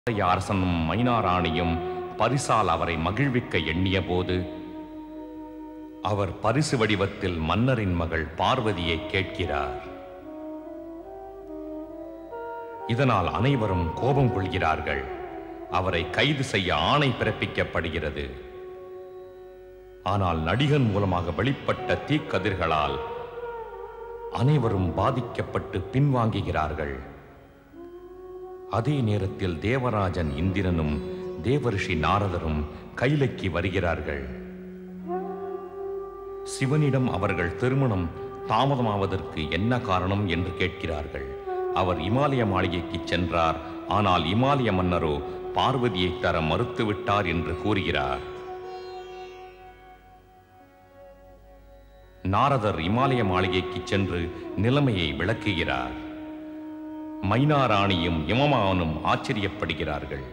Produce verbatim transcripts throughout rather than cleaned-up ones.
அரசனும் மைனாராணியும் பரிசால் அவரை மகிழ்விக்க எண்ணிய போது அவர் பரிசு வடிவத்தில் மன்னரின் மகள் பார்வதியை கேட்கிறார். இதனால் அனைவரும் கோபம் கொள்கிறார்கள். அவரை கைது செய்ய ஆணை பிறப்பிக்கப்படுகிறது. ஆனால் நடிகன் மூலமாக வெளிப்பட்ட தீக்கதிர்களால் அனைவரும் பாதிக்கப்பட்டு பின்வாங்குகிறார்கள். அதே நேரத்தில் தேவராஜன் இந்திரனும் தேவரிஷி நாரதரும் கைலைக்கு வருகிறார்கள். சிவனிடம் அவர்கள் திருமணம் தாமதமாவதற்கு என்ன காரணம் என்று கேட்கிறார்கள். அவர் இமாலய மாளிகைக்கு சென்றார். ஆனால் இமாலய மன்னரோ பார்வதியை தர மறுத்துவிட்டார் என்று கூறுகிறார். நாரதர் இமாலய மாளிகைக்கு சென்று நிலைமையை விளக்குகிறார். மைனாராணியும் இமவானும் ஆச்சரியப்படுகிறார்கள்.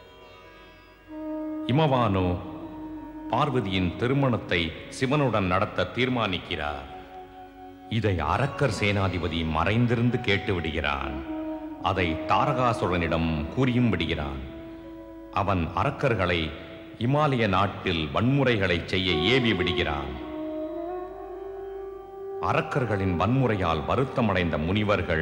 இமவானோ பார்வதியின் திருமணத்தை சிவனுடன் நடத்த தீர்மானிக்கிறார். இதை அரக்கர் சேனாதிபதி மறைந்திருந்து கேட்டு விடுகிறான். அதை தாரகாசுரனிடம் கூறியும் விடுகிறான். அவன் அரக்கர்களை இமாலய நாட்டில் வன்முறைகளை செய்ய ஏவி விடுகிறான். அரக்கர்களின் வன்முறையால் வருத்தமடைந்த முனிவர்கள்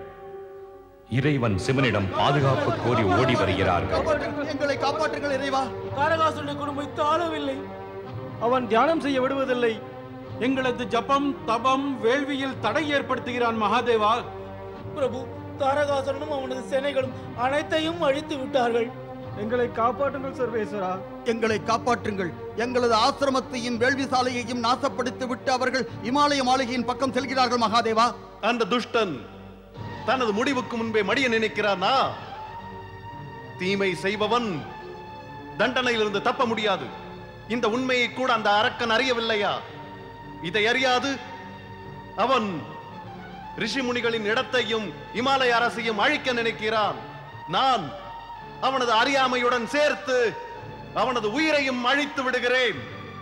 இறைவன் சிவனிடம் பாதுகாப்பு கோரி ஓடி வருகிறார்கள். எங்களை காப்பாற்றுங்கள் இறைவா. தாரகாசுரனை குடும்பத்தை தாழவில்லை. அவன் தியானம் செய்ய விடுவதில்லை. எங்களது ஜபம் தபம் வேள்வியில் தடை ஏற்படுத்துகிறான் மகாதேவா. பிரபு, தாரகாசுரனும் அவனது சேனைகளும் அனைத்தையும் அழித்து விட்டார்கள். எங்களை காப்பாற்றுங்கள் சர்வேஸ்வரா. எங்களை காப்பாற்றுங்கள். எங்களது ஆசிரமத்தையும் வேள்வி சாலையையும் நாசப்படுத்தி விட்டு அவர்கள் இமாலய மாளிகையின் பக்கம் செல்கிறார்கள் மகாதேவா. அந்த துஷ்டன் தனது முடிவுக்கு முன்பே மடிய நினைக்கிறானா? தீமை செய்பவன் தண்டனையிலிருந்து தப்ப முடியாது. இந்த உண்மையை கூட அந்த அரக்கன் அறியவில்லையா? இதை அறியாது அவன் ரிஷி முனிகளின் இடத்தையும் இமாலய அரசையும் அழிக்க நினைக்கிறான். நான் அவனது அறியாமையுடன் சேர்த்து அவனது உயிரையும் அழித்து விடுகிறேன்.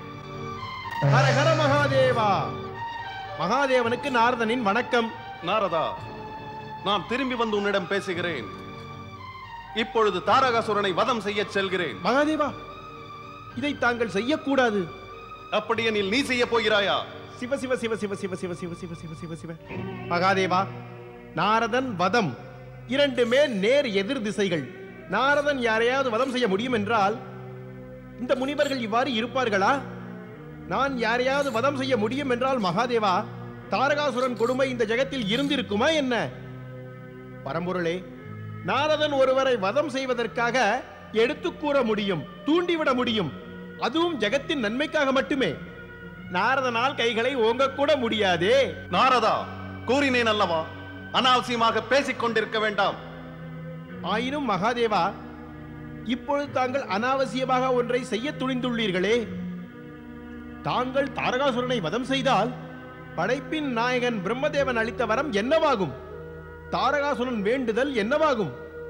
ஹர ஹர மகாதேவா. மகாதேவனுக்கு நாரதனின் வணக்கம். நாரதா, நான் திரும்பி வந்து உன்னிடம் பேசுகிறேன். இப்பொழுது தாரகாசுரனை வதம் செய்ய செல்கிறேன். மகாதேவா, இதை தாங்கள் செய்யக்கூடாது. அப்படியெனில் நீ செய்ய போகிறாயா? சிவ சிவ சிவ சிவ சிவ சிவ சிவ சிவ சிவ சிவ சிவ மகாதேவா, நாரதன் வதம் இரண்டுமே நேர் எதிர் திசைகள். நாரதன் யாரையாவது வதம் செய்ய முடியும் என்றால் இந்த முனிவர்கள் இவ்வாறு இருப்பார்களா? நான் யாரையாவது வதம் செய்ய முடியும் என்றால் மகாதேவா, தாரகாசுரன் கொடுமை இந்த ஜெகத்தில் இருந்திருக்குமா என்ன? பரம்பொருளே, நாரதன் ஒருவரை வதம் செய்வதற்காக எடுத்து கூற முடியும், தூண்டிவிட முடியும். அதுவும் ஜெகத்தின் நன்மைக்காக மட்டுமே. நாரதனால் கைகளை ஓங்க கூட முடியாதே. நாரதா, கூறினேன் அல்லவா, அனாவசியமாக பேசிக் கொண்டிருக்க வேண்டாம். ஆயினும் மகாதேவா, இப்பொழுது தாங்கள் அனாவசியமாக ஒன்றை செய்ய துணிந்துள்ளீர்களே. தாங்கள் தாரகாசுரனை வதம் செய்தால் படைப்பின் நாயகன் பிரம்மதேவன் அளித்த வரம் என்னவாகும்? தாரகாசுரன் வேண்டுதல் என்னவாகும்?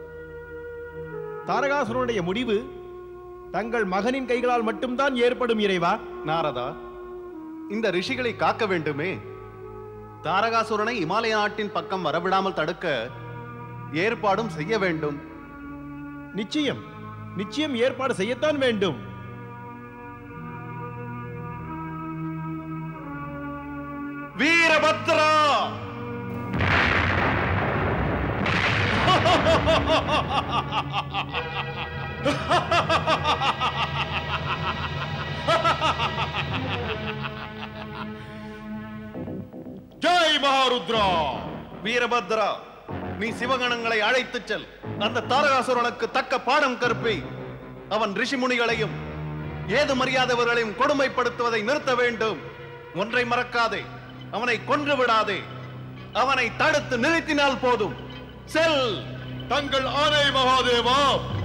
தாரகாசுரனுடைய முடிவு தங்கள் மகனின் கைகளால் மட்டும்தான் ஏற்படும் இறைவா. நாரதா, இந்த ரிஷிகளை காக்க வேண்டுமே. தாரகாசுரனை இமாலய நாட்டின் பக்கம் வரவிடாமல் தடுக்க ஏற்பாடும் செய்ய வேண்டும். நிச்சயம் நிச்சயம் ஏற்பாடு செய்யத்தான் வேண்டும். வீரபத்ரா, ஜெய் மகாருத்ரா. வீரபத்ரா, நீ சிவகணங்களை அழைத்துச் செல். அந்த தாரகாசுரனுக்கு தக்க பாடம் கற்பி. அவன் ரிஷி முனிகளையும் ஏது மரியாதவர்களையும் கொடுமைப்படுத்துவதை நிறுத்த வேண்டும். ஒன்றை மறக்காதே, அவனை கொன்று விடாதே. அவனை தடுத்து நிறுத்தினால் போதும். செல். தங்கள் ஆணை மகாதேவா.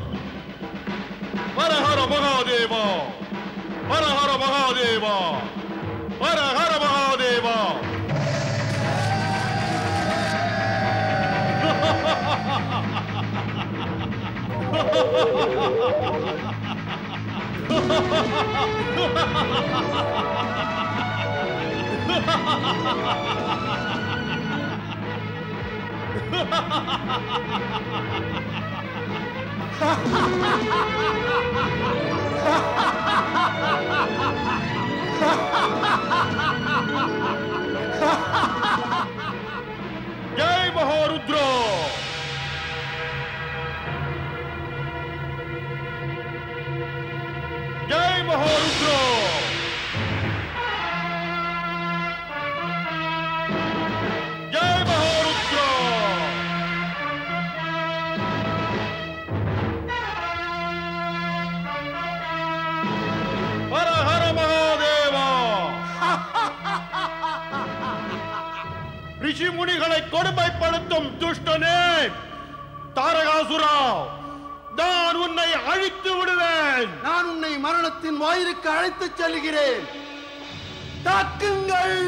ஹரஹர மகாதேவா, ஹரஹர மகாதேவா, ஹரஹர மகாதேவா. जय महारुद्र। जय महारुद्र। जय महारुद्र। हर हर महादेवा। ऋषि मुनिகளை கொடுமைப்படுத்தும் துஷ்டனே தாரகாசுரா, நான் உன்னை அழித்து விடுவேன். நான் உன்னை மரணத்தின் வாயிலுக்கு அழைத்துச் செல்கிறேன். தாக்குங்கள்.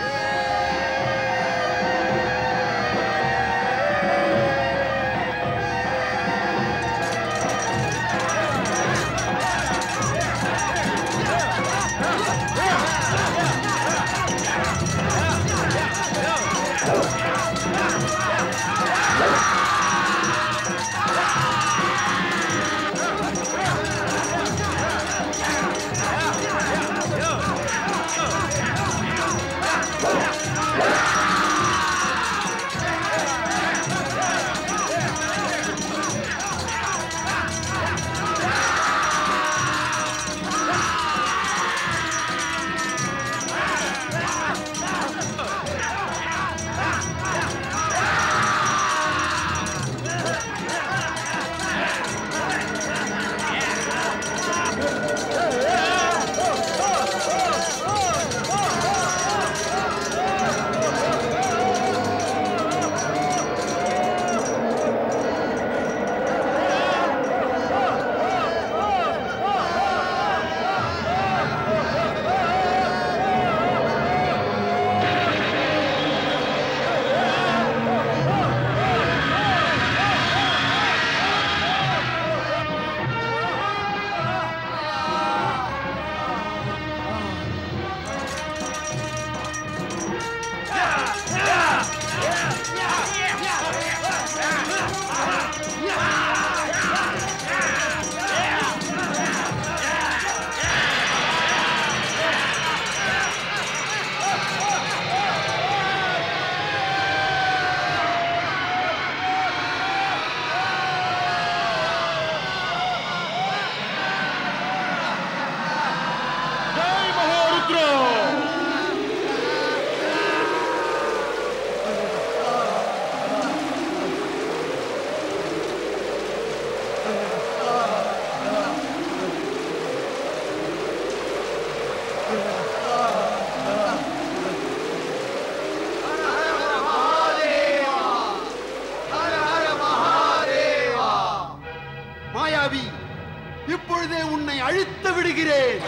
இப்பொழுதே உன்னை அழித்து விடுகிறேன்.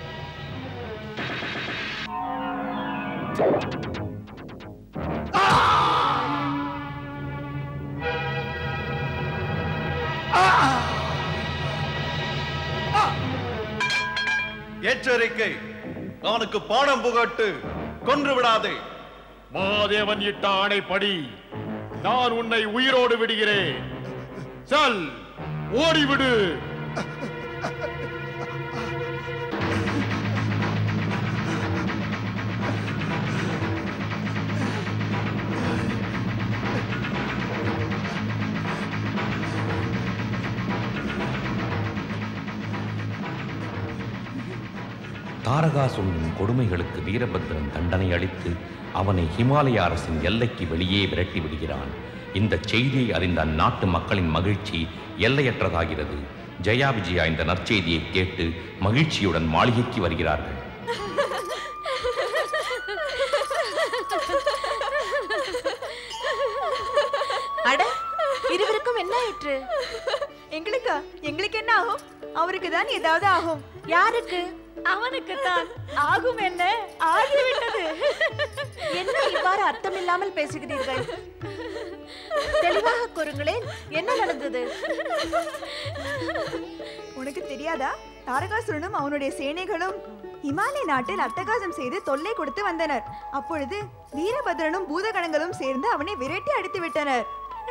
எச்சரிக்கை, அவனுக்கு பாடம் புகட்டு, கொன்று விடாதே. மகாதேவன் இட்ட ஆணைப்படி நான் உன்னை உயிரோடு விடுகிறேன். செல், ஓடிவிடு. தாரகாசுரனின் கொடுமைகளுக்கு வீரபத்ரன் தண்டனை அளித்து அவனை ஹிமாலய அரசின் எல்லைக்கு வெளியே விரட்டி விடுகிறான். இந்த செய்தியை அறிந்த அந்நாட்டு மக்களின் மகிழ்ச்சி எல்லையற்றதாகிறது. ஜெயா விஜயா இந்த நற்செய்தியை கேட்டு மகிழ்ச்சியுடன் மாளிகைக்கு வருகிறார்கள். அட, இருவருக்கும் என்ன ஆயிற்று? எங்களுக்கா? எங்களுக்கு என்ன ஆகும்? அவருக்கு தான் ஏதாவது ஆகும். யாருக்கு? அவனுக்கு தான் ஆகும். என்ன ஆகிவிட்டது? என்ன இவ்வாறு அர்த்தமில்லாமல் பேசுகிறீர்கள்? தெளிவாக கூறுங்களேன், என்ன நடந்தது? உனக்கு தெரியாதா? தாரகாசுரனும் அவனுடைய சேனைகளும் இமாலய நாட்டில் அட்டகாசம் செய்து தொல்லை கொடுத்து வந்தனர். அப்பொழுது வீரபத்ரனும் பூதகணங்களும் சேர்ந்து அவனை விரட்டி அடித்து விட்டனர்.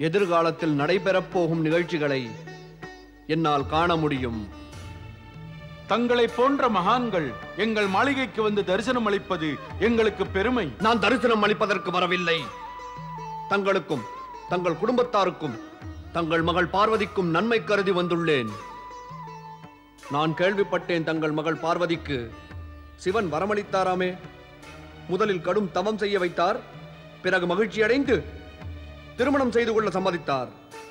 எதிர்காலத்தில் நடைபெறப் போகும் நிகழ்ச்சிகளை என்னால் காண முடியும். தங்களை போன்ற மகான்கள் எங்கள் மாளிகைக்கு வந்து தரிசனம் அளிப்பது எங்களுக்கு பெருமை. நான் தரிசனம் அளிப்பதற்கு வரவில்லை. தங்களுக்கும் தங்கள் குடும்பத்தாருக்கும் தங்கள் மகள் பார்வதிக்கும் நன்மை கருதி வந்துள்ளேன். நான் கேள்விப்பட்டேன், தங்கள் மகள் பார்வதிக்கு சிவன் வரமளித்தாராமே. முதலில் கடும் தவம் செய்ய வைத்தார், பிறகு மகிழ்ச்சி அடைந்து திருமணம் செய்து கொள்ள சம்மதித்தார்.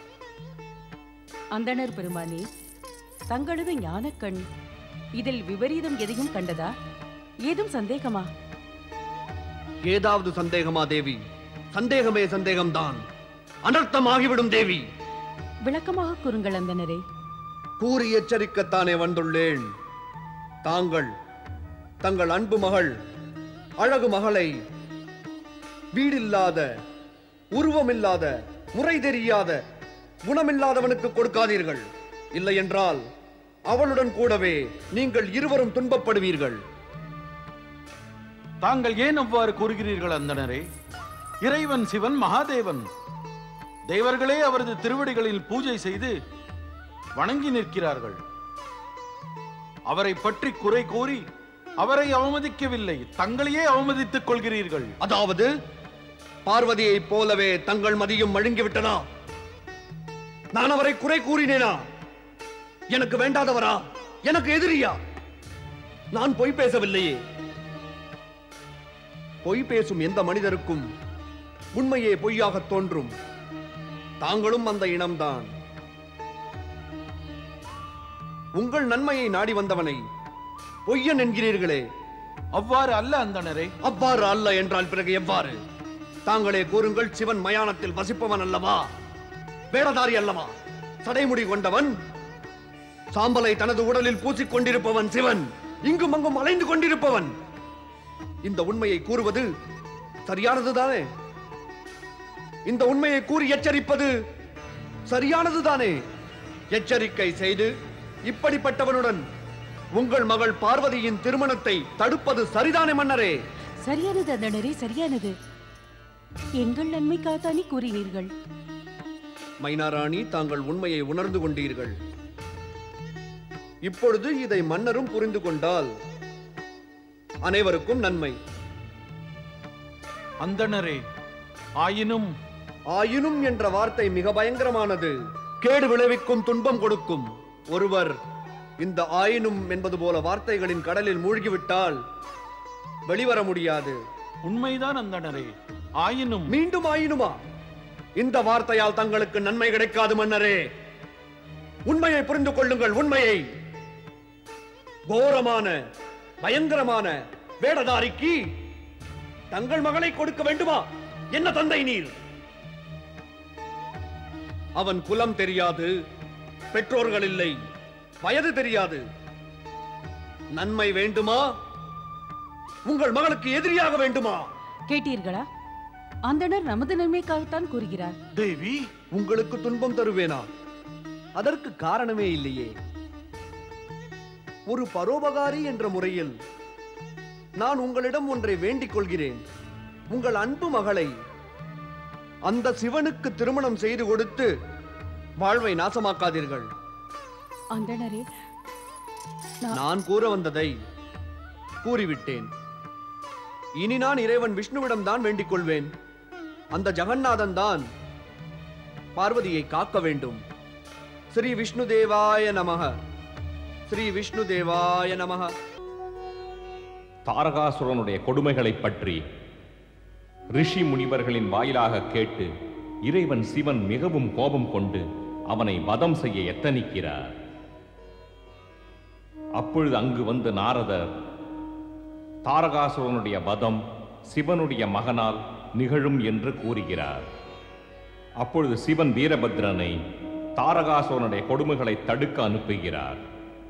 அந்தணர் பெருமானே, தங்களது ஞானக்கண் இதில் விபரீதம் எதையும் கண்டதா? ஏதும் சந்தேகமா? ஏதாவது சந்தேகமா தேவி? சந்தேகமே சந்தேகம்தான். அனர்த்தமாகிவிடும் தேவி. விளக்கமாக கூறுங்கள் அந்தணரே. கூறி எச்சரிக்கத்தானே வந்துள்ளேன். தாங்கள் தங்கள் அன்பு மகள் அழகு மகளை வீடில்லாத, உருவமில்லாத, முறை தெரியாத, குணமில்லாதவனுக்கு கொடுக்காதீர்கள். இல்லை என்றால் அவளுடன் கூடவே நீங்கள் இருவரும் துன்பப்படுவீர்கள். தாங்கள் ஏன் அவ்வாறு கூறுகிறீர்கள் அந்தணரே? இறைவன் சிவன் மகாதேவன். தேவர்களே அவரது திருவடிகளில் பூஜை செய்து வணங்கி நிற்கிறார்கள். அவரை பற்றி குறை கூறி அவரை அவமதிக்கவில்லை, தங்களையே அவமதித்துக் கொள்கிறீர்கள். அதாவது பார்வதியைப் போலவே தங்கள் மதியும் மழுங்கிவிட்டனா? நான் அவரை குறை கூறினேனா? எனக்கு வேண்டாதவரா? எனக்கு எதிரியா? நான் பொய் பேசவில்லையே. பொய் பேசும் எந்த மனிதருக்கும் உண்மையே பொய்யாக தோன்றும். தாங்களும் அந்த இனம்தான். உங்கள் நன்மையை நாடி வந்தவனை பொய்யன் என்கிறீர்களே. அவ்வாறு அல்ல அந்தணரே. அவ்வாறு அல்ல என்றால் பிறகு எவ்வாறு? தாங்களே கூறுங்கள். சிவன் மயானத்தில் வசிப்பவன் அல்லவா? வேடதாரி அல்லவா? சடைமுடி கொண்டவன், சாம்பலை தனது உடலில் பூசிக் கொண்டிருப்பவன் சிவன். இங்கும் அங்கும் அலைந்து கொண்டிருப்பவன். இந்த உண்மையை கூறுவது சரியானதுதானே? இந்த உண்மையை கூறி எச்சரிப்பது சரியானதுதானே? எச்சரிக்கை செய்து இப்படிப்பட்டவனுடன் உங்கள் மகள் பார்வதியின் திருமணத்தை தடுப்பது சரிதானே மன்னரே? சரியானது அந்தணரே, சரியானது. எங்கள் நன்மைக்காகத்தானே கூறினீர்கள். மைனாராணி, தாங்கள் உண்மையை உணர்ந்து கொண்டீர்கள். இப்பொழுது இதை மன்னரும் புரிந்து கொண்டால் அனைவருக்கும் நன்மை. அந்தணரே, ஆயினும் ஆயினும் என்ற வார்த்தை மிக பயங்கரமானது. கேடு விளைவிக்கும், துன்பம் கொடுக்கும். ஒருவர் இந்த ஆயினும் என்பது போல வார்த்தைகளின் கடலில் மூழ்கிவிட்டால் வெளிவர முடியாது. உண்மைதான் அந்தணரே. ஆயினும் மீண்டும் ஆயினுமா? இந்த வார்த்தையால் தங்களுக்கு நன்மை கிடைக்காது மன்னரே. உண்மையை புரிந்து கொள்ளுங்கள். உண்மையை. கோரமான, பயங்கரமான வேடதாரிக்கு தங்கள் மகளை கொடுக்க வேண்டுமா? என்ன தந்தை நீர்? அவன் குலம் தெரியாது, பெற்றோர்கள் இல்லை, வயது தெரியாது. நன்மை வேண்டுமா? உங்கள் மகளுக்கு எதிரியாக வேண்டுமா? கேட்டீர்களா? அந்தணர் நமது நன்மைக்காகத்தான் கூறுகிறார். தேவி, உங்களுக்கு துன்பம் தருவேனா? அதற்கு காரணமே இல்லையே. ஒரு பரோபகாரி என்ற முறையில் நான் உங்களிடம் ஒன்றை வேண்டிக் கொள்கிறேன். உங்கள் அன்பு மகளை அந்த சிவனுக்கு திருமணம் செய்து கொடுத்து வாழ்வை நாசமாக்காதீர்கள். அந்தணரே, நான் கூற வந்ததை கூறிவிட்டேன். இனி நான் இறைவன் விஷ்ணுவிடம் தான் வேண்டிக் கொள்வேன். அந்த ஜெகநாதன் தான் பார்வதியை காக்க வேண்டும். ஸ்ரீ விஷ்ணு தேவாய நமக. ஸ்ரீ விஷ்ணு தேவாய நமக. தாரகாசுரனுடைய கொடுமைகளைப் பற்றி ரிஷி முனிவர்களின் வாயிலாக கேட்டு இறைவன் சிவன் மிகவும் கோபம் கொண்டு அவனை வதம் செய்ய எத்தனிக்கிறார். அப்பொழுது அங்கு வந்து நாரதர் தாரகாசுரனுடைய வதம் சிவனுடைய மகனால் நிகழும் என்று கூறுகிறார். அப்பொழுது சிவன் வீரபத்ரனை தாரகாசுரனுடைய கொடுமைகளை தடுக்க அனுப்புகிறார்.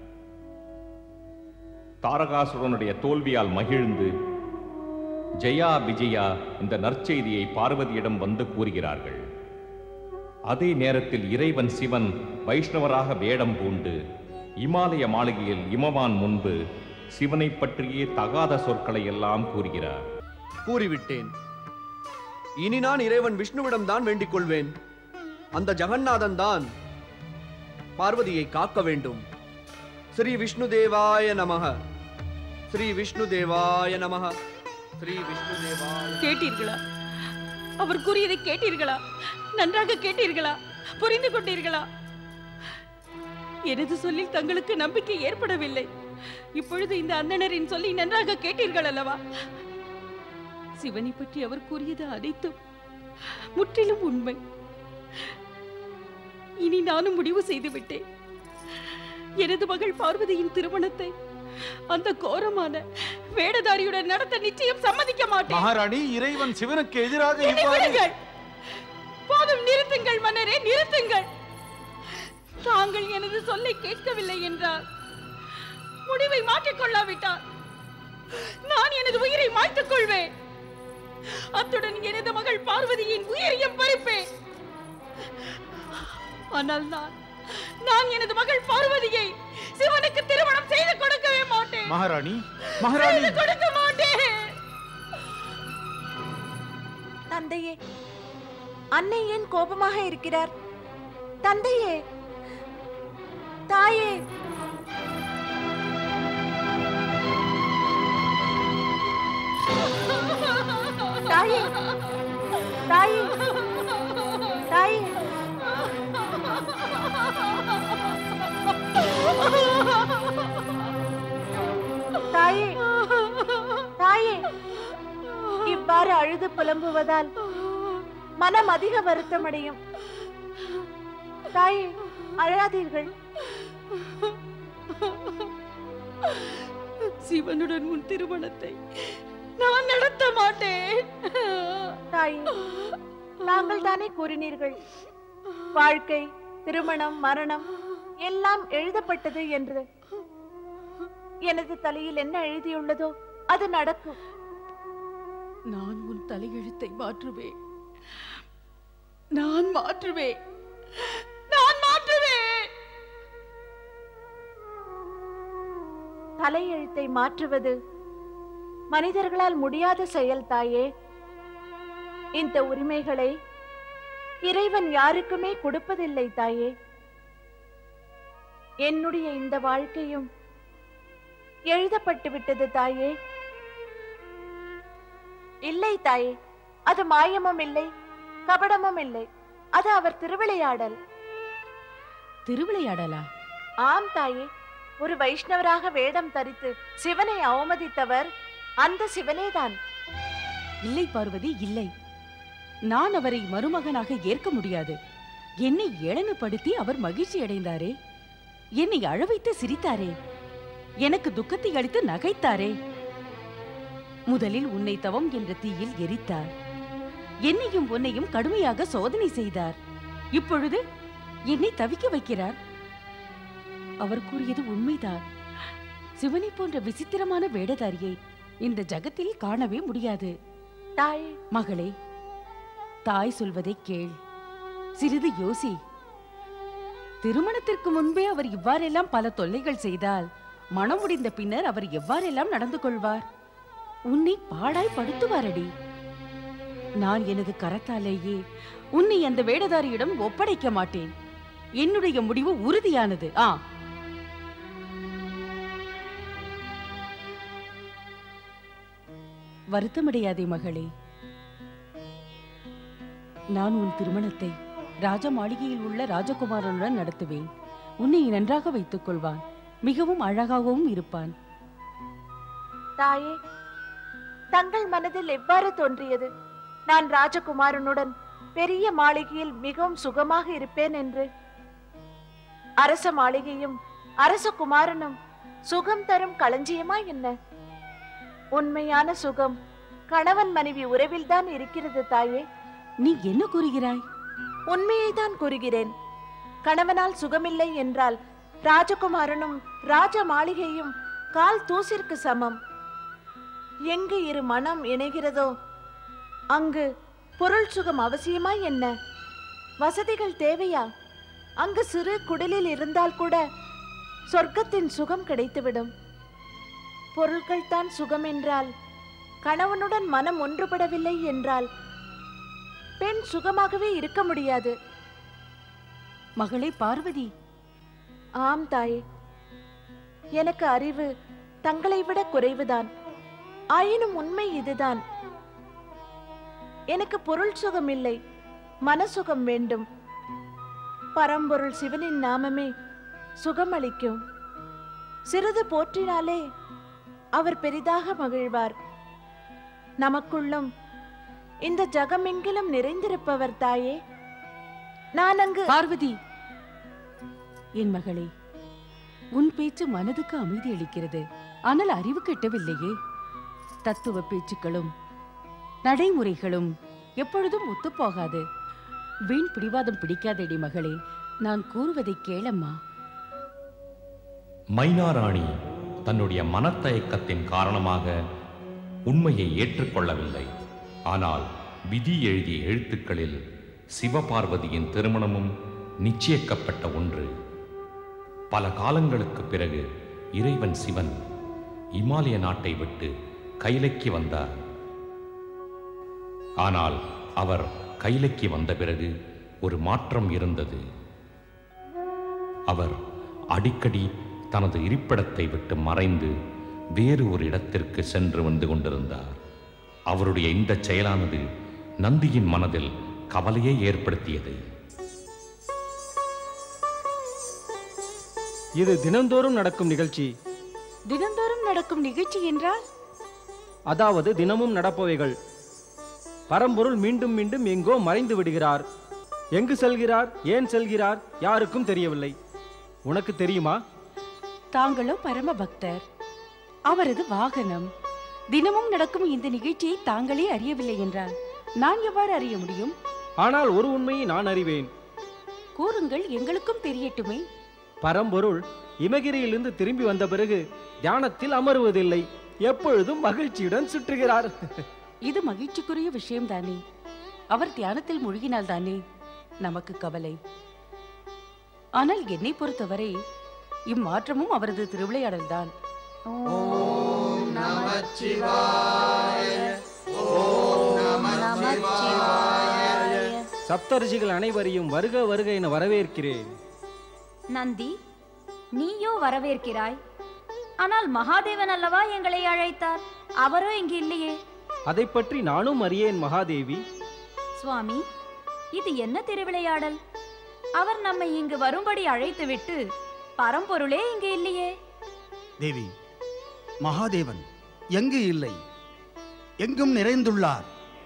தாரகாசுரனுடைய தோல்வியால் மகிழ்ந்து ஜெயா விஜயா இந்த நற்செய்தியை பார்வதியிடம் வந்து கூறுகிறார்கள். அதே நேரத்தில் இறைவன் சிவன் வைஷ்ணவராக வேடம் பூண்டு இமாலய மாளிகையில் இமவான் முன்பு சிவனை பற்றியே தகாத சொற்களை எல்லாம் கூறுகிறார். கூறிவிட்டேன். இனி நான் இறைவன் விஷ்ணுவிடம் தான் வேண்டிக் கொள்வேன். அந்த ஜெகநாதன் தான் பார்வதியை காக்க வேண்டும். ஸ்ரீ விஷ்ணு தேவாய நமக, ஸ்ரீ விஷ்ணு தேவாய நமக, ஸ்ரீ விஷ்ணு தேவாய. கேட்டீர்களா? அவர் கூறியதை கேட்டீர்களா? நன்றாக கேட்டீர்களா? புரிந்து கொண்டீர்களா? எனது சொல்லில் தங்களுக்கு நம்பிக்கை ஏற்படவில்லை. இப்பொழுது இந்த அந்தணரின் சொல்லி நன்றாக கேட்டீர்கள் அல்லவா? சிவனை பற்றி அவர் கூறியது அனைத்தும் முற்றிலும் உண்மை. இனி நானும் முடிவு செய்து விட்டேன். எனது மகள் பார்வதியின் திருமணத்தை அந்த கோரமான வேடதாரியுடன் நடத்த நிச்சயம் சம்மதிக்க மாட்டேன். மகாராணி, இறைவன் சிவனுக்கு எதிராக என்னை விடுங்கள். போதும், நிறுத்துங்கள் மன்னரே, நிறுத்துங்கள். தாங்கள் எனது சொல்லை கேட்கவில்லை என்றால், முடிவை மாற்றிக் கொள்ளாவிட்டால் நான் எனது உயிரை மாய்த்துக் கொள்வேன். அத்துடன் எனது மகள் பார்வதியின் உயிரையும் பறிப்பேன். ஆனால் நான் நான் எனது மகள் பார்வதியை சிவனுக்கு திருமணம் செய்து கொடுக்கவே மாட்டேன். மகாராணி, மகாராணி, செய்து கொடுக்க மாட்டேன். தந்தையே, அன்னை ஏன் கோபமாக இருக்கிறார்? தந்தையே, தாயே, தாயே, தாயே, தாயே, தாயே, தாயே, இவ்வாறு அழுது புலம்புவதால் மனம் அதிக வருத்தமடையும். தாயே, அழாதீர்கள். சிவனுடன் உன் திருமணத்தை நான் நடத்த மாட்டேன். தாயே, தாங்கள் தானே கூறினீர்கள், வாழ்க்கை, திருமணம், மரணம் எல்லாம் எழுதப்பட்டது என்று. எனது தலையில் என்ன எழுதியுள்ளதோ அது நடக்கும். நான் உன் தலையெழுத்தை மாற்றுவேன். நான் மாற்றுவேன். நான் மாற்றுவேன். தலையெழுத்தை மாற்றுவது மனிதர்களால் முடியாத செயல் தாயே. இந்த உரிமைகளை இறைவன் யாருக்குமே கொடுப்பதில்லை தாயே. என்னுடைய இந்த வாழ்க்கையும் எழுதப்பட்டு விட்டது தாயே. இல்லை தாயே, அது மாயமும் இல்லை, கபடமும் இல்லை. அது அவர் திருவிளையாடல். திருவிளையாடலா? ஆம் தாயே, ஒரு வைஷ்ணவராக வேடம் தரித்து சிவனை அவமதித்தவர் அந்த சிவனேதான். இல்லை பார்வதி, இல்லை. நான் அவரை மருமகனாக ஏற்க முடியாது. என்னை ஏளனப்படுத்தி அவர் மகிழ்ச்சி அடைந்தாரே, என்னை அழவைத்து சிரித்தாரே, எனக்கு துக்கத்தை அளித்து நகைத்தாரே. முதலில் உன்னை தவம் என்ற தீயில் எரித்தார். என்னையும் உன்னையும் கடுமையாக சோதனை செய்தார். இப்பொழுது என்னை தவிக்க வைக்கிறார். அவர் கூறியது உண்மைதான். சிவனை போன்ற விசித்திரமான வேடதாரியை இந்த ஜகத்தில் காணவே முடியாது. தாய், மகளே, தாய் சொல்வதை கேள், சிறிது யோசி. திருமணத்திற்கு முன்பே அவர் இவ்வாறெல்லாம் பல தொல்லைகள் செய்தால் மனம் முடிந்த பின்னர் அவர் எவ்வாறெல்லாம் நடந்து கொள்வார்? உன்னை பாடாய் படுத்துவாரடி. நான் எனது கரத்தாலேயே உன்னை அந்த வேடதாரியிடம் ஒப்படைக்க மாட்டேன். என்னுடைய முடிவு உறுதியானது. ஆ வருத்தமடையாதே மகளே. நான் உன் திருமணத்தை ராஜ மாளிகையில் உள்ள ராஜகுமாரனுடன் நடத்துவேன். உன்னை நன்றாக வைத்துக் கொள்வான். மிகவும் அழகாகவும் இருப்பான். தாயே, தங்கள் மனதில் எவ்வாறு தோன்றியது நான் ராஜகுமாரனுடன் பெரிய மாளிகையில் மிகவும் சுகமாக இருப்பேன் என்று? அரச மாளிகையும் அரச குமாரனும் சுகம் தரும் களஞ்சியமா என்ன? உண்மையான சுகம் கணவன் மனைவி உறவில்தான் இருக்கிறது தாயே. நீ என்ன கூறுகிறாய்? உண்மையை தான் கூறுகிறேன். கணவனால் சுகமில்லை என்றால் ராஜகுமாரனும் ராஜ மாளிகையும் கால் தூசிற்கு சமம். எங்கு இரு மனம் இணைகிறதோ அங்கு பொருள் சுகம் அவசியமா என்ன? வசதிகள் தேவையா? அங்கு சிறு குடிலில் இருந்தால் கூட சொர்க்கத்தின் சுகம் கிடைத்துவிடும். பொருட்கள் தான் சுகம் என்றால், கணவனுடன் மனம் ஒன்றுபடவில்லை என்றால் பெண் சுகமாகவே இருக்க முடியாது. மகளே பார்வதி. ஆம் தாயே, எனக்கு அறிவு தங்களை விட குறைவுதான். ஆயினும் உண்மை இதுதான். எனக்கு பொருள் சுகம் இல்லை, மனசுகம் வேண்டும். பரம்பொருள் சிவனின் நாமமே சுகமளிக்கும். சிறிது போற்றினாலே அவர் பெரிதாக மகிழ்வார். நமக்குள்ளும் இந்த ஜகமெங்கிலும் நிறைந்திருப்பவர் தாயே. நான் அங்கு பார்வதி, என் மகளே, உன் பேச்சு மனதுக்கு அமைதி அளிக்கிறது. ஆனால் அறிவு கெட்டவில்லையே. தத்துவ பேச்சுக்களும் நடைமுறைகளும் எப்பொழுதும் ஒத்துப்போகாது. வீண் பிடிவாதம் பிடிக்காதடி மகளே. நான் கூறுவதை கேளம்மா. மைனாராணி தன்னுடைய மனத்தயக்கத்தின் காரணமாக உண்மையை ஏற்றுக்கொள்ளவில்லை. ஆனால் விதி எழுதிய எழுத்துக்களில் சிவபார்வதியின் திருமணமும் நிச்சயிக்கப்பட்ட ஒன்று. பல காலங்களுக்கு பிறகு இறைவன் சிவன் இமாலய நாட்டை விட்டு கைலைக்கு வந்தார். ஆனால் அவர் கைலைக்கு வந்த பிறகு ஒரு மாற்றம் இருந்தது. அவர் அடிக்கடி தனது இருப்பிடத்தை விட்டு மறைந்து வேறு ஒரு இடத்திற்கு சென்று வந்து கொண்டிருந்தார். அவருடைய இந்த செயலானது நந்தியின் மனதில் கவலையை ஏற்படுத்தியது. இது தினந்தோறும் நடக்கும் நிகழ்ச்சி. தினந்தோறும் நடக்கும் நிகழ்ச்சி என்றால்? அதாவது தினமும் நடப்பவைகள். பரம்பொருள் மீண்டும் மீண்டும் எங்கோ மறைந்து விடுகிறார். எங்கு செல்கிறார், ஏன் செல்கிறார், யாருக்கும் தெரியவில்லை. உனக்கு தெரியுமா? தாங்களோ பரம பக்தர். அவரது வாகனம். தினமும் நடக்கும் இந்த நிகழ்ச்சியை தாங்களே அறியவில்லை என்றால் நான் எவ்வாறு அறிய முடியும்? ஆனால் ஒரு உண்மையை நான் அறிவேன். கூறுங்கள், எங்களுக்கும் தெரியட்டுமே. பரம்பொருள் இமகிரியிலிருந்து திரும்பி வந்த பிறகு தியானத்தில் அமருவதில்லை. எப்பொழுதும் மகிழ்ச்சியுடன் சுற்றுகிறார். இது மகிழ்ச்சிக்குரிய விஷயம் தானே. அவர் தியானத்தில் மூழ்கினால் தானே நமக்கு கவலை. ஆனால் என்னை பொறுத்தவரை இம்மாற்றமும் அவரது திருவிளையாடல் தான். சப்தரிஷிகள் அனைவரையும் வருக வருக என வரவேற்கிறேன். நந்தி, நீயோ வரவேற்கிறாய். ஆனால் மகாதேவன் அல்லவா எங்களை அழைத்தார்? அவரோ இங்கு இல்லையே. அதை பற்றி நானும் அறியேன் மகாதேவி. சுவாமி, இது என்ன திருவிளையாடல்? அவர் நம்மை இங்கு வரும்படி அழைத்துவிட்டு பரம்பொருளே இங்கு இல்லையே. தேவி, மகாதேவன் எங்கு இல்லை, எங்கும் நிறைந்துள்ளார்.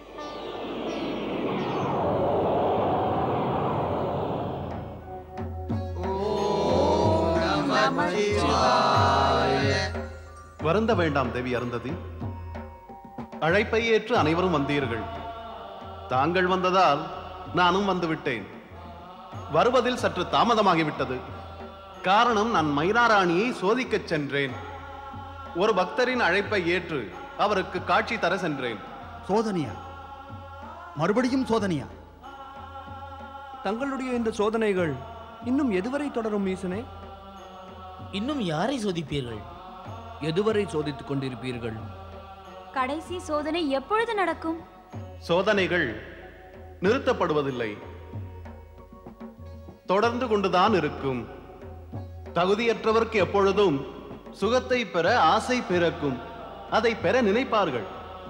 வருந்த வேண்டாம் தேவி அருந்ததி. அழைப்பை ஏற்று அனைவரும் வந்தீர்கள். தாங்கள் வந்ததால் நானும் வந்துவிட்டேன். வருவதில் சற்று தாமதமாகிவிட்டது. காரணம், நான் மைனாராணியை சோதிக்கச் சென்றேன். ஒரு பக்தரின் அழைப்பை ஏற்று அவருக்கு காட்சி தர சென்றேன். சோதனையா? மறுபடியும் சோதனையா? தங்களுடைய இந்த சோதனைகள் இன்னும் எதுவரை தொடரும் ஈசனே? இன்னும் யாரை சோதிப்பீர்கள்? எதுவரை சோதித்துக் கொண்டிருப்பீர்கள்? கடைசி சோதனை எப்பொழுது நடக்கும்? சோதனைகள் நிறுத்தப்படுவதில்லை, தொடர்ந்து கொண்டுதான் இருக்கும். தகுதியற்றவர்க்கு எப்பொழுதும் சுகத்தை பெற ஆசை பிறக்கும். அதை பெற நினைப்பார்கள்.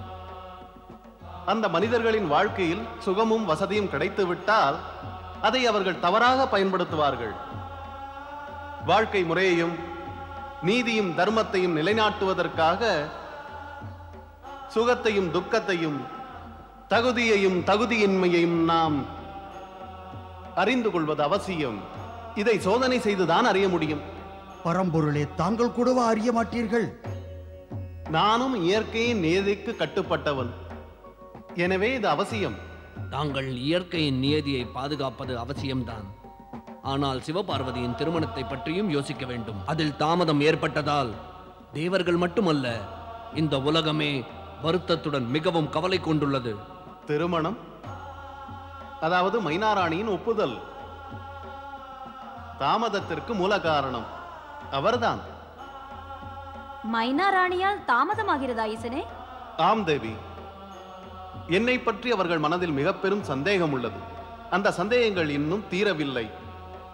அந்த மனிதர்களின் வாழ்க்கையில் சுகமும் வசதியும் கிடைத்து விட்டால் அதை அவர்கள் தவறாக பயன்படுத்துவார்கள். வாழ்க்கை முறையையும் நீதியும் தர்மத்தையும் நிலைநாட்டுவதற்காக சுகத்தையும் துக்கத்தையும் தகுதியையும் தகுதியின்மையையும் நாம் அறிந்து கொள்வது அவசியம். இதை சோதனை செய்துதான் அறிய முடியும். பரம்பொருளே, தாங்கள் கூடவா அறிய மாட்டீர்கள்? நானும் இயற்கையின் நியதிக்கு கட்டுப்பட்டவன். எனவே இது அவசியம். தாங்கள் இயற்கையின் நியதியை பாதுகாப்பது அவசியம்தான். ஆனால் சிவபார்வதியின் திருமணத்தை பற்றியும் யோசிக்க வேண்டும். அதில் தாமதம் ஏற்பட்டதால் தேவர்கள் மட்டுமல்ல, இந்த உலகமே வருத்தத்துடன் மிகவும் கவலை கொண்டுள்ளது. திருமணம், அதாவது மைனாராணியின் ஒப்புதல், தாமதத்திற்கு மூல காரணம் அவர்தான். மைனாராணியால் தாமதமாகிறதா ஈசனே? ஆம் தேவி, என்னை பற்றி அவர்கள் மனதில் மிக பெரும் சந்தேகம் உள்ளது. அந்த சந்தேகங்கள் இன்னும் தீரவில்லை.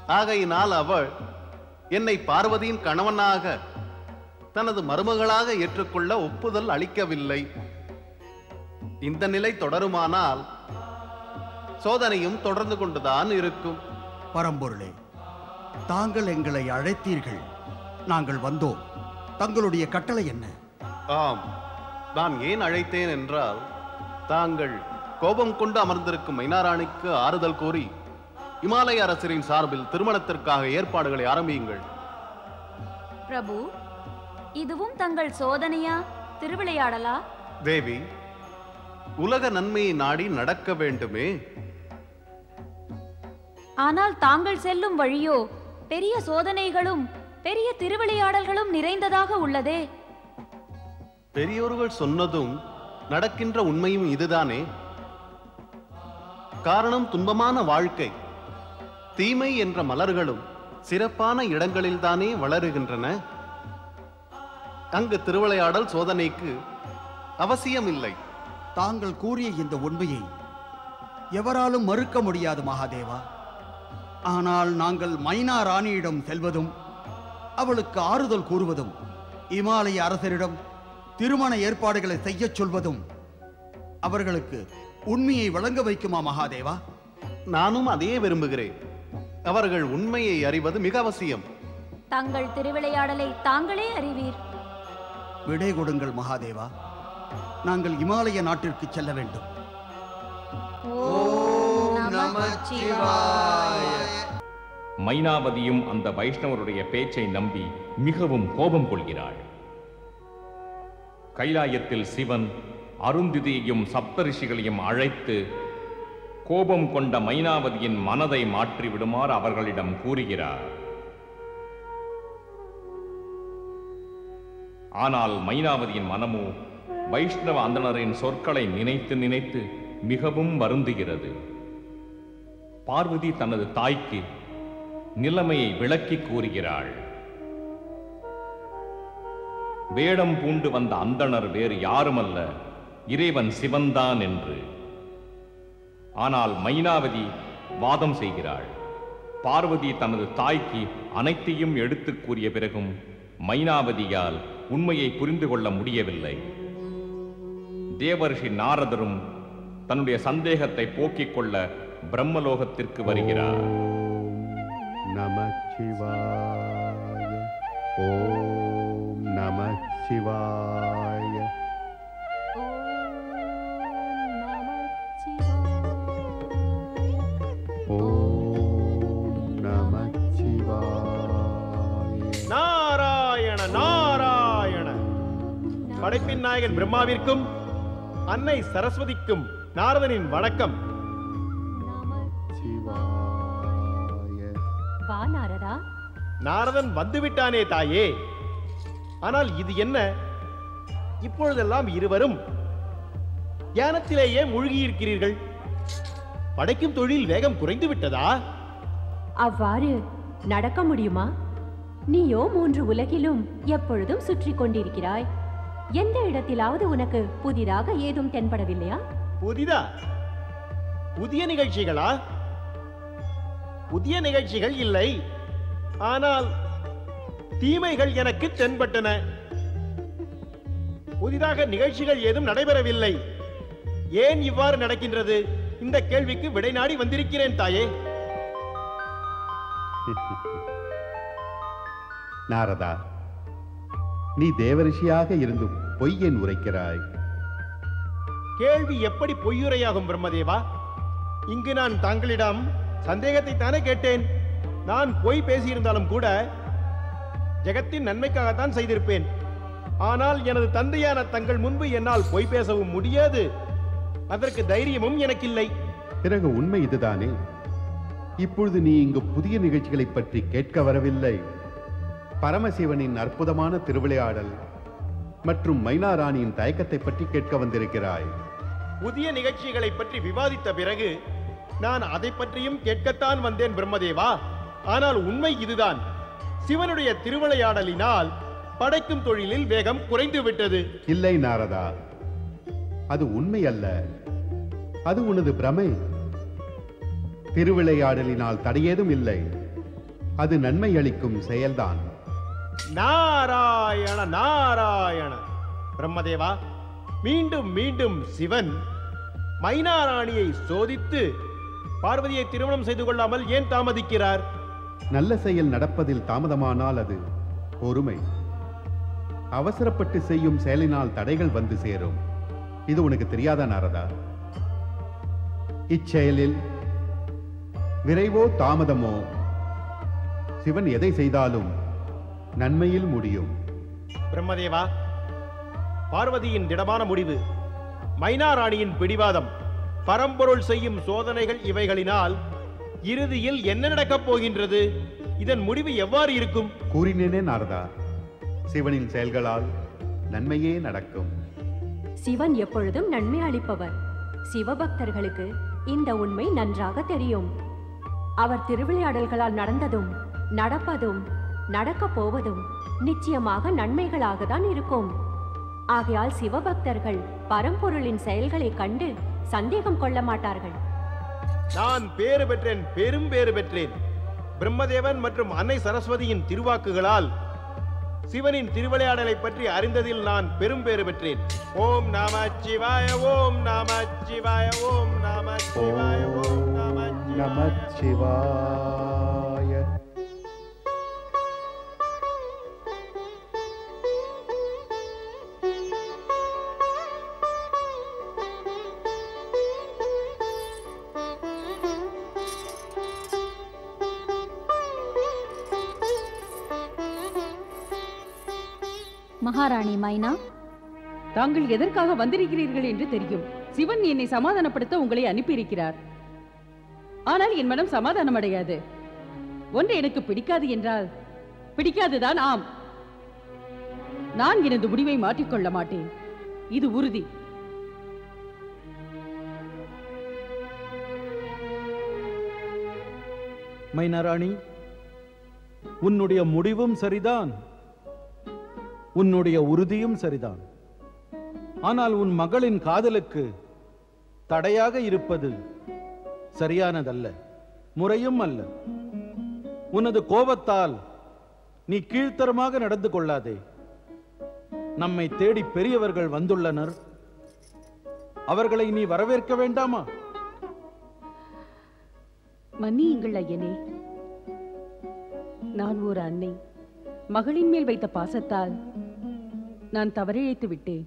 ஆகையினால் அவள் என்னை பார்வதியின் கணவனாக தனது மருமகளாக ஏற்றுக்கொள்ள ஒப்புதல் அளிக்கவில்லை. இந்த நிலை தொடருமானால் சோதனையும் தொடர்ந்து கொண்டுதான் இருக்கும். பரம்பொருளே, தாங்கள் எங்களை அழைத்தீர்கள், நாங்கள் வந்தோம். தங்களுடைய கட்டளை என்ன? ஆம், நான் ஏன் அழைத்தேன் என்றால், தாங்கள் கோபம் கொண்டு அமர்ந்திருக்கும் மைனாராணிக்கு ஆறுதல் கூறி இமாலய அரசரின் சார்பில் திருமணத்திற்காக ஏற்பாடுகளை ஆரம்பியுங்கள். பிரபு, இதுவும் தங்கள் சோதனையா, திருவிளையாடலா? தேவி, உலக நன்மையை நாடி நடக்க வேண்டுமே. ஆனால் தாங்கள் செல்லும் வழியோ பெரிய சோதனைகளும் பெரிய திருவிளையாடல்களும் நிறைந்ததாக உள்ளதே. பெரியோர்கள் சொன்னதும் நடக்கின்ற உண்மையும் இதுதானே. காரணம் துன்பமான வாழ்க்கை. தீமை என்ற மலர்களும் சிறப்பான இடங்களில்தானே வளருகின்றன. அங்கு திருவிளையாடல் சோதனைக்கு அவசியமில்லை. தாங்கள் கூறிய இந்த உண்மையை எவராலும் மறுக்க முடியாது மகாதேவா. ஆனால் நாங்கள் மைனா ராணியிடம் செல்வதும் அவளுக்கு ஆறுதல் கூறுவதும் இமாலய அரசரிடம் திருமண ஏற்பாடுகளை செய்யச் சொல்வதும் அவர்களுக்கு உண்மையை வழங்க வைக்குமா மகாதேவா? நானும் அதையே விரும்புகிறேன். அவர்கள் உண்மையை அறிவது மிக அவசியம். தங்கள் திருவிளையாடலை தாங்களே அறிவீர். விடை கொடுங்கள் மகாதேவா. நாங்கள் இமாலய நாட்டிற்கு செல்ல வேண்டும். மைனாவதியும் அந்த வைஷ்ணவருடைய பேச்சை நம்பி மிகவும் கோபம் கொள்கிறாள். கைலாயத்தில் சிவன் அருந்திதியையும் சப்தரிஷிகளையும் அழைத்து கோபம் கொண்ட மைனாவதியின் மனதை மாற்றி விடுமாறு அவர்களிடம் கூறுகிறார். ஆனால் மைனாவதியின் மனமோ வைஷ்ணவ அந்தணரின் சொற்களை நினைத்து நினைத்து மிகவும் வருந்துகிறது. பார்வதி தனது தாய்க்கு நிலைமையை விளக்கி கூறுகிறாள். வேடம் பூண்டு வந்த அந்தணர் வேறு யாருமல்ல, இறைவன் சிவன்தான் என்று. ஆனால் மைனாவதி வாதம் செய்கிறாள். பார்வதி தனது தாய்க்கு அனைத்தையும் எடுத்துக் கூறிய பிறகும் மைனாவதியால் உண்மையை புரிந்து கொள்ள முடியவில்லை. தேவர்ஷி நாரதரும் தன்னுடைய சந்தேகத்தை போக்கிக் கொள்ள பிரம்மலோகத்திற்கு வருகிறார். நமச்சிவாய, ஓம் நமச்சிவாய. ஓம் நமச்சிவாய. நாராயண நாராயண. படைப்பின் நாயகன் பிரம்மாவிற்கும் அன்னை சரஸ்வதிக்கும் நாரதனின் வணக்கம். வா நாரதா. நாரதன் வந்துவிட்டானே தாயே. ஆனால் இது என்ன? இப்பொழுதெல்லாம் இருவரும் தியானத்திலேயே மூழ்கியிருக்கிறீர்கள். படைக்கும் தொழில் வேகம் குறைந்து விட்டதா? அவ்வாறு நடக்க முடியுமா? நீயோ மூன்று உலகிலும் எப்பொழுதும் சுற்றி கொண்டிருக்கிறாய். எந்த இடத்திலாவது உனக்கு புதிதாக ஏதும் தென்படவில்லையா? புதிதா? புதிய நிகழ்ச்சிகளா? புதிய நிகழ்ச்சிகள் இல்லை. ஆனால் தீமைகள் எனக்கு தென்பட்டன. புதிதாக நிகழ்ச்சிகள் ஏதும் நடைபெறவில்லை. ஏன் இவ்வாறு நடக்கின்றது? இந்த கேள்விக்கு விடை நாடி வந்திருக்கிறேன் தாயே. நாரதா, நீ தேவரிஷியாக இருந்தும் பொய்யன் உரைக்கிறாய். கேள்வி எப்படி பொய்யுரையாகும் பிரம்மதேவா? இங்கு நான் தாங்களிடம் சந்தேகத்தை தானே கேட்டேன். நான் பொய் பேசியிருந்தாலும் கூட ஜெகத்தின் நன்மைக்காகத்தான் செய்திருப்பேன். ஆனால் எனது தந்தையான தங்கள் முன்பு என்னால் பொய் பேசவும் முடியாது. அதற்கு தைரியமும் எனக்கு இல்லை. பிறகு உண்மை இதுதானே. இப்பொழுது நீ இங்கு புதிய நிகழ்ச்சிகளை பற்றி கேட்க வரவில்லை. பரமசிவனின் அற்புதமான திருவிளையாடல் மற்றும் மைனாராணியின் தயக்கத்தை பற்றி கேட்க வந்திருக்கிறாய். புதிய நிகழ்ச்சிகளை பற்றி விவாதித்த பிறகு நான் அதை பற்றியும் கேட்கத்தான் வந்தேன் பிரம்மதேவா. ஆனால் உண்மை இதுதான். சிவனுடைய திருவிளையாடலினால் படைக்கும் தொழிலில் வேகம் குறைந்து விட்டது. இல்லை நாரதா, அது உண்மை அல்ல. அது உனது பிரமை. திருவிளையாடலினால் தடையேதும் இல்லை. அது நன்மை அளிக்கும் செயல்தான். நாராயண நாராயண. பிரம்மதேவா, மீண்டும் மீண்டும் சிவன் மைனாராணியை சோதித்து பார்வதியை திருமணம் செய்து கொள்ளாமல் ஏன் தாமதிக்கிறார்? நல்ல செயல் நடப்பதில் தாமதமானால் அது பொறுமை. அவசரப்பட்டு செய்யும் செயலினால் தடைகள் வந்து சேரும். இது உனக்கு தெரியாதா நாரதா? இச்செயலில் விரைவோ தாமதமோ சிவன் எதை செய்தாலும் நன்மையில் முடியும். பிரம்மதேவா, பார்வதியின் திடமான முடிவு, மைனாராணியின் பிடிவாதம், பரம்பொருள் செய்யும் சோதனைகள், இவைகளினால் இறுதியில் என்ன நடக்கப் போகின்றது? இதன் முடிவு எவ்வாறு இருக்கும்? கூறினேனே நாரதா, சிவனின் செயல்களால் நன்மையே நடக்கும். சிவன் எப்பொழுதும் நன்மை அளிப்பவர். சிவபக்தர்களுக்கு இந்த உண்மை நன்றாக தெரியும். அவர் திருவிளையாடல்களால் நடந்ததும் நடப்பதும் நடக்கப் போவதும் நிச்சயமாக நன்மைகளாக தான் இருக்கும். ஆகையால் சிவபக்தர்கள் பரம்பொருளின் செயல்களை கண்டு சந்தேகம் கொள்ள மாட்டார்கள். நான் பேறு பெற்றேன், பெரும் பேறு பெற்றேன். பிரம்மதேவன் மற்றும் அன்னை சரஸ்வதியின் திருவாக்குகளால் சிவனின் திருவிளையாடலை பற்றி அறிந்ததில் நான் பெரும் பேறு பெற்றேன். ஓம் நம சிவாய, ஓம் நம சிவாய, ஓம் நம சிவாய, ஓம் நம சிவாய. மகாராணி மைனா, தாங்கள் எதற்காக வந்திருக்கிறீர்கள் என்று தெரியும். சிவன் என்னை சமாதானப்படுத்த உங்களை அனுப்பியிருக்கிறார். ஆனால் என் மனம் சமாதானம் அடையாது. ஒன்று எனக்கு பிடிக்காது என்றால் பிடிக்காதுதான். ஆம், நான் எனது முடிவை மாற்றிக்கொள்ள மாட்டேன். இது உறுதி. மைனாராணி, உன்னுடைய முடிவும் சரிதான், உன்னுடைய உறுதியும் சரிதான். ஆனால் உன் மகளின் காதலுக்கு தடையாக இருப்பது சரியானதல்ல, முறையும் அல்ல. உனது கோபத்தால் நீ கீழ்த்தரமாக நடந்து கொள்ளாதே. நம்மை தேடி பெரியவர்கள் வந்துள்ளனர், அவர்களை நீ வரவேற்க வேண்டாமா? மன்னியுங்கள் ஐயனே, நான் ஒரு அன்னை. மகளின் மேல் வைத்த பாசத்தால் நான் தவறிழைத்து விட்டேன்.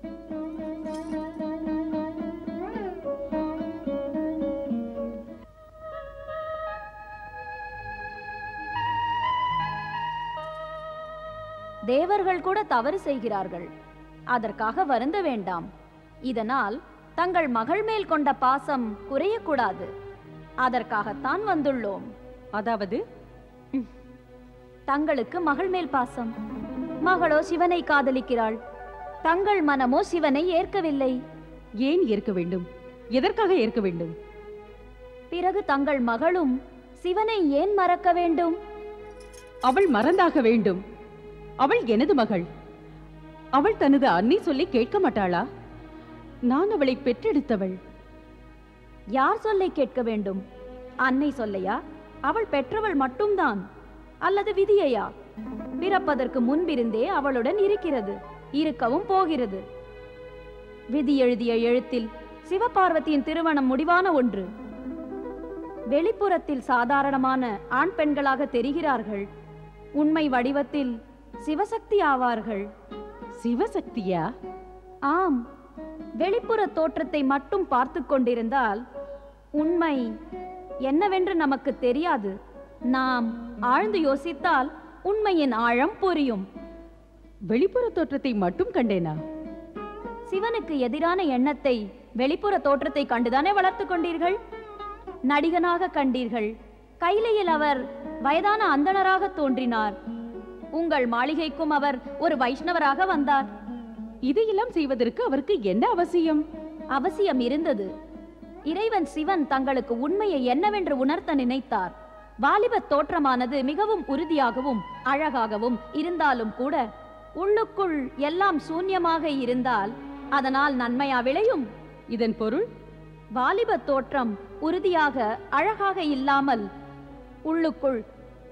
தேவர்கள் கூட தவறு செய்கிறார்கள், அதற்காக வருந்த வேண்டாம். இதனால் தங்கள் மகள் மேல் கொண்ட பாசம் குறையக்கூடாது, அதற்காகத்தான் வந்துள்ளோம். அதாவது தங்களுக்கு மகள் மேல் பாசம். மகளோ சிவனை காதலிக்கிறாள், தங்கள் மனமோ சிவனை ஏற்கவில்லை. ஏன் ஏற்க வேண்டும்? எதற்காக ஏற்க வேண்டும்? பிறகு தங்கள் மகளும் சிவனை ஏன் மறக்க வேண்டும்? அவள் மறந்தாக வேண்டும். அவள் எனது மகள். அவள் தனது அன்னை சொல்லி கேட்க மாட்டாளா? நான் அவளை பெற்றெடுத்தவள். யார் சொல்லை கேட்க வேண்டும்? அன்னை சொல்லையா? அவள் பெற்றவள் மட்டும்தான், அல்லது விதியையா? பிறப்பதற்கு முன்பிருந்தே அவளுடன் இருக்கிறது, இருக்கவும் போகிறது. விதி எழுதிய எழுத்தில் சிவபார்வதியின் திருமணம் முடிவான ஒன்று. வெளிப்புறத்தில் சாதாரணமான ஆண் பெண்களாக தெரிகிறார்கள், உண்மை வடிவத்தில் சிவசக்தி ஆவார்கள். சிவசக்தியா? ஆம். வெளிப்புற தோற்றத்தை மட்டும் பார்த்து கொண்டிருந்தால் உண்மை என்னவென்று நமக்கு தெரியாது. நாம் ஆழ்ந்து யோசித்தால் உண்மையின் ஆழம் புரியும். வெளிப்புற தோற்றத்தை மட்டும் கண்டேனா? சிவனுக்கு எதிரான எண்ணத்தை வெளிப்புற தோற்றத்தை கண்டுதானே வளர்த்து கொண்டீர்கள். நடிகனாக கண்டீர்கள். கைலையில் அவர் வயதான அந்தணராக தோன்றினார். உங்கள் மாளிகைக்கும் அவர் ஒரு வைஷ்ணவராக வந்தார். இதையெல்லாம் செய்வதற்கு அவருக்கு என்ன அவசியம்? அவசியம் இருந்தது. இறைவன் சிவன் தங்களுக்கு உண்மையை என்னவென்று உணர்த்த நினைத்தார். வாலிப தோற்றமானது மிகவும் உறுதியாகவும் அழகாகவும் இருந்தாலும் கூட உள்ளுக்குள் எல்லாம் சூன்யமாக இருந்தால் அதனால் நன்மையா விளையும்? இதன் பொருள், வாலிப தோற்றம் உறுதியாக அழகாக இல்லாமல் உள்ளுக்குள்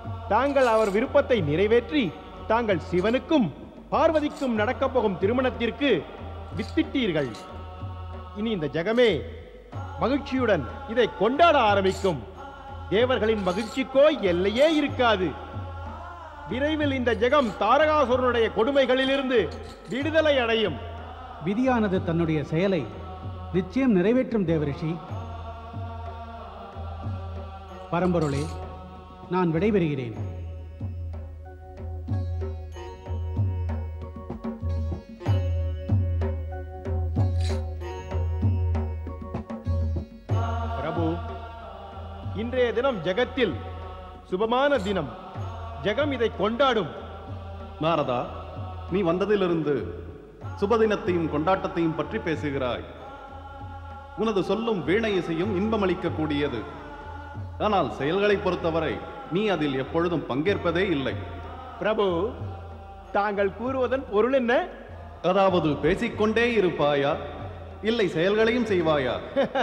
தாங்கள் அவர் விருப்பத்தை நிறைவேற்றி தாங்கள் சிவனுக்கும் பார்வதிக்கும் நடக்கப் போகும் திருமணத்திற்கு வித்திட்டீர்கள். இனி இந்த ஜகமே மகிழ்ச்சியுடன் இதை கொண்டாட ஆரம்பிக்கும். தேவர்களின் மகிழ்ச்சிக்கோ எல்லையே இருக்காது. விரைவில் இந்த ஜெகம் தாரகாசுரனுடைய கொடுமைகளிலிருந்து விடுதலை அடையும். விதியானது தன்னுடைய செயலை நிச்சயம் நிறைவேற்றும் தேவரிஷி. பரம்பொருளே, நான் விடைபெறுகிறேன். பிரபு, இன்றைய தினம் ஜெகத்தில் சுபமான தினம். ஜெகம் இதை கொண்டாடும். நாரதா, நீ வந்ததிலிருந்து சுபதினத்தையும் கொண்டாட்டத்தையும் பற்றி பேசுகிறாய். உனது சொல்லும் வீணை இசையும் இன்பமளிக்க கூடியது. ஆனால் செயல்களை பொறுத்தவரை நீ அதில் எப்பொழுதும் பங்கேற்பதே இல்லை. பிரபு, தாங்கள் கூறுவதன் பொருள் என்ன? அதாவது பேசிக்கொண்டே இருப்பாயா, இல்லை செயல்களையும் செய்வாயா?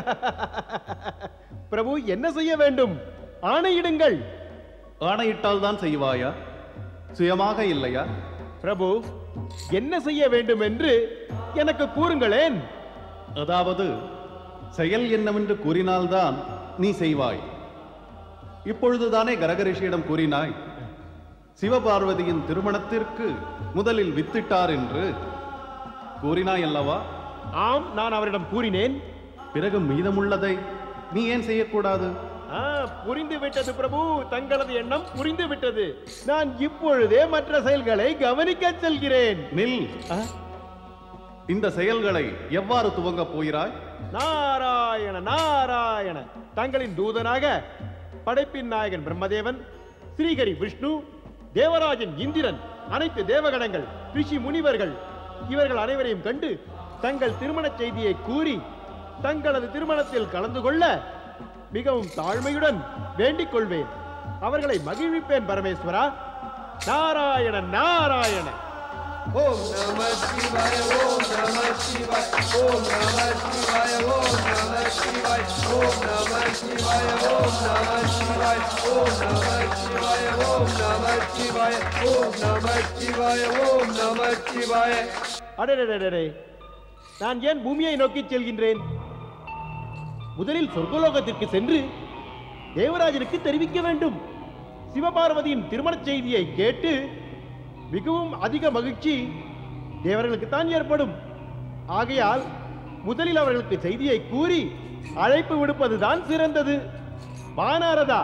பிரபு, என்ன செய்ய வேண்டும்? ஆணையிடுங்கள். ஆணையிட்டால் தான் செய்வாயா, சுயமாக இல்லையா? பிரபு, என்ன செய்ய வேண்டும் என்று எனக்கு கூறுங்களேன். அதாவது செயல் என்னவென்று கூறினால்தான் நீ செய்வாய். இப்பொழுதுதானே கரகரிஷியிடம் கூறினாய், சிவபார்வதியின் திருமணத்திற்கு முதலில் வித்திட்டார் என்று கூறினாய் அல்லவா? ஆம், நான் அவரிடம் கூறினேன். பிறகு மீதமுள்ளதை நீ ஏன் செய்யக்கூடாது? புரிந்து விட்டது பிரபு, தங்களது எண்ணம் புரிந்து விட்டது. நான் இப்பொழுதே மற்ற செயல்களை கவனிக்க செல்கிறேன். நில். இந்த செயல்களை எவ்வாறு துவங்க போகிறாய்? நாராயண நாராயண. தங்களின் தூதனாக படைப்பின் நாயகன் பிரம்மதேவன், ஸ்ரீஹரி விஷ்ணு, தேவராஜன் இந்திரன், அனைத்து தேவகணங்கள், ரிஷி முனிவர்கள் இவர்கள் அனைவரையும் கண்டு தங்கள் திருமண செய்தியை கூறி தங்களது திருமணத்தில் கலந்து கொள்ள மிகவும் தாழ்மையுடன் வேண்டிக் கொள்வேன். அவர்களை மகிழ்விப்பேன் பரமேஸ்வரா. நாராயண நாராயண. ஓம் நம சிவாய ஓம் நம சிவாய ஓம் நம சிவாய ஓம் நம சிவாய ஓம் நம சிவாய ஓம் நம சிவாய ஓம் நம சிவாய ஓம் நம சிவாய ஓம் நம சிவாய ஓம் நம சிவாய. அடடடடே, நான் ஏன் பூமியை நோக்கி செல்கின்றேன்? முதலில் சொர்க்கலோகத்திற்கு சென்று தேவராஜனுக்கு தெரிவிக்க வேண்டும். சிவபார்வதியின் திருமண செய்தியை கேட்டு மிகவும் அதிக மகிழ்ச்சி தேவர்களுக்கு தான் ஏற்படும். ஆகையால் முதலில் அவர்களுக்கு செய்தியை கூறி அழைப்பு விடுப்பதுதான் சிறந்தது. வானாரதா,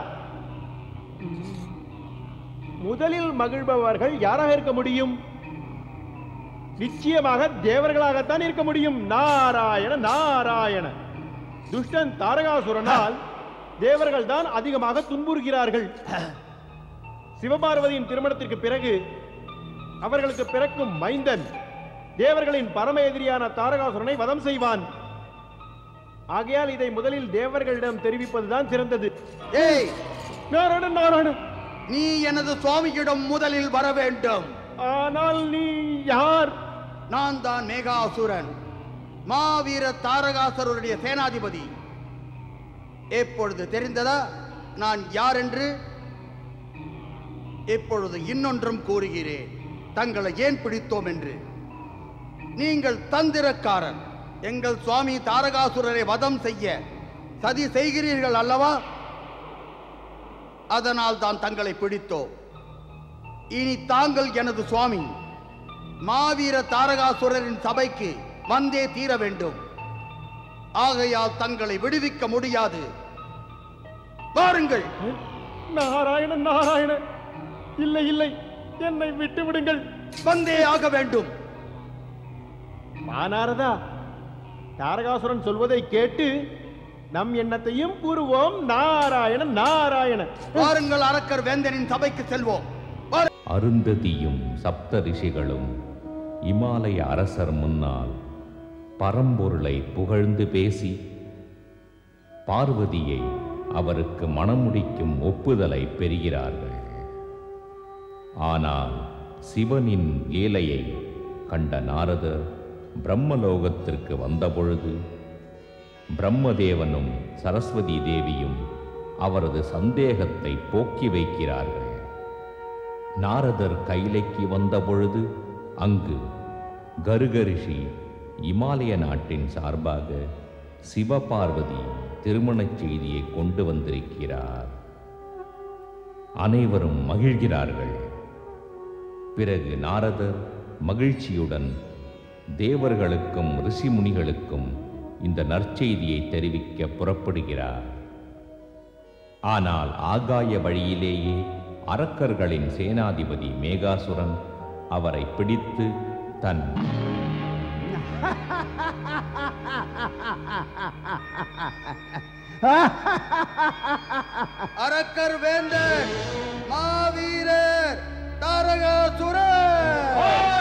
முதலில் மகிழ்பவர்கள் யாராக இருக்க முடியும்? நிச்சயமாக தேவர்களாகத்தான் இருக்க முடியும். நாராயண நாராயண. துஷ்டன் தாரகாசுரனால் தேவர்கள் தான் அதிகமாக துன்புறுகிறார்கள். சிவபார்வதியின் திருமணத்திற்கு பிறகு அவர்களுக்கு பிறக்கும் மைந்தன் தேவர்களின் பரம எதிரியான தாரகாசுரனை வதம் செய்வான். ஆகையால் இதை முதலில் தேவர்களிடம் தெரிவிப்பதுதான் சிறந்தது. ஏய் நாராயண நாராயண, நீ எனது சுவாமியிடம் முதலில் வர வேண்டும். ஆனால் நீ யார்? நான் தான் மேகாசுரன், மாவீர தாரகாசுரருடைய சேனாதிபதி. எப்பொழுது தெரிந்ததா நான் யார் என்று? இப்பொழுது இன்னொன்றும் கூறுகிறேன், தங்களை ஏன் பிடித்தோம் என்று. நீங்கள் தந்திரக்காரர். எங்கள் சுவாமி தாரகாசுரரை வதம் செய்ய சதி செய்கிறீர்கள் அல்லவா? அதனால் தான் தங்களை பிடித்தோம். இனி தாங்கள் எனது சுவாமி மாவீர தாரகாசுரரின் சபைக்கு வந்தே தீர வேண்டும். ஆகையால் தங்களை விடுவிக்க முடியாது. வாருங்கள். நாராயண நாராயண. இல்லை இல்லை, என்னை விட்டு விடுங்கள். வந்தே ஆக வேண்டும். வானாரதா, தாரகாசுரன் சொல்வதை கேட்டு நம் எண்ணத்தையும் கூறுவோம். நாராயண நாராயண. வாருங்கள், அரக்கர் வேந்தனின் சபைக்கு செல்வோம். அருந்ததியும் சப்த ரிஷிகளும் இமாலய அரசர் முன்னால் பரம்பொருளை புகழ்ந்து பேசி பார்வதியை அவருக்கு மணமுடிக்கும் ஒப்புதலை பெறுகிறார்கள். ஆனால் சிவனின் லீலையை கண்ட நாரதர் பிரம்மலோகத்திற்கு வந்தபொழுது பிரம்மதேவனும் சரஸ்வதி தேவியும் அவரது சந்தேகத்தை போக்கி வைக்கிறார்கள். நாரதர் கைலைக்கு வந்தபொழுது அங்கு கருகரிஷி இமாலய நாட்டின் சார்பாக சிவபார்வதி திருமணச் செய்தியை கொண்டு வந்திருக்கிறார். அனைவரும் மகிழ்கிறார்கள். பிறகு நாரதர் மகிழ்ச்சியுடன் தேவர்களுக்கும் ரிஷிமுனிகளுக்கும் இந்த நற்செய்தியை தெரிவிக்க புறப்படுகிறார். ஆனால் ஆகாய வழியிலேயே அரக்கர்களின் சேனாதிபதி மேகாசுரன் அவரை பிடித்து தன் அரக்கர் வேந்தர் மாவீரர் தாரகாசுரர்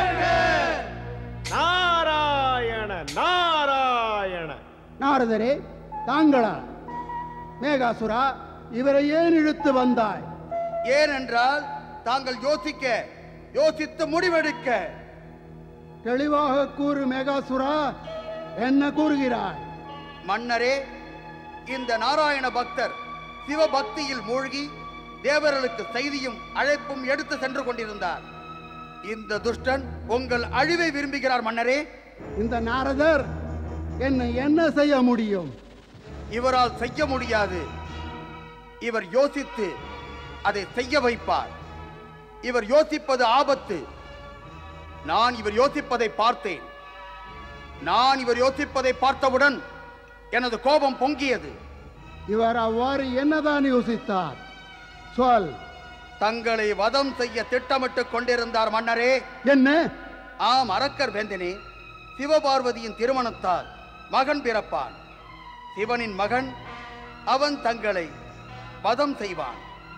நாராயண நாராயண. நாரதரே, தாங்களா? மேகாசுரா, இவரை ஏன் இழுத்து வந்தாய்? ஏனென்றால் தாங்கள் யோசிக்க, யோசித்து முடிவெடுக்க. தெளிவாக கூறு மேகாசுரா, என்ன கூறுகிறாய்? மன்னரே, இந்த நாராயண பக்தர் சிவபக்தியில் மூழ்கி தேவர்களுக்கு செய்தியும் அழைப்பும் எடுத்து சென்று கொண்டிருந்தார். இந்த துஷ்டன் உங்கள் அழிவை விரும்புகிறார் மன்னரே. இந்த நாரதர் என்னை என்ன செய்ய முடியும்? இவரால் செய்ய முடியாது. இவர் யோசித்து அதை செய்ய வைப்பார். இவர் யோசிப்பது ஆபத்து. நான் இவர் யோசிப்பதை பார்த்தேன். நான் இவர் யோசிப்பதை பார்த்தவுடன் எனது கோபம் பொங்கியது. இவர் அவ்வாறு என்னதான் யோசித்தார்? சொல். தங்களை வதம் செய்ய திட்டமிட்டுக் கொண்டிருந்தார் மன்னரே. என்ன? ஆம் அரக்கர் வேந்தனே, சிவபார்வதியின் திருமணத்தால் மகன் பிறப்பான். சிவனின் மகன். அவன் தங்களை வதம் செய்வான்.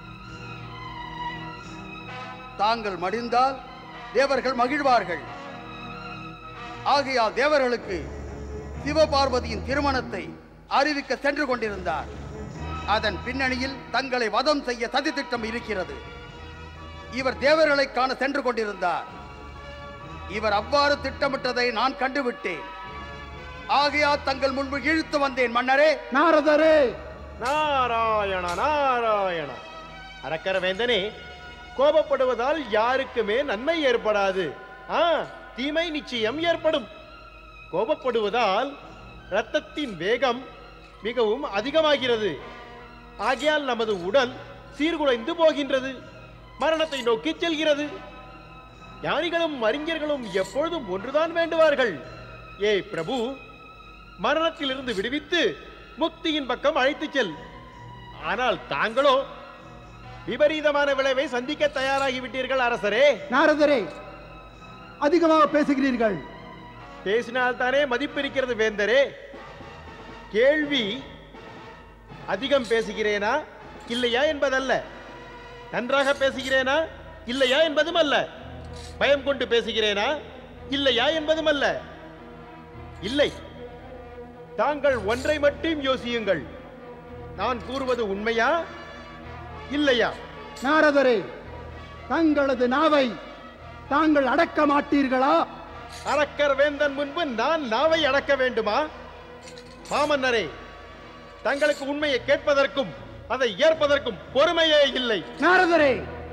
தாங்கள் மடிந்தால் தேவர்கள் மகிழ்வார்கள். ஆகையால் தேவர்களுக்கு சிவபார்வதியின் திருமணத்தை அறிவிக்க சென்று கொண்டிருந்தார். அதன் பின்னணியில் தங்களை வதம் செய்ய சதி திட்டம் இருக்கிறது. இவர் தேவர்களை காண சென்று கொண்டிருந்தார். இவர் அவ்வாறு திட்டமிட்டதை நான் கண்டுவிட்டேன். ஆகையால் தங்கள் முன்பு இழுத்து வந்தேன் மன்னரே. நாரதரே! நாராயண நாராயண. அரக்கர வேந்தனே, கோபப்படுவதால் யாருக்குமே நன்மை ஏற்படாது. ஆ, தீமை நிச்சயம் ஏற்படும். கோபப்படுவதால் இரத்தத்தின் வேகம் மிகவும் அதிகமாகிறது. ஆகையால் நமது உடல் சீர்குலைந்து போகின்றது, மரணத்தை நோக்கி செல்கிறது. ஞானிகளும் அறிஞர்களும் எப்பொழுதும் ஒன்றுதான் வேண்டுவார்கள். ஏ பிரபு, மரணத்திலிருந்து விடுவித்து முக்தியின் பக்கம் அழைத்து செல். ஆனால் தாங்களோ விபரீதமான விளைவை சந்திக்க தயாராகிவிட்டீர்கள் அரசரே. நாரதரே, அதிகமாக பேசுகிறீர்கள். பேசினால் தானே மதிப்பிருக்கிறது வேந்தரே. கேள்வி அதிகம் பேசுகிறேனா இல்லையா என்பதல்ல, நன்றாக பேசுகிறேனா இல்லையா என்பதும் அல்ல, பயம் கொண்டு பேசுகிறேனா இல்லையா என்பதும் அல்ல. இல்லை, தாங்கள் ஒன்றை மட்டும் யோசியுங்கள். நான் கூறுவது உண்மையா இல்லையா? நாரதரே, தங்களது நாவை தாங்கள் அடக்க மாட்டீர்களா? அரக்கர் வேந்தன் முன்பு நான் நாவை அடக்க வேண்டுமா? மாமன்னரே, தங்களுக்கு உண்மையை கேட்பதற்கும் அதை ஏற்பதற்கும் பொறுமையே இல்லை. நாரதரே,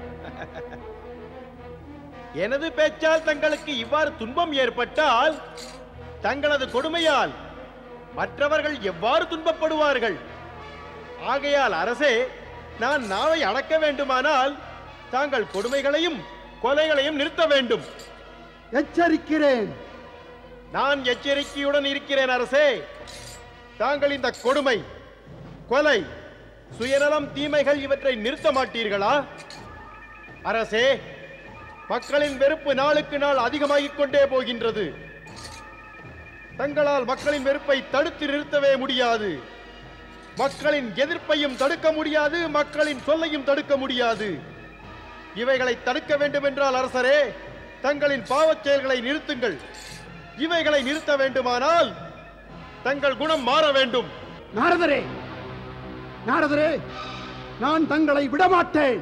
எனது பேச்சால் தங்களுக்கு இவ்வாறு துன்பம் ஏற்பட்டால் தங்களது கொடுமையால் மற்றவர்கள் எவ்வாறு துன்பப்படுவார்கள்? ஆகையால் அரசே, நான் நாவை அடக்க வேண்டுமானால் தாங்கள் கொடுமைகளையும் கொலைகளையும் நிறுத்த வேண்டும். எச்சரிக்கிறேன். நான் எச்சரிக்கையுடன் இருக்கிறேன் அரசே. தாங்கள் இந்த கொடுமை, கொலை, சுயநலம், தீமைகள் இவற்றை நிறுத்த மாட்டீர்களா? அரசே, மக்களின் வெறுப்பு நாளுக்கு நாள் அதிகமாகிக் கொண்டே போகின்றது. தங்களால் மக்களின் வெறுப்பை தடுத்து நிறுத்தவே முடியாது. மக்களின் எதிர்ப்பையும் தடுக்க முடியாது, மக்களின் சொல்லையும் தடுக்க முடியாது. இவைகளை தடுக்க வேண்டும் என்றால் அரசரே, தங்களின் பாவச் செயல்களை நிறுத்துங்கள். இவைகளை நிறுத்த வேண்டுமானால் தங்கள் குணம் மாற வேண்டும். நாரதரே, நாரதரே, நான் தங்களை விடமாட்டேன்.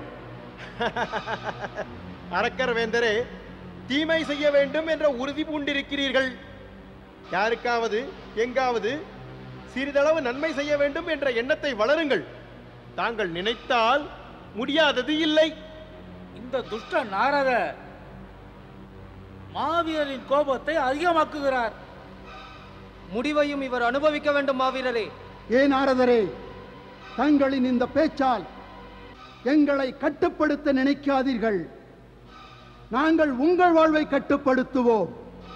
அரக்கர் வேந்தரே, தீமை செய்ய வேண்டும் என்ற உறுதி பூண்டிருக்கிறீர்கள். யாருக்காவது எங்காவது சிறிதளவு நன்மை செய்ய வேண்டும் என்ற எண்ணத்தை வளருங்கள். தாங்கள் நினைத்தால் முடியாதது இல்லை. இந்த துஷ்ட நாரதர் மாவீரரின் கோபத்தை அதிகமாக்குகிறார். முடிவையும் இவர் அனுபவிக்க வேண்டும் மாவீரரே. ஏன் நாரதரே, தங்களின் இந்த பேச்சால் எங்களை கட்டுப்படுத்த நினைக்காதீர்கள். நாங்கள் உங்கள் வாழ்வை கட்டுப்படுத்துவோம்.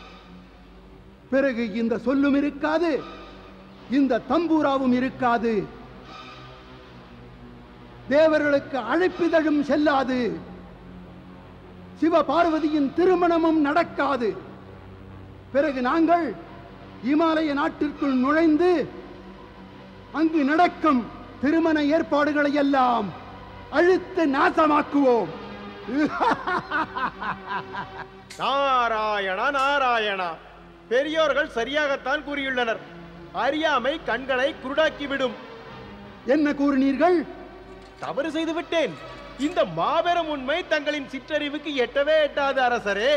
பிறகு இந்த சொல்லும் இருக்காது, இந்த தம்பூராவும் இருக்காது, தேவர்களுக்கு அழைப்பிதழும் செல்லாது, சிவ பார்வதியின் திருமணமும் நடக்காது. பிறகு நாங்கள் இமாலய நாட்டிற்குள் நுழைந்து அங்கு நடக்கும் திருமண ஏற்பாடுகளை எல்லாம் அழித்து நாசமாக்குவோம். நாராயணா நாராயணா, பெரியோர்கள் சரியாகத்தான் கூறியுள்ளனர். அறியாமை கண்களை குருடாக்கிவிடும். என்ன கூறினீர்கள்? தவறு செய்து விட்டேன். இந்த மாபெரும் உண்மை தங்களின் சிற்றறிவுக்கு எட்டவே எட்டாது அரசரே.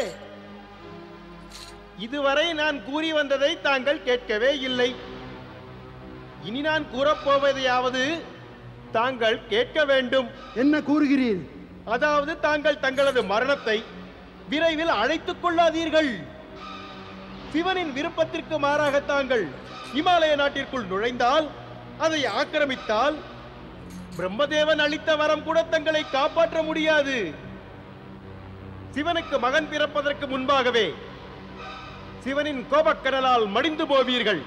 இதுவரை நான் கூறி வந்ததை தாங்கள் கேட்கவே இல்லை. இனி நான் கூறப்போவதையாவது தாங்கள் கேட்க வேண்டும். என்ன கூறுகிறீர்? அதாவது தாங்கள் தங்களது மரணத்தை விரைவில் அழைத்துக் கொள்ளாதீர்கள். சிவனின் விருப்பத்திற்கு மாறாக தாங்கள் இமாலய நாட்டிற்குள் நுழைந்தால், அதை ஆக்கிரமித்தால், பிரம்மதேவன் அளித்த வரம் கூட தங்களை காப்பாற்ற முடியாது. சிவனுக்கு மகன் பிறப்பதற்கு முன்பாகவே சிவனின் கோபக்கடலால் மடிந்து போவீர்கள்.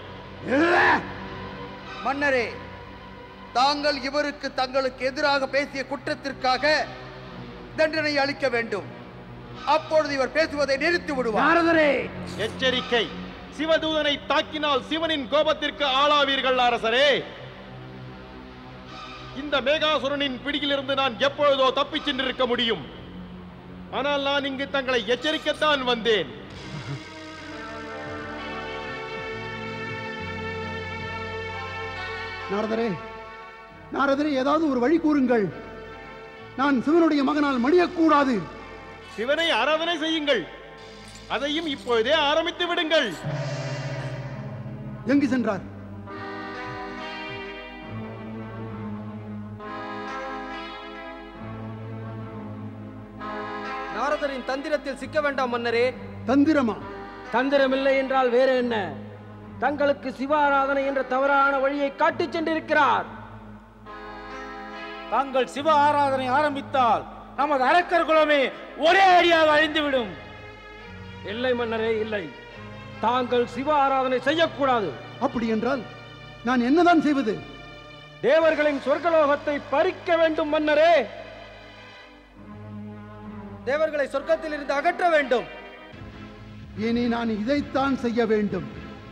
மன்னரே, தாங்கள் இவருக்கு தங்களுக்கு எதிராக பேசிய குற்றத்திற்காக தண்டனை அளிக்க வேண்டும். அப்பொழுது இவர் பேசுவதை நிறுத்தி விடுவார். எச்சரிக்கை, சிவதூதனை தாக்கினால் சிவனின் கோபத்திற்கு ஆளாவீர்கள் அரசரே. இந்த மேகாசுரனின் பிடியிலிருந்து நான் எப்பொழுதோ தப்பிச் சென்றிருக்க முடியும். ஆனால் நான் இங்கு தங்களை எச்சரிக்கத்தான் வந்தேன். நாரதரே, நாரதரே, ஏதாவது ஒரு வழி கூறுங்கள். நான் சிவனுடைய மகனால் மடியக்கூடாது. சிவனை ஆராதனை செய்யுங்கள். அதையும் இப்பொழுதே ஆரம்பித்து விடுங்கள். எங்கு சென்றார்? நாரதரின் தந்திரத்தில் சிக்க வேண்டாம் மன்னரே. தந்திரமா? தந்திரமில்லை என்றால் வேற என்ன? தங்களுக்கு சிவாராதனை என்ற தவறான வழியை காட்டிச் சென்றிருக்கிறார். தாங்கள் சிவ ஆராதனை ஆரம்பித்தால் நமது அரக்கர் குலமே ஒரே அடியாக அழிந்துவிடும். இல்லை மன்னரே, இல்லை. தாங்கள் சிவ ஆராதனை செய்யக்கூடாது. அப்படி என்றால் நான் என்னதான் செய்வது? தேவர்களின் சொர்க்கலோகத்தை பறிக்க வேண்டும் மன்னரே. தேவர்களை சொர்க்கத்தில் இருந்து அகற்ற வேண்டும். இனி நான் இதைத்தான் செய்ய வேண்டும்.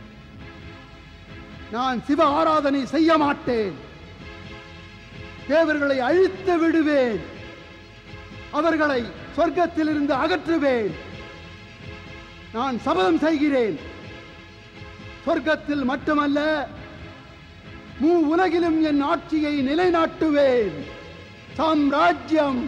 நான் சிவ ஆராதனை செய்ய மாட்டேன். தேவர்களை அழித்து விடுவேன். அவர்களை சொர்க்கத்திலிருந்து அகற்றுவேன். நான் சபதம் செய்கிறேன். சொர்க்கத்தில் மட்டுமல்ல, மூ உலகிலும் என் ஆட்சியை நிலைநாட்டுவேன். சாம்ராஜ்யம்.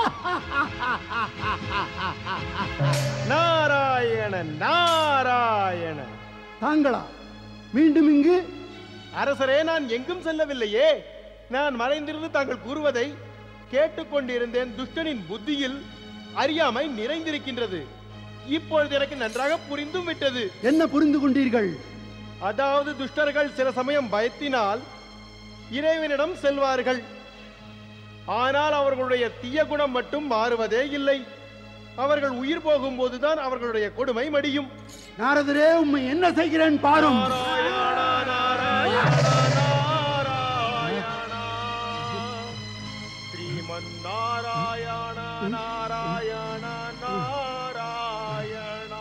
நாராயண நாராயண. தாங்களா மீண்டும் இங்கு? அரசரே, நான் எங்கும் செல்லவில்லையே. நான் மறைந்திருந்து தாங்கள் கூறுவதை கேட்டுக்கொண்டிருந்தேன். துஷ்டனின் புத்தியில் அறியாமை நிறைந்திருக்கின்றது. இப்பொழுது எனக்கு நன்றாக புரிந்தும் விட்டது. என்ன புரிந்து கொண்டீர்கள்? அதாவது துஷ்டர்கள் சில சமயம் பயத்தினால் இறைவனிடம் செல்வார்கள். ஆனால் அவர்களுடைய தீய குணம் மட்டும் மாறுவதே இல்லை. அவர்கள் உயிர் போகும்போதுதான் அவர்களுடைய கொடுமை மடியும். நாரதரே, உம்மை என்ன செய்கிறேன் பாரும். ஸ்ரீமன் நாராயண நாராயண நாராயண.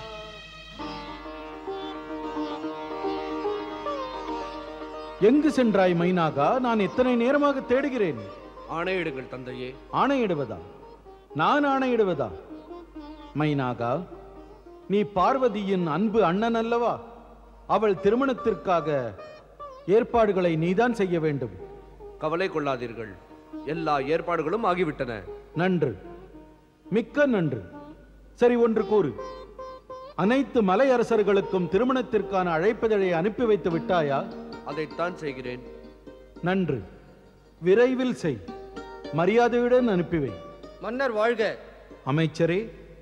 எங்கு சென்றாய் மைனாகா? நான் எத்தனை நேரமாக தேடுகிறேன். ஆணையிடுங்கள் தந்தையே. ஆணையிடுவதா? நான் ஆணையிடுவதா? மைனாகா, நீ பார்வதியின் அன்பு அண்ணன் அல்லவா? அவள் திருமணத்திற்காக ஏற்பாடுகளை நீதான் செய்ய வேண்டும். கவலை கொள்ளாதீர்கள், எல்லா ஏற்பாடுகளும் ஆகிவிட்டன. நன்று, மிக்க நன்று. சரி, ஒன்று கூறு. அனைத்து மலை அரசர்களுக்கும் திருமணத்திற்கான அழைப்பதழை அனுப்பி வைத்து விட்டாயா? அதைத்தான் செய்கிறேன். நன்று, விரைவில் செய். மரியாதையுடன் அனுப்பி வை. மன்னர் வாழ்க. அமைச்சரே,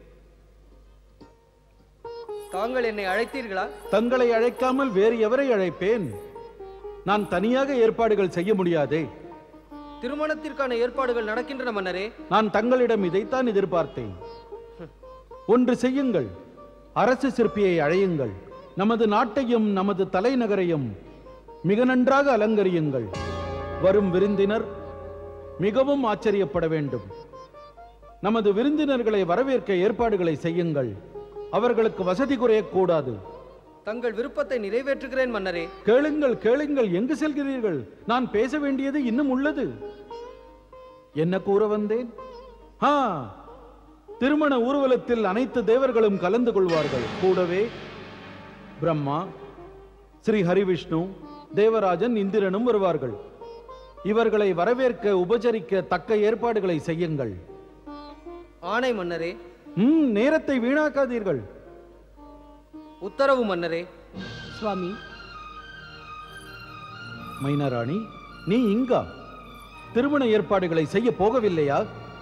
தாங்கள் என்னை அழைத்தீர்களா? தங்களை அழைக்காமல் வேறு எவரை அழைப்பேன்? நான் தனியாக ஏற்பாடுகள் செய்ய முடியாதே. திருமணத்திற்கான ஏற்பாடுகள் நடக்கின்றன மன்னரே. நான் தங்களிடம் இதைத்தான் எதிர்பார்த்தேன். ஒன்று செய்யுங்கள், அரசு சிற்பியை அழையுங்கள். நமது நாட்டையும் நமது தலைநகரையும் மிக நன்றாக அலங்கரியுங்கள். வரும் விருந்தினர் மிகவும் ஆச்சரியப்பட வேண்டும். நமது விருந்தினர்களை வரவேற்க ஏற்பாடுகளை செய்யுங்கள். அவர்களுக்கு வசதி குறையக்கூடாது. தங்கள் விருப்பத்தை நிறைவேற்றுகிறேன் மன்னரே. கேளுங்கள் கேளுங்கள், எங்கு செல்கிறீர்கள்? நான் பேச வேண்டியது இன்னும் உள்ளது. என்ன கூற வந்தேன்? ஆ, திருமண ஊர்வலத்தில் அனைத்து தேவர்களும் கலந்து கொள்வார்கள். கூடவே பிரம்மா, ஸ்ரீ ஹரிவிஷ்ணு, தேவராஜன், இந்திரனும் வருவார்கள். இவர்களை வரவேற்க உபசரிக்க தக்க ஏற்பாடுகளை செய்யுங்கள். ஆணை மன்னரே. ம், நேரத்தை வீணாக்காதீர்கள். உத்தரவு மன்னரே. சுவாமி. மைனாராணி, நீ இங்கா? திருமண ஏற்பாடுகளை செய்ய போகவில்லையா?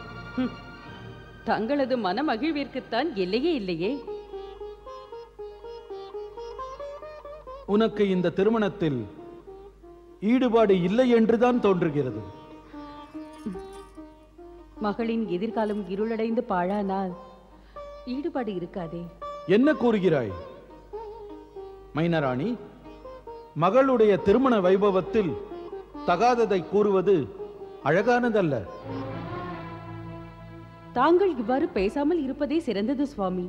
தங்களது மன மகிழ்விற்குத்தான் எல்லையே இல்லையே. உனக்கு இந்த திருமணத்தில் ஈடுபாடு இல்லை என்றுதான் தோன்றுகிறது. மகளின் எதிர்காலம் இருளடைந்து பாழானால் ஈடுபாடு இருக்காதே. என்ன கூறுகிறாய் மைனாராணி? மகளுடைய திருமண வைபவத்தில் தகாததை கூறுவது அழகானதல்ல. தாங்கள் இவ்வாறு பேசாமல் இருப்பதே சிறந்தது சுவாமி.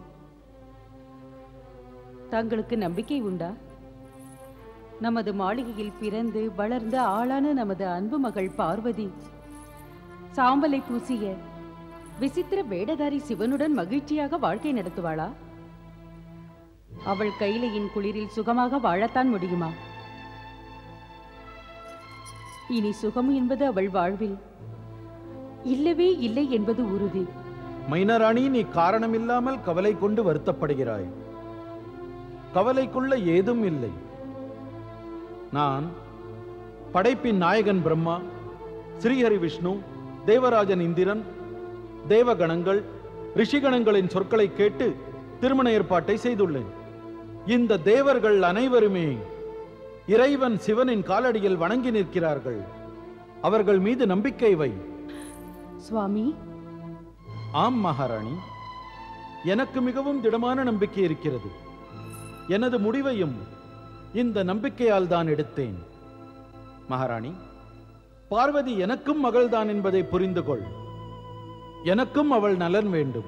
தங்களுக்கு நம்பிக்கை உண்டா? நமது மாளிகையில் பிறந்து வளர்ந்த ஆளான நமது அன்பு மகள் பார்வதி சாம்பலை பூசிய விசித்திர வேடதாரி சிவனுடன் மகிழ்ச்சியாக வாழ்க்கை நடத்துவாளா? அவள் கைலையின் குளிரில் சுகமாக வாழத்தான் முடியுமா? இனி சுகம் என்பது அவள் வாழ்வில் இல்லவே இல்லை என்பது உறுதி. மைனாராணி, நீ காரணமில்லாமல் கவலை கொண்டு வருத்தப்படுகிறாய். கவலைக்குள்ள ஏதும் இல்லை. நான் படைப்பின் நாயகன் பிரம்மா, ஸ்ரீஹரி விஷ்ணு, தேவராஜன் இந்திரன், தேவகணங்கள், ரிஷிகணங்களின் சொற்களை கேட்டு திருமண ஏற்பாட்டை செய்துள்ளேன். இந்த தேவர்கள் அனைவருமே இறைவன் சிவனின் காலடியில் வணங்கி நிற்கிறார்கள். அவர்கள் மீது நம்பிக்கை வை. சுவாமி. ஆம் மகாராணி, எனக்கு மிகவும் திடமான நம்பிக்கை இருக்கிறது. எனது முடிவையும் இந்த நம்பிக்கையால் தான் எடுத்தேன். மகாராணி, பார்வதி எனக்கும் மகள்தான் என்பதை புரிந்து கொள். எனக்கும் அவள் நலன் வேண்டும்.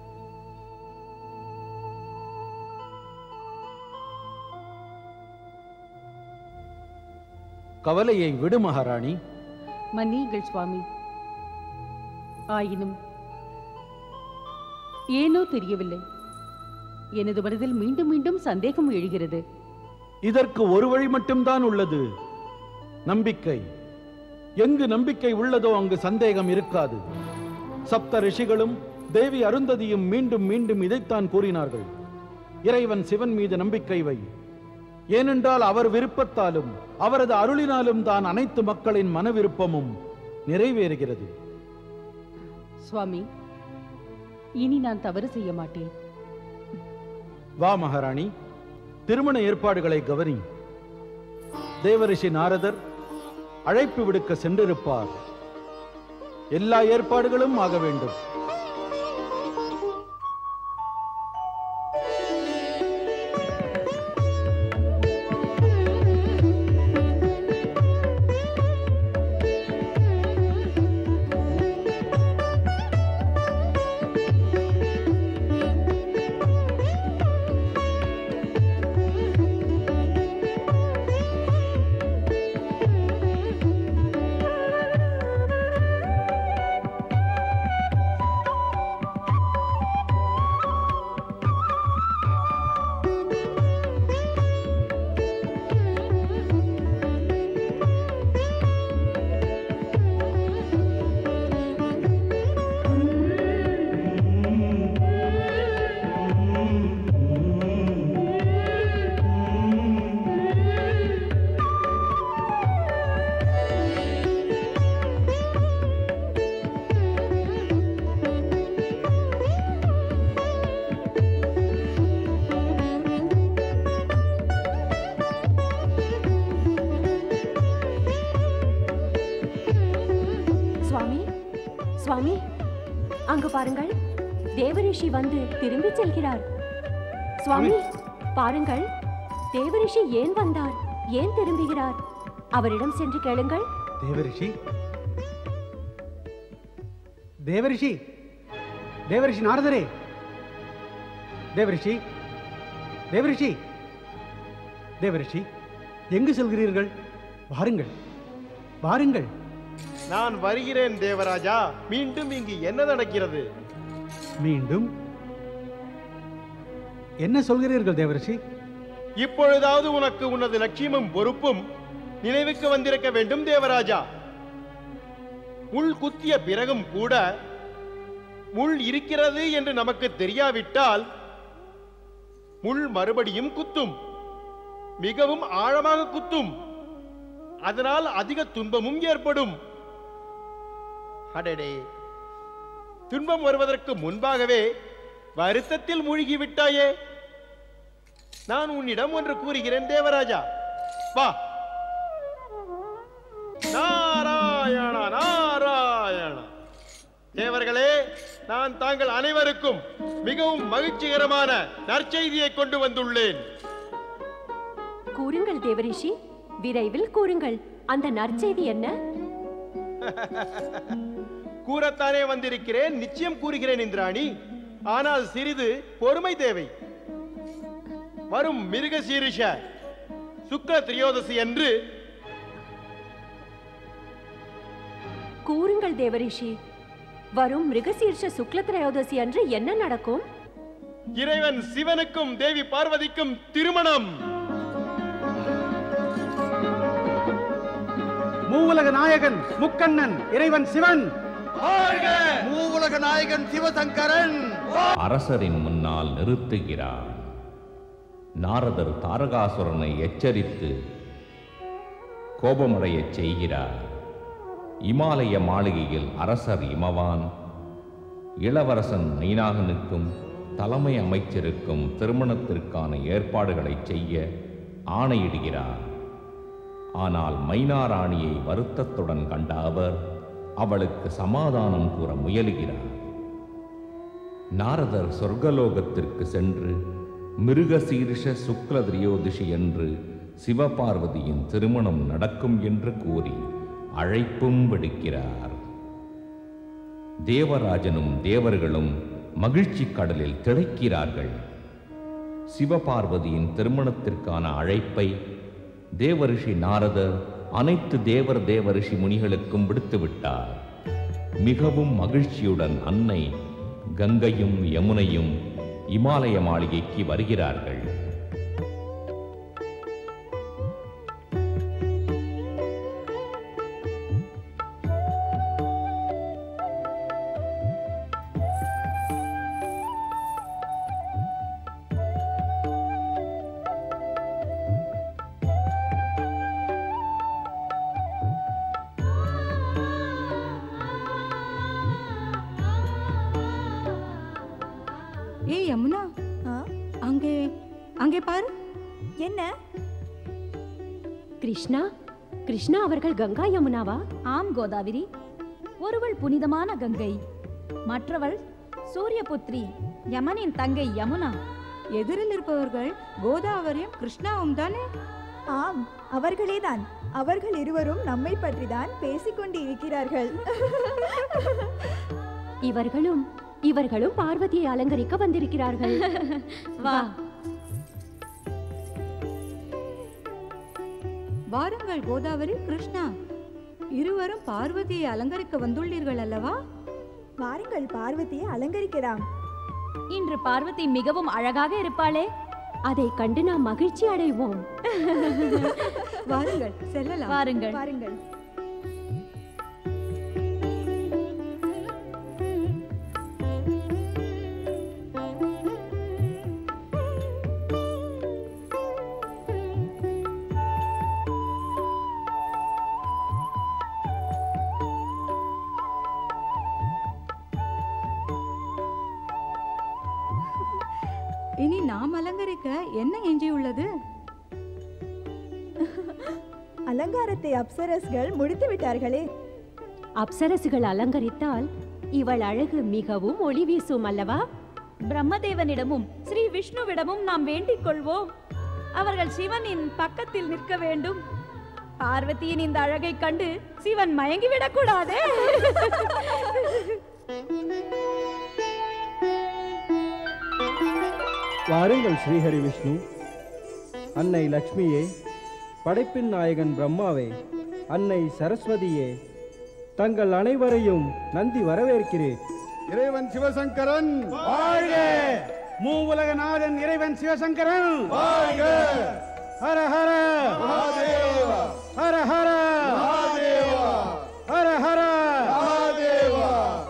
கவலையை விடு மகாராணி. மன்னியுங்கள் சுவாமி. ஆயினும் ஏனோ தெரியவில்லை, எனது மனதில் மீண்டும் மீண்டும் சந்தேகம் எழுகிறது. இதற்கு ஒரு வழி மட்டும்தான் உள்ளது, நம்பிக்கை. எங்கு நம்பிக்கை உள்ளதோ அங்கு சந்தேகம் இருக்காது. சப்த ரிஷிகளும் தேவி அருந்ததியும் மீண்டும் மீண்டும் இதைத்தான் கூறினார்கள். இறைவன் சிவன் மீது நம்பிக்கை வை. ஏனென்றால் அவர் விருப்பத்தாலும் அவரது அருளினாலும் தான் அனைத்து மக்களின் மன விருப்பமும் நிறைவேறுகிறது. சுவாமி, இனி நான் தவறு செய்ய மாட்டேன். வா மகாராணி, திருமண ஏற்பாடுகளை கவனி. தேவரிஷி நாரதர் அழைப்பு விடுக்க சென்றிருப்பார். எல்லா ஏற்பாடுகளும் ஆக வேண்டும். சுவாமி, அங்கு பாருங்கள், தேவரிஷி வந்து திரும்பி செல்கிறார். சுவாமி, பாருங்கள், தேவரிஷி ஏன் வந்தார், ஏன் திரும்புகிறார்? அவரிடம் சென்று கேளுங்கள். தேவரிஷி, தேவரிஷி, தேவரிஷி நாரதரே, தேவரிஷி, தேவரிஷி, தேவரிஷி, எங்கு செல்கிறீர்கள்? வாருங்கள், வாருங்கள். நான் வருகிறேன் தேவராஜா. மீண்டும் இங்கு என்ன நடக்கிறது? மீண்டும் என்ன சொல்கிறீர்கள் தேவரிஷி? இப்பொழுதாவது உனக்கு உனது லட்சியமும் பொறுப்பும் நினைவுக்கு வந்திருக்க வேண்டும் தேவராஜா. முள் குத்திய பிறகும் கூட முள் இருக்கிறது என்று நமக்கு தெரியாவிட்டால் முள் மறுபடியும் குத்தும், மிகவும் ஆழமாக குத்தும். அதனால் அதிக துன்பமும் ஏற்படும். அடடே, துன்பம் வருவதற்கு முன்பாகவே வருத்தத்தில் மூழ்கி விட்டாயே. நான் உன்னிடம் ஒன்று கூறுகிறேன் தேவராஜா. வா. நாராயண நாராயண. தேவர்களே, நான் தாங்கள் அனைவருக்கும் மிகவும் மகிழ்ச்சிகரமான நற்செய்தியை கொண்டு வந்துள்ளேன். கூறுங்கள் தேவரிஷி, விரைவில் கூறுங்கள். அந்த நற்செய்தி என்ன? கூறத்தானே வந்திருக்கிறேன், நிச்சயம் கூறுகிறேன் இந்திராணி. ஆனால் சிறிது பொறுமை தேவை. வரும் மிருகசீரிஷ சுக்ல திரியோதசி என்று. கூறுங்கள் தேவரிஷி, வரும் மிருகசீர்ஷ சுக்ல திரையோதசி அன்று என்ன நடக்கும்? இறைவன் சிவனுக்கும் தேவி பார்வதிக்கும் திருமணம். மூவுலக நாயகன் முக்கண்ணன் இறைவன் சிவன், மூவுலக நாயகன் சிவசங்கரன் அரசரின் முன்னால் நிறுத்துகிறார். நாரதர் தாரகாசுரனை எச்சரித்து கோபமடையச் செய்கிறார். இமாலய மாளிகையில் அரசர் இமவான் இளவரசன் மைனாகனுக்கும் தலைமை அமைச்சருக்கும் திருமணத்திற்கான ஏற்பாடுகளை செய்ய ஆணையிடுகிறார். ஆனால் மைனாராணியை வருத்தத்துடன் கண்ட அவர் அவளுக்கு சமாதானம் கூற முயலுகிறார். நாரதர் சொர்க்கலோகத்திற்கு சென்று மிருகசீரிஷ சுக்ல திரியோதசி என்று சிவபார்வதியின் திருமணம் நடக்கும் என்று கூறி அழைப்பும் விடுக்கிறார். தேவராஜனும் தேவர்களும் மகிழ்ச்சி கடலில் திளைக்கிறார்கள். சிவபார்வதியின் திருமணத்திற்கான அழைப்பை தேவரிஷி நாரதர் அனைத்து தேவர் தேவரிஷி முனிகளுக்கும் விடுத்து விட்டார். மிகவும் மகிழ்ச்சியுடன் அன்னை கங்கையும் யமுனையும் இமாலய மாளிகைக்கு வருகிறார்கள். ஏய் யமுனா, அங்கே அங்கே பாரு. என்ன? கிருஷ்ணா, கிருஷ்ணா அவர்கள் கங்கா யமுனாவா? ஆம் கோதாவரி, ஒருவள் புனிதமான கங்கை, மற்றவள் சூரியபுத்ரி யமனின் தங்கை யமுனா. எதிரில் இருப்பவர்கள் கோதாவரியும் கிருஷ்ணாவும் தானே? ஆம், அவர்களேதான். அவர்கள் இருவரும் நம்மை பற்றி தான் பேசிக்கொண்டு இருக்கிறார்கள். இவர்களும் இவர்களும் பார்வதியை அலங்கரிக்க வந்திருக்கிறார்கள். வா. வாருங்கள் கோதாவரி, கிருஷ்ணா, இருவரும் பார்வதியை அலங்கரிக்க வந்துள்ளீர்கள் அல்லவா? வாருங்கள், பார்வதியை அலங்கரிக்கலாம். இன்று பார்வதி மிகவும் அழகாக இருப்பாளே, அதை கண்டு நாம் மகிழ்ச்சி அடைவோம். வாருங்கள், செல்லலாம். வாருங்கள், வாருங்கள். இனி நாம் அலங்கரிக்க என்ன எஞ்சியுள்ளது? அலங்காரத்தை அப்சரஸ்கள் முடித்து விட்டார்களே. அப்சரசுகள் அலங்கரித்தால் இவள் அழகு மிகவும் ஒளி வீசும் அல்லவா? பிரம்மதேவனிடமும் ஸ்ரீ விஷ்ணுவிடமும் நாம் வேண்டிக் கொள்வோம். அவர்கள் சிவனின் பக்கத்தில் நிற்க வேண்டும். பார்வதியின் இந்த அழகை கண்டு சிவன் மயங்கிவிடக் கூடாதே. வாருங்கள் ஸ்ரீஹரி விஷ்ணு, அன்னை லக்ஷ்மியே, படைப்பின் நாயகன் பிரம்மாவே, அன்னை சரஸ்வதியே, தங்கள் அனைவரையும் நந்தி வரவேற்கிறேன். இறைவன் சிவசங்கரன் வாழ்க! மூவுலகநாதன் இறைவன் சிவசங்கரன் வாழ்க! ஹர ஹர மகாதேவா! ஹர ஹர மகாதேவா! ஹர ஹர மகாதேவா!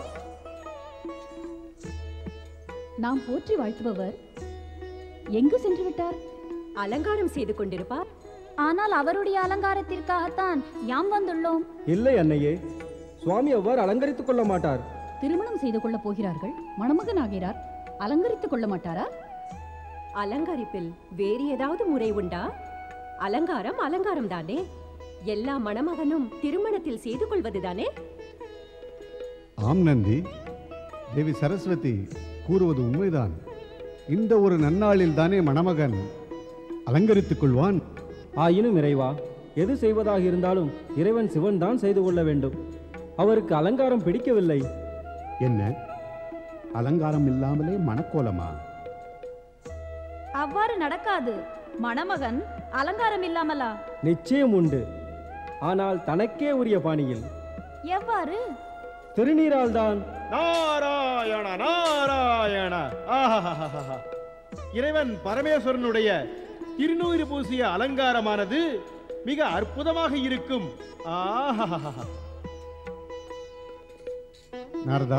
நாம் போற்றி வாழ்த்துபவர் எங்கு சென்று விட்டார்? அலங்காரம் செய்து கொண்டிருப்பார். ஆனால் அவருடைய அலங்காரத்திற்காகத்தான் யாம் வந்துள்ளோம். இல்லை அன்னையே, சுவாமி அவ்வாறு அலங்கரித்துக் கொள்ள மாட்டார். திருமணம் செய்து கொள்ள போகிறார்கள், மணமகன் ஆகிறார், அலங்கரித்துக் கொள்ள மாட்டாரா? அலங்கரிப்பில் வேறு ஏதாவது முறை உண்டா? அலங்காரம் அலங்காரம் தானே. எல்லா மணமகனும் திருமணத்தில் செய்து கொள்வதுதானே. ஆம் நந்தி, தேவி சரஸ்வதி கூறுவது உண்மைதான். இந்த ஒரு நன்னாளில் தானே மணமகன் அலங்கரித்துக் கொள்வான். ஆயினும் இறைவா, எது செய்வதாக இருந்தாலும் இறைவன் சிவன் தான் செய்து கொள்ள வேண்டும். அவருக்கு அலங்காரம் பிடிக்கவில்லை. என்ன, அலங்காரம் இல்லாமலே மணக்கோலமா? அவ்வாறு நடக்காது. மணமகன் அலங்காரம் இல்லாமலா? நிச்சயம் உண்டு, ஆனால் தனக்கே உரிய பாணியில். எவ்வாறு? திருநீரால் தான். நாராயண நாராயண! ஆஹாஹாஹாஹா! இறைவன் பரமேஸ்வரனுடைய திருநூறு பூசிய அலங்காரமானது மிக அற்புதமாக இருக்கும். ஆஹாஹாஹா! நாரதா,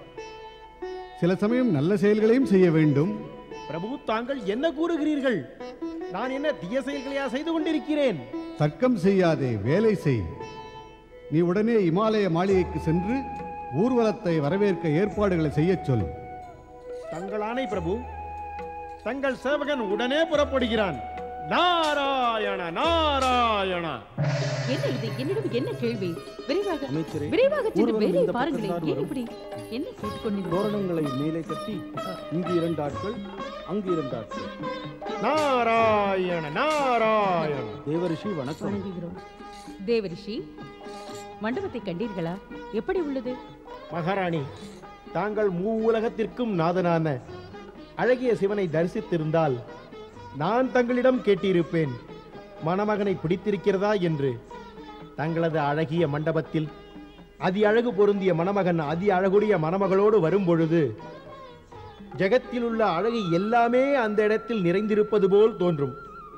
சில சமயம் நல்ல செயல்களையும் செய்ய வேண்டும். பிரபு, தாங்கள் என்ன கூறுகிறீர்கள்? நான் என்ன தீய செயல்களையா செய்து கொண்டிருக்கிறேன்? தர்க்கம் செய்யாதே, வேலை செய். நீ உடனே இமாலய மாளிகைக்கு சென்று ஊர்வலத்தை வரவேற்க ஏற்பாடுகளை செய்யச் சொல். தங்கள் ஆணை பிரபு. தங்கள் சேவகன் உடனே புறப்படுகிறான். நாராயண நாராயண! என்ன இது? என்னிடம் என்ன கேள்வி? விரைவாக அமைச்சரே, விரைவாக சென்று ஊர்வலம் வேலையை இந்த பாருங்களேன். பக்கம்தான் ஏன் வரும். இப்படி என்ன கேட்டுக்கொண்டிருக்கிறீர்கள்? தோரணங்களை மேலே கட்டி இங்கு இரண்டு ஆட்கள், அங்கு இரண்டு ஆட்கள். நாராயண நாராயண! தேவரிஷி வணக்கம். வணங்குகிறோம். தேவரிஷி, மண்டபத்தை கண்டீர்களா? எப்படி உள்ளது? மகாராணி, தாங்கள் மூவுலகத்திற்கும் நாதனான அழகிய சிவனை தரிசித்திருந்தால் நான் தங்களிடம் கேட்டிருப்பேன், மணமகனை பிடித்திருக்கிறதா என்று. தங்களது அழகிய மண்டபத்தில் அதி அழகு பொருந்திய மணமகன் அதி அழகுடைய மணமகளோடு வரும்பொழுது ஜெகத்தில் உள்ள அழகு எல்லாமே அந்த இடத்தில் நிறைந்திருப்பது போல் தோன்றும்.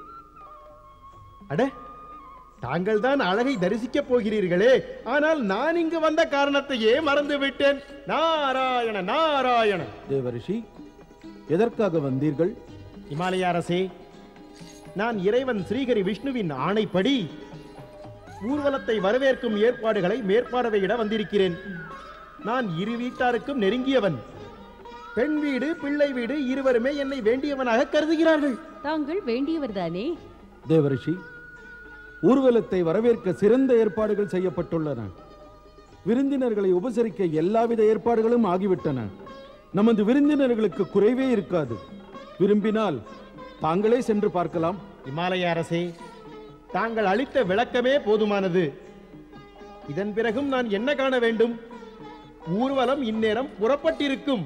அட, தாங்கள் தான் அழகை தரிசிக்கப் போகிறீர்களே, ஆனால் நான் இங்கு வந்த காரணத்தையே மறந்து விட்டேன். நாராயண நாராயண! தேவரிஷி, எதற்காக வந்தீர்கள்? இமாலய அரசே, நான் இறைவன் ஸ்ரீஹரி விஷ்ணுவின் ஆணைப்படி ஊர்வலத்தை வரவேற்கும் ஏற்பாடுகளை மேற்பார்வையிட வந்திருக்கிறேன். நான் இரு வீட்டாருக்கும் நெருங்கியவன். பெண் வீடு பிள்ளை வீடு இருவருமே என்னை வேண்டியவனாக கருதுகிறார்கள். தாங்கள் வேண்டியவர் தானே? தேவரிஷி, ஊர்வலத்தை வரவேற்க சிறந்த ஏற்பாடுகள் செய்யப்பட்டுள்ளன. விருந்தினர்களை உபசரிக்க எல்லாவித ஏற்பாடுகளும் ஆகிவிட்டன. நமது விருந்தினர்களுக்கு குறைவே இருக்காது. விரும்பினால் தாங்களே சென்று பார்க்கலாம். இமாலய அரசே, தாங்கள் அளித்த விளக்கமே போதுமானது. இதன் பிறகும் நான் என்ன காண வேண்டும்? ஊர்வலம் இந்நேரம் புறப்பட்டிருக்கும்.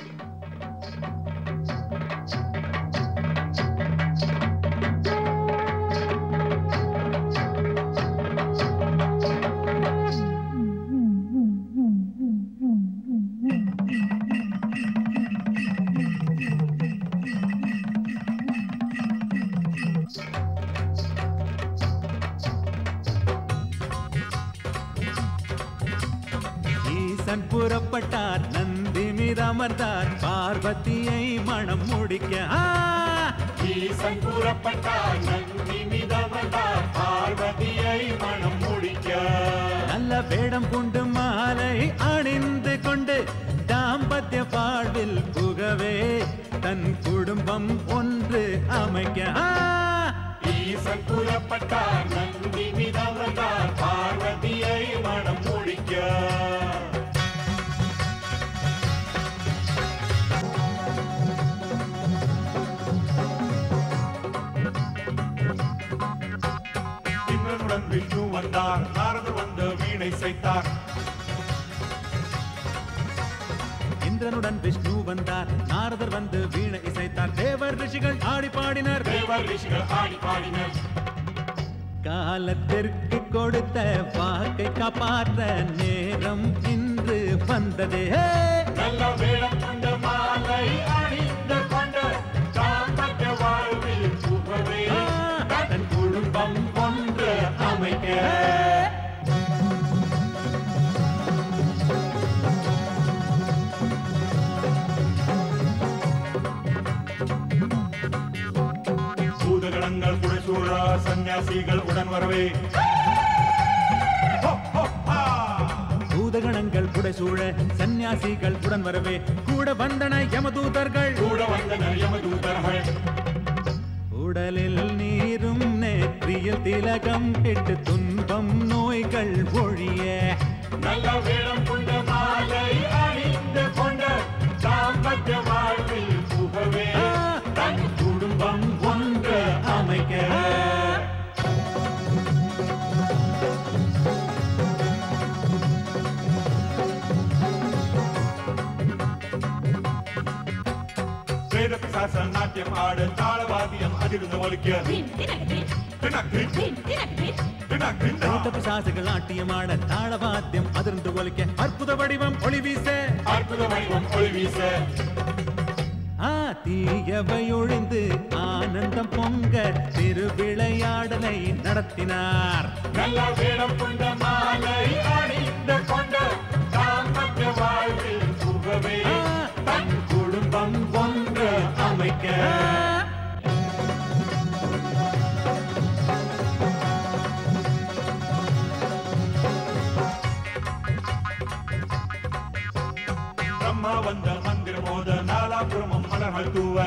ஈசன் புறப்பட்டார், நந்தி மீது அமர்ந்தார், பார்வதியை மணம் முடிக்க. ஈசன் புறப்பட்டார், நந்தி மீது அமர்ந்தார், பார்வதியை மணம் முடிக்க. நல்ல வேடம் கொண்டு மாலை அணிந்து கொண்டு தாம்பத்திய வாழ்வில் புகவே தன் குடும்பம் ஒன்று அமைக்க. ஈசன் புறப்பட்டார், நந்தி மீது அமர்ந்தார், பார்வதியை மணம் முடிக்க. விஷ்ணு வந்தார், நாரதர் வந்து வீணை செய்தார். இந்திரனுடன் விஷ்ணு வந்தார், நாரதர் வந்து வீணை இசைத்தார். தேவர் ரிஷிகள் ஆடி பாடினர், தேவர் ரிஷிகள் ஆடி பாடினர். காலத்திற்கு கொடுத்த வாக்கை காப்பாற்ற நேரம் இன்று வந்ததே. நல்ல வேடம் கொண்ட மாலை அணிந்த கொண்ட தாம்பத்திய வாழ்வில் புகவே தன் குடும்பம் ஒன்று அமைக்க. பூதகணங்கள் புடைசூழ சன்னியாசிகள் உடன் வரவே. பூதகணங்கள் புடைசூழ சன்னியாசிகள் உடன் வரவே. கூட வந்தன யமதூதர்கள், கூட வந்தன யமதூதர்கள். உடலில் நீரும் நெற்றியில் திலகம் இட்டு துன்பம் நோய்கள் ஒழிய. நல்ல வேடம் கொண்ட மாலை அணிந்து கொண்ட தாம்பத்திய வாழ்வில் புகவே தன் குடும்பம் ஒன்று அமைக்க. வேதபிசாச நாட்டியம் ஆட தாளவாதியம் அதிர்ந்து ஒலிக்க. வேதபிசாசுகள் நாட்டியமாட தாளவாத்தியம் அதிர்ந்து ஒலிக்க. அற்புத வடிவம் ஒளி வீச, அற்புத வடிவம் ஒளி வீச. ஆ தீயவை ஒழிந்து ஆனந்தம் பொங்க திருவிளையாடலை நடத்தினார். நல்ல வேடம் கொண்ட மாலை அணிந்த கொண்ட தாம்பத்திய வாழ்வில் புகவே தன் குடும்பம் ஒன்று அமைக்க. பிரம்மா வந்த மந்திரம் மோத நாலாபுரமும் மலர்கள் தூவ.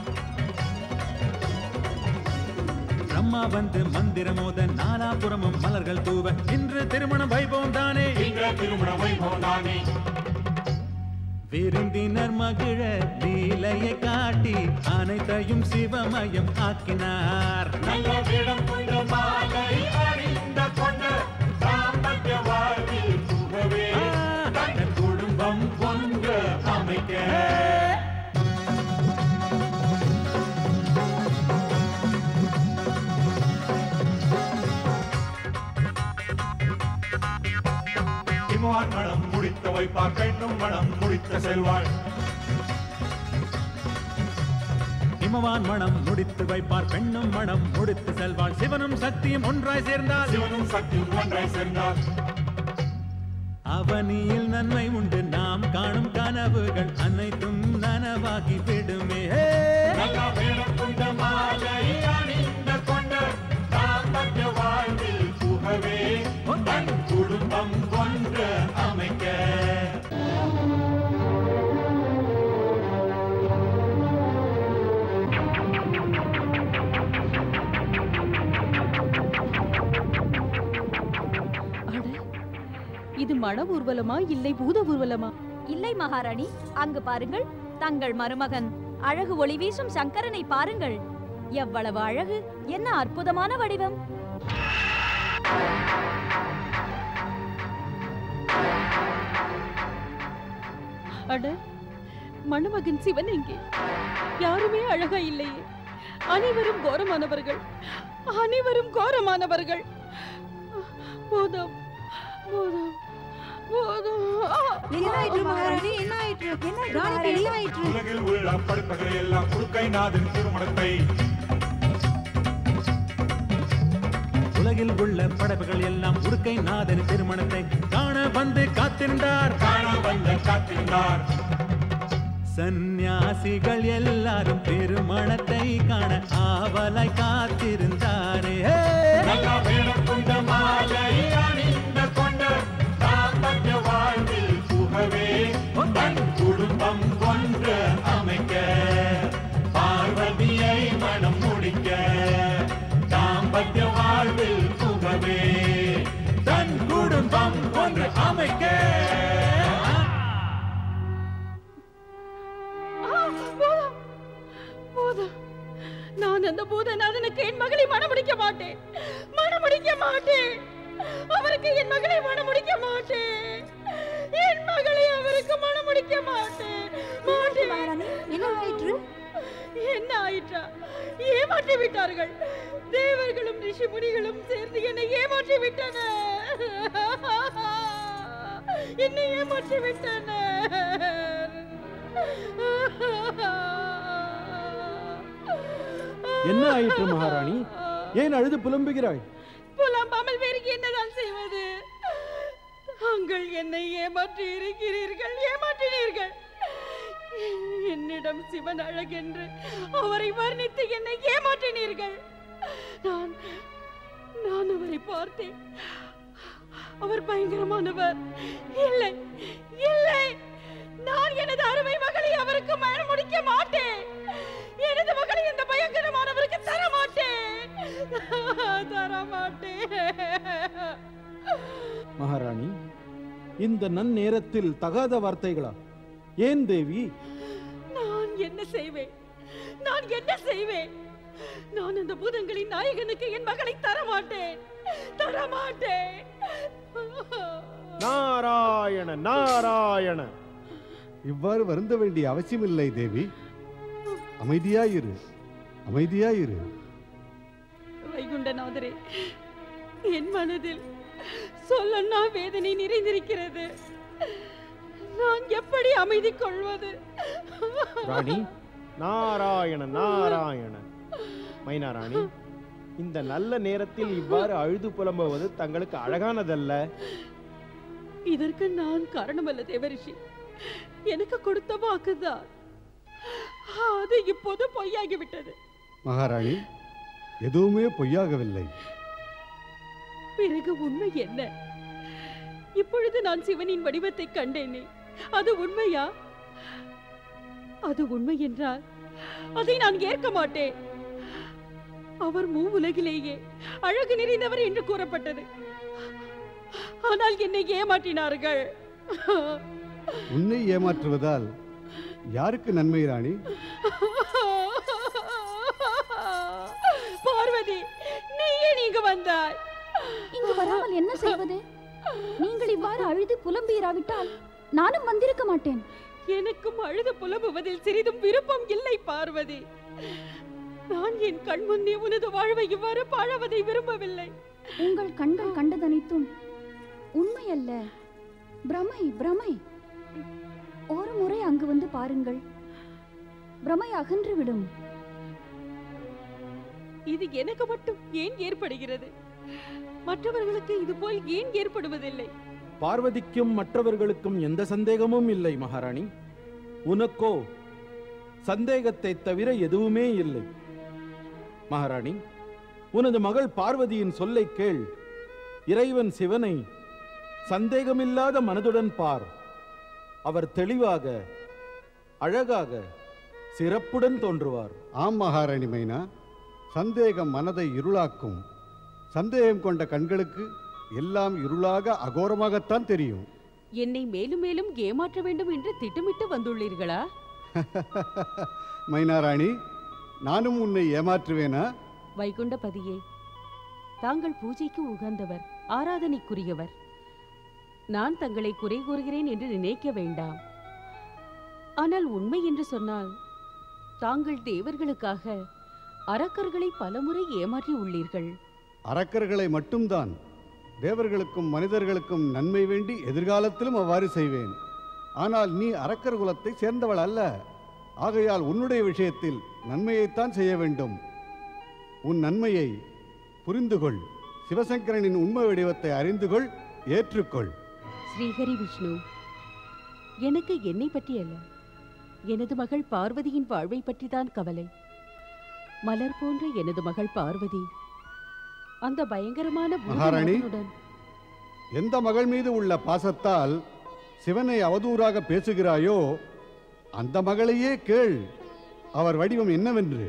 பிரம்மா வந்து மந்திரமோத நாலாபுரமும் மலர்கள் தூவ. இன்று திருமண வைபவம் தானே, இன்று திருமண வைபவம் தானே. விருந்தினர் மகிழ லீலையை காட்டி அனைத்தையும் சிவமயம் ஆக்கினார். நல்ல வேடம் கொண்ட மாலை அணிந்த கொண்ட தாம்பத்திய வாழ்வில் புகவே தன் குடும்பம் ஒன்று அமைக்க. இமான் மனம் முடித்த வைப்பார், பெண்ணும் மனம் முடித்த செல்வாள். இமவான் மனம் முடித்து வைப்பார், பெண்ணும் மனம் முடித்து செல்வாள். சிவனும் சக்தியும் ஒன்றாய் சேர்ந்தால், சிவனும் சக்தியும் ஒன்றாய் சேர்ந்தால் அவனியில் நன்மை உண்டு. நாம் காணும் கனவுகள் அனைத்தும் நனவாகி விடுமே. நல்ல வேடம் கொண்ட மாலை அணிந்த கொண்ட தாம்பத்திய வாழ்வில் புகவே தன் குடும்பம் ஒன்று அமைக்க. இது மன ஊர்வலமா இல்லை பூத ஊர்வலமா? இல்லை மகாராணி, அங்கு பாருங்கள், தங்கள் மருமகன் அழகு ஒளி வீசும் சங்கரனை பாருங்கள். எவ்வளவு அழகு, என்ன அற்புதமான வடிவம். அட, மணமகன் சிவன் எங்கே? யாருமே அழகா இல்லையே. அனைவரும் கோரமானவர்கள், அனைவரும் கோரமானவர்கள். போதும் போதும் போதும். என்னாயிற்று மகாராணி? என்னாயிற்று? ராணிக்கு என்னாயிற்று? உலகில் உள்ள படைப்புகளை எல்லாம் குறுக்கை நாதன் திருமணத்தை. உலகில் உள்ள படைப்புகள் எல்லாம் உடுக்கை நாதன் திருமணத்தை காண வந்து காத்திருந்தார், காண வந்து காத்திருந்தார். சந்நியாசிகள் எல்லாரும் திருமணத்தை காண ஆவலாய் காத்திருந்தாரே. நல்ல வேடம் கொண்ட மாலை அணிந்த கொண்ட தாம்பத்திய வாழ்வில் புகவே தன் குடும்பம் ஒன்று அமைக்க. பார்வதியை மனம் முடிக்க தாம்பத்திய வாழ்வில் புகவே தன் குடும்பம் ஒன்று அமைக்க. நான் அந்த பூதநாதனுக்கு என் மகளை மணமுடிக்க மாட்டேன், மணமுடிக்க மாட்டேன். அவருக்கு என் மகளை மணமுடிக்க மாட்டேன். என் மகளை அவருக்கு மணமுடிக்க மாட்டேன். மாட்டேன். என்ன ஆயிற்று? என்ன ஆயிற்றா? ஏமாற்றி விட்டார்கள். தேவர்களும் ரிஷி முனிகளும் சேர்ந்து என்னை ஏமாற்றி விட்டனர். என்னை ஏமாற்றி விட்டனர். என்ன ஆயிற்று மகாராணி? ஏன் அழுது புலம்புகிறாய்? புலம்பாமல் வேறு என்னதான் செய்வது? தாங்கள் என்னை ஏமாற்றி இருக்கிறீர்கள், ஏமாற்றினீர்கள். என்னிடம் சிவன் அழகென்று அவரை வர்ணித்து என்னை ஏமாற்றினீர்கள். நான் நான் அவரை பார்த்தேன். அவர் பயங்கரமானவர். இல்லை இல்லை, நான் எனது அருமை மகளை அவருக்கு மனம் முடிக்க மாட்டேன். எனது மகளை இந்த பயங்கரமானவருக்கு தர மாட்டேன், தர மாட்டேன். மகாராணி, இந்த நன்னேரத்தில் தகாத வார்த்தைகளா? ஏன் தேவி? நான் என்ன செய்வேன்? நான் என்ன செய்வேன்? நான் அந்த பூதங்களின் நாயகனுக்கு என் மகளை தர மாட்டேன், தர மாட்டேன். நாராயண நாராயண. இவ்வாறு வருந்த வேண்டிய அவசியமில்லை தேவி. அமைதியாயிரு, அமைதியாயிரு. வைகுண்டநாதரே, என் மனதில் சொல்லன்னா வேதனை நிறைந்திருக்கிறது. நான் எப்படி அமைதி கொள்வது? ராணி, நாராயண நாராயண. மைனா ராணி, இந்த நல்ல நேரத்தில் இவ்வாறு அழுது புலம்புவது தங்களுக்கு அழகானதல்ல. இதற்கு நான் காரணமல்ல தேவரிஷி. எனக்கு கொடுத்த வாக்குதான் அது இப்போது பொய்யாகிவிட்டது. மகாராணி, எதுவுமே பொய்யாகவில்லை. பிறகு உண்மை என்ன? இப்பொழுது நான் சிவனின் வடிவத்தை கண்டேனே, அது உண்மையா? அது உண்மை என்றால் அதை நான் ஏற்க மாட்டேன். அவர் மூ உலகிலேயே அழகு நிறைந்தவர் என்று கூறப்பட்டது. ஆனால் என்னை ஏமாற்றினார்கள். உன்னை ஏமாற்றுவதால் யாருக்கு நன்மை ராணி? பார்வதி, நீ ஏன் இங்கு வந்தாய்? இங்கு வராமல் என்ன செய்வது? நீங்கள் இவ்வாறு அழுது புலம்பீராவிட்டால் நானும் வந்திருக்க மாட்டேன். எனக்கும் அழுது புலம்புவதில் சிறிதும் விருப்பம் இல்லை பார்வதி. நான் என் கண் முன்னே உனது வாழ்வை இவ்வாறு பாழவதை விரும்பவில்லை. உங்கள் கண்கள் கண்டதனைத்தும் உண்மை அல்ல, பிரமை, பிரமை. ஒரு முறை அங்கு வந்து பாருங்கள், பிரமை அகன்றுவிடும். இது எனக்கு மட்டும் ஏன் ஏற்படுகிறது? மற்றவர்களுக்கு இது போல் ஏன் ஏற்படுவதில்லை? பார்வதிக்கும் மற்றவர்களுக்கும் எந்த சந்தேகமும் இல்லை மகாராணி. உனக்கோ சந்தேகத்தை தவிர எதுவுமே இல்லை. மகாராணி, உனது மகள் பார்வதியின் சொல்லை கேள். இறைவன் சிவனை சந்தேகமில்லாத மனதுடன் பார். அவர் தெளிவாக, அழகாக, சிறப்புடன் தோன்றுவார். ஆம் மகாராணி மைனா, சந்தேகம் மனதை இருளாக்கும். சந்தேகம் கொண்ட கண்களுக்கு எல்லாம் இருளாக அகோரமாகத்தான் தெரியும். என்னை மேலும் மேலும் ஏமாற்ற வேண்டும் என்று திட்டமிட்டு வந்துள்ளீர்களா? மைனாராணி, நானும் உன்னை ஏமாற்றுவேனா? வைகுண்டபதியே, தாங்கள் பூஜைக்கு உகந்தவர், ஆராதனைக்குரியவர். நான் தங்களை குறை கூறுகிறேன் என்று நினைக்க வேண்டாம். ஆனால் உண்மை என்று சொன்னால், தாங்கள் தேவர்களுக்காக அரக்கர்களை பலமுறை ஏமாற்றி உள்ளீர்கள். அரக்கர்களை மட்டும்தான், தேவர்களுக்கும் மனிதர்களுக்கும் நன்மை வேண்டி எதிர்காலத்திலும் அவ்வாறு செய்வேன். ஆனால் நீ அரக்கர் குலத்தை சேர்ந்தவள் அல்ல. ஆகையால் உன்னுடைய விஷயத்தில் நன்மையைத்தான் செய்ய வேண்டும். உன் நன்மையை புரிந்து கொள். சிவசங்கரனின் உண்மை வடிவத்தை அறிந்து கொள், ஏற்றுக்கொள். ஸ்ரீஹரி விஷ்ணு, எனக்கு என்னை பற்றி அல்ல, எனது மகள் பார்வதியின் வாழ்வை பற்றி தான் கவலை. மலர் போன்ற எனது மகள் பார்வதி அந்த பயங்கரமான மகாராணி, பூதநாதனுடன் எந்த மகள் மீது உள்ள பாசத்தால் சிவனை அவதூறாக பேசுகிறாயோ அந்த மகளையே கேள், அவர் வடிவம் என்னவென்று.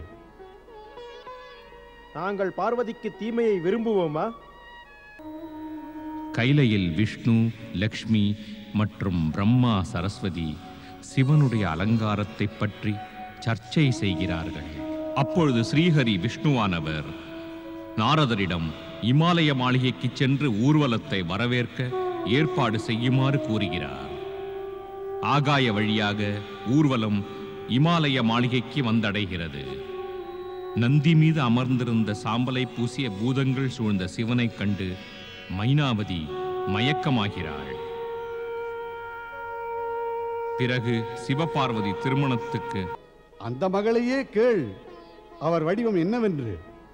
நாங்கள் பார்வதிக்கு தீமையை விரும்புவோமா? கைலையில் விஷ்ணு, லக்ஷ்மி மற்றும் பிரம்மா, சரஸ்வதி சிவனுடைய அலங்காரத்தை பற்றி சர்ச்சை செய்கிறார்கள். அப்பொழுது ஸ்ரீஹரி விஷ்ணுவானவர் நாரதரிடம் இமாலய மாளிகைக்கு சென்று ஊர்வலத்தை வரவேற்க ஏற்பாடு செய்யுமாறு கூறுகிறார். ஆகாய வழியாக ஊர்வலம் இமாலய மாளிகைக்கு வந்தடைகிறது. நந்தி மீது அமர்ந்திருந்த சாம்பலை பூசிய பூதங்கள் சூழ்ந்த சிவனைக் கண்டு மைனாவதி மயக்கமாகிறாள். பிறகு சிவபார்வதி திருமணத்துக்கு அந்த மகளையே கேள், அவர் வடிவம் என்னவென்று.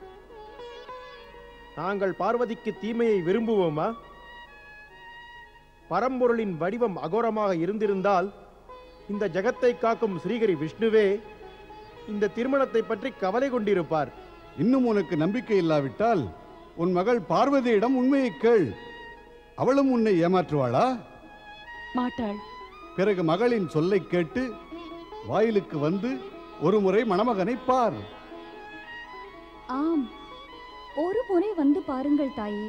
நாங்கள் பார்வதிக்கு தீமையை விரும்புவோமா? பரம்பொருளின் வடிவம் அகோரமாக இருந்திருந்தால் இந்த ஜகத்தை காக்கும் ஸ்ரீகரி விஷ்ணுவே இந்த திருமணத்தை பற்றி கவலை கொண்டிருப்பார். இன்னும் உனக்கு நம்பிக்கை இல்லாவிட்டால் உன் மகள் பார்வதியிடம் உண்மையை கேள். அவளும் உன்னை ஏமாற்றுவாளா? மாட்டாள். பிறகு மகளின் சொல்லை கேட்டு வாயிலுக்கு வந்து ஒரு முறை மணமகனை பார். ஆம், ஒரு முறை வந்து பாருங்கள் தாயே.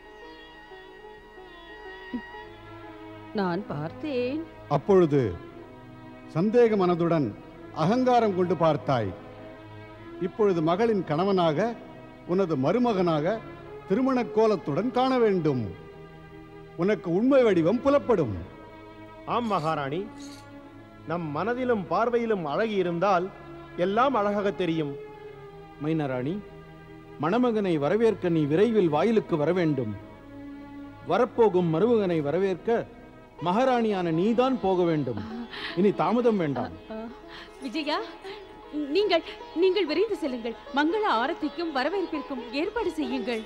நான் பார்த்தேன். அப்பொழுது சந்தேக மனதுடன் அகங்காரம் கொண்டு பார்த்தாய். இப்பொழுது மகளின் கணவனாக உனது மருமகனாக திருமண கோலத்துடன் காண வேண்டும். உனக்கு உண்மை வடிவம் புலப்படும். ஆம் மகாராணி, நம் மனதிலும் பார்வையிலும் அழகு இருந்தால் எல்லாம் அழகாக தெரியும். மைனாராணி, மணமகனை வரவேற்க நீ விரைவில் வாயிலுக்கு வர வேண்டும். வரப்போகும் மருமகனை வரவேற்க மகாராணியான நீதான் போக வேண்டும். இனி தாமதம் வேண்டாம். விஜயா, நீங்கள் நீங்கள் விரைந்து செல்லுங்கள். மங்கள ஆரத்திக்கும் வரவேற்பிற்கும் ஏற்பாடு செய்யுங்கள்.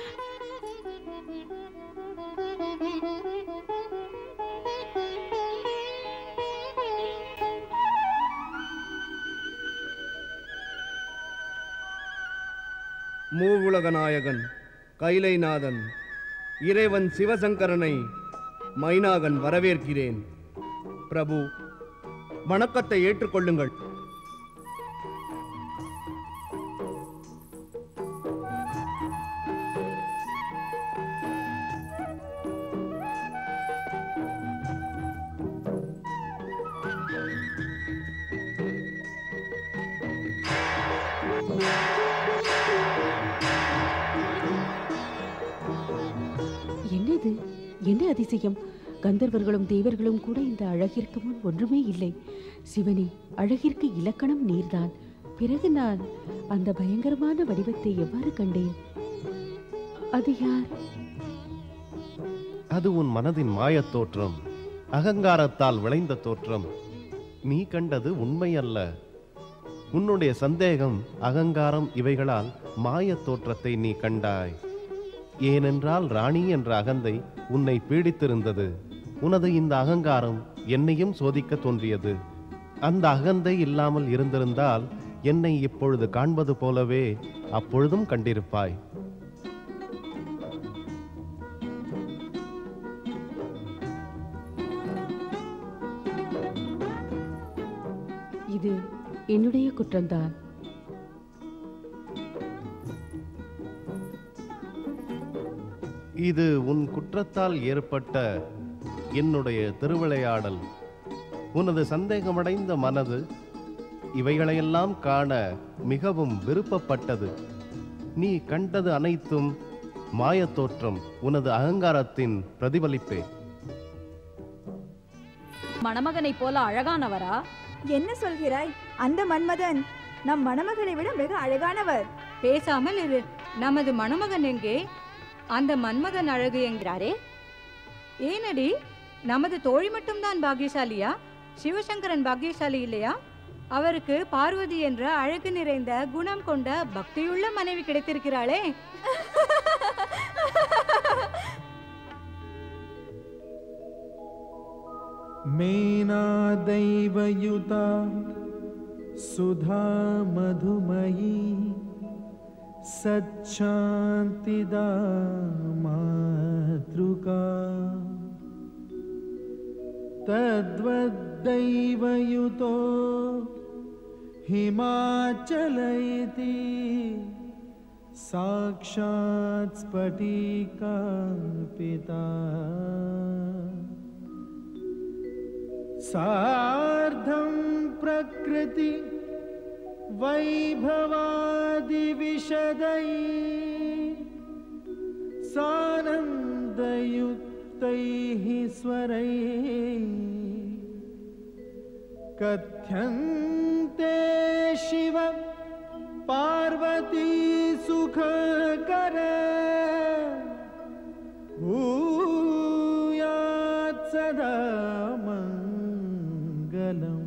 மூவுலகநாயகன் கைலைநாதன் இறைவன் சிவசங்கரனை மைனாகன் வரவேற்கிறேன். பிரபு, வணக்கத்தை ஏற்றுக்கொள்ளுங்கள். என்னது? என்ன அதிசயம்! கந்தர்வர்களும் தேவர்களும் கூட இந்த அழகிற்கு முன் ஒன்றுமே இல்லை. சிவனே, அழகிற்கு இலக்கணம் நீர்தான். பிறகு நான் அந்த பயங்கரமான வடிவத்தை எவ்வாறு கண்டேன்? அது யார்? அது உன் மனதின் மாயத் தோற்றம், அகங்காரத்தால் விளைந்த தோற்றம். நீ கண்டது உண்மை அல்ல. உன்னுடைய சந்தேகம், அகங்காரம் இவைகளால் மாயத் தோற்றத்தை நீ கண்டாய். ஏனென்றால் ராணி என்ற அகந்தை உன்னை பீடித்திருந்தது. உனது இந்த அகங்காரம் என்னையும் சோதிக்க தோன்றியது. அந்த அகந்தை இல்லாமல் இருந்திருந்தால் என்னை இப்பொழுது காண்பது போலவே அப்பொழுதும் கண்டிருப்பாய். இது என்னுடைய குற்றம்தான். இது உன் குற்றத்தால் ஏற்பட்ட என்னுடைய திருவிளையாடல். உனது சந்தேகமடைந்த மனது இவைகளையெல்லாம் காண மிகவும் விருப்பப்பட்டது. நீ கண்டது அனைத்தும் மாயத் தோற்றம், உனது அகங்காரத்தின் பிரதிபலிப்பே. மணமகனை போல அழகானவரா? என்ன சொல்கிறாய்? அந்த மன்மதன் நம் மணமகனை விட மிக அழகானவர். பேசாமல் இரு. நமது மணமகன் எங்கே? அந்த மன்மதன் அழகு என்கிறாரே. ஏனடி, நமது தோழி மட்டும்தான் பாக்கியசாலியா? சிவசங்கரன் பாக்கியசாலி இல்லையா? அவருக்கு பார்வதி என்ற அழகு நிறைந்த குணம் கொண்ட பக்தியுள்ள மனைவி கிடைத்திருக்கிறாளே. मेना दैवयुता सुधा मधुमयी सच्शान्तिदा मातृका तद्वद्दैवयुतो हिमाचल इति साक्षात् स्फटिकार्पिता सार्धं प्रकृति वैभवादि विशदै सानन्दयुक्तैः स्वरैः कथ्यन्ते शिव पार्वती सुखकर भूयात् सदा मङ्गलम्।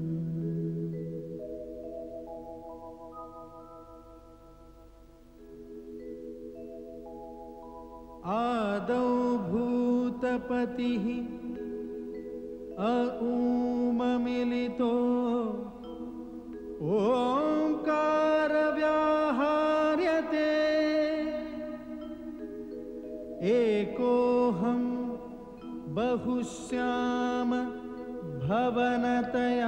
आदौ भूतपतिः अऊममिलितो ओङ्कारव्याहार्यते एकोऽहं बहुश्याम भवनतया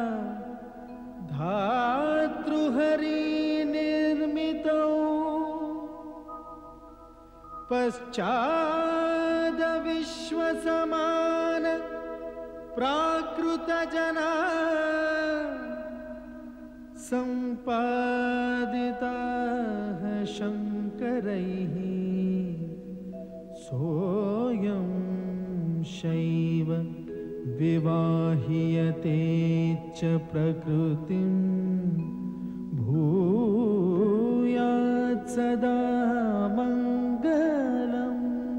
धातृहरिनिर्मितौ पश्चादविश्वसमान प्राकृतजना सम्पादिताः शङ्करैः सोऽयं शैव विवाह्यते च प्रकृतिं भूयात् सदा मङ्गलम्।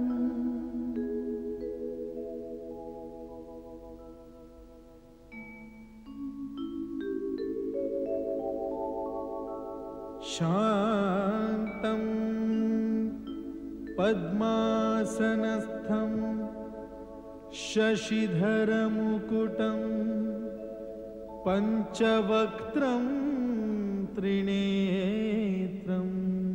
शान्तं पद्मासनस्थं शशिधरमुकुटं पञ्चवक्त्रं त्रिनेत्रं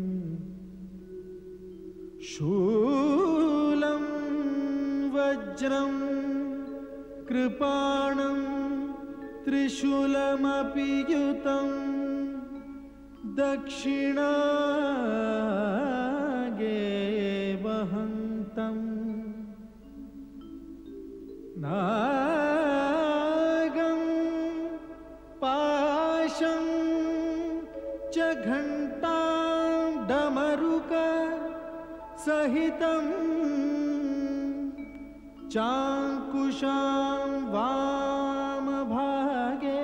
शूलं वज्रं कृपाणं त्रिशूलमपि युतं दक्षिणागे वहन्तम् नागं पाशं च घण्टां डमरुक सहितं चाङ्कुशां वामभागे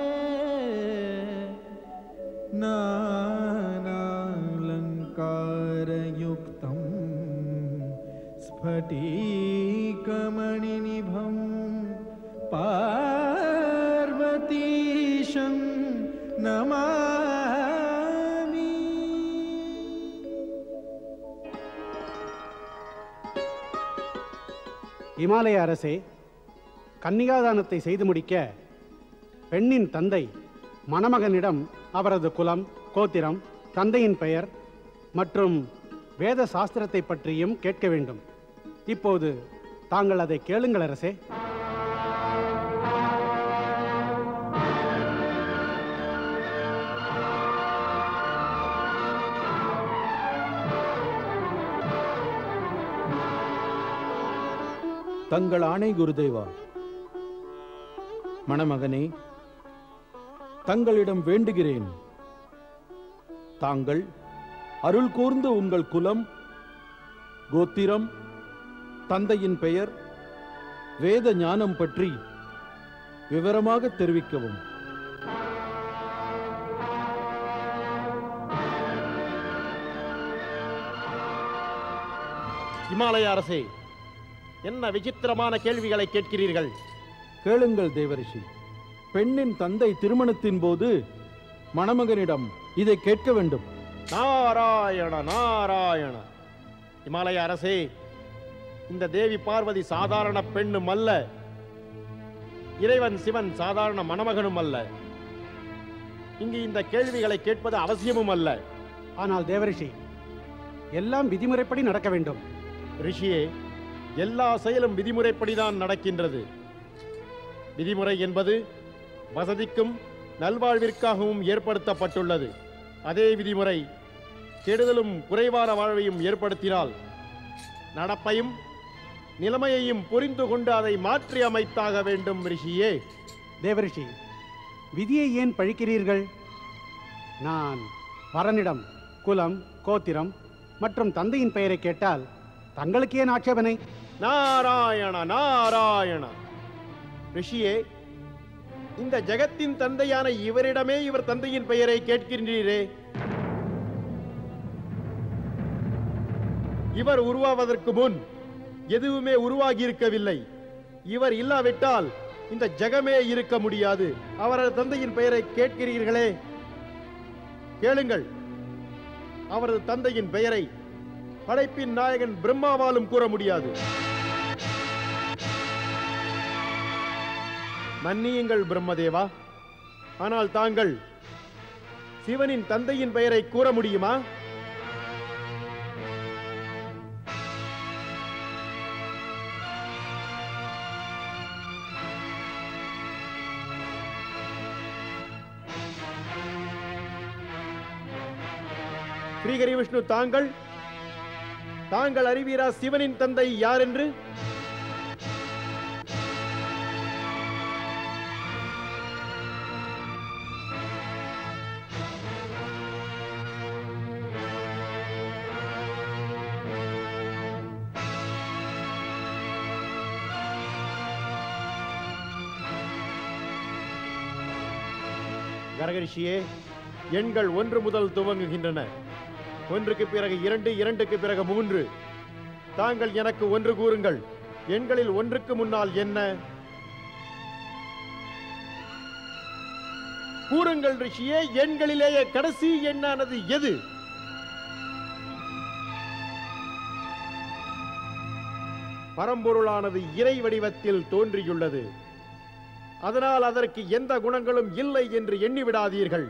नानालङ्कारयुक्तं स्फटिकमणिनिभं पार्वतीशं नमामि। இமாலய அரசே, கன்னிகாதானத்தை செய்து முடிக்க பெண்ணின் தந்தை மணமகனிடம் அவரது குலம், கோத்திரம், தந்தையின் பெயர் மற்றும் வேத சாஸ்திரத்தை பற்றியும் கேட்க வேண்டும். இப்போது தாங்கள் அதை கேளுங்கள் அரசே. தங்கள் ஆணை குருதேவா. மணமகனே, தங்களிடம் வேண்டுகிறேன். தாங்கள் அருள் கூர்ந்து உங்கள் குலம், கோத்திரம், தந்தையின் பெயர், வேத ஞானம் பற்றி விவரமாக தெரிவிக்கவும். இமாலய அரசே, என்ன விசித்திரமான கேள்விகளை கேட்கிறீர்கள்? கேளுங்கள் தேவரிஷி. பெண்ணின் தந்தை திருமணத்தின் போது மணமகனிடம் இதை கேட்க வேண்டும். நாராயண நாராயண. இமாலய அரசே, இந்த தேவி பார்வதி சாதாரண பெண்ணும் அல்ல, இறைவன் சிவன் சாதாரண மணமகனும் அல்ல. இங்கு இந்த கேள்விகளை கேட்பது அவசியமும் அல்ல. ஆனால் தேவரிஷி, எல்லாம் விதிமுறைப்படி நடக்க வேண்டும். ரிஷியே, எல்லா செயலும் விதிமுறைப்படிதான் நடக்கின்றது. விதிமுறை என்பது வசதிக்கும் நல்வாழ்விற்காகவும் ஏற்படுத்தப்பட்டுள்ளது. அதே விதிமுறை கெடுதலும் குறைவான வாழ்வையும் ஏற்படுத்தினால் நடப்பையும் நிலைமையையும் புரிந்து கொண்டு அதை மாற்றி அமைத்தாக வேண்டும். ரிஷியே. தேவரிஷி, விதியை ஏன் பழிக்கிறீர்கள்? நான் வரனிடம் குலம், கோத்திரம் மற்றும் தந்தையின் பெயரை கேட்டால் தங்களுக்கு ஏன் ஆட்சேபனை? நாராயண நாராயண. ரிஷியே, இந்த ஜெகத்தின் தந்தையான இவரிடமே இவர் தந்தையின் பெயரை கேட்கின்றீரே. இவர் உருவாவதற்கு முன் எதுவுமே உருவாகி இருக்கவில்லை. இவர் இல்லாவிட்டால் இந்த ஜெகமே இருக்க முடியாது. அவரது தந்தையின் பெயரை கேட்கிறீர்களே, கேளுங்கள். அவரது தந்தையின் பெயரை படைப்பின் நாயகன் பிரம்மாவாலும் கூற முடியாது. மன்னியுங்கள் பிரம்மதேவா, ஆனால் தாங்கள் சிவனின் தந்தையின் பெயரை கூற முடியுமா? ஸ்ரீஹரி விஷ்ணு, தாங்கள் தாங்கள் அறிவீரா சிவனின் தந்தை யார் என்று? கரகரிஷியே, எண்கள் ஒன்று முதல் துவங்குகின்றன. ஒன்றுக்கு பிறகு இரண்டு, இரண்டுக்கு பிறகு மூன்று. தாங்கள் எனக்கு ஒன்று கூறுங்கள். எண்களில் ஒன்றுக்கு முன்னால் என்ன? கூறுங்கள் ரிஷியே, எண்களிலேயே கடைசி எண்ணானது எது? பரம்பொருளானது இறை வடிவத்தில் தோன்றியுள்ளது. அதனால் அதற்கு எந்த குணங்களும் இல்லை என்று எண்ணிவிடாதீர்கள்.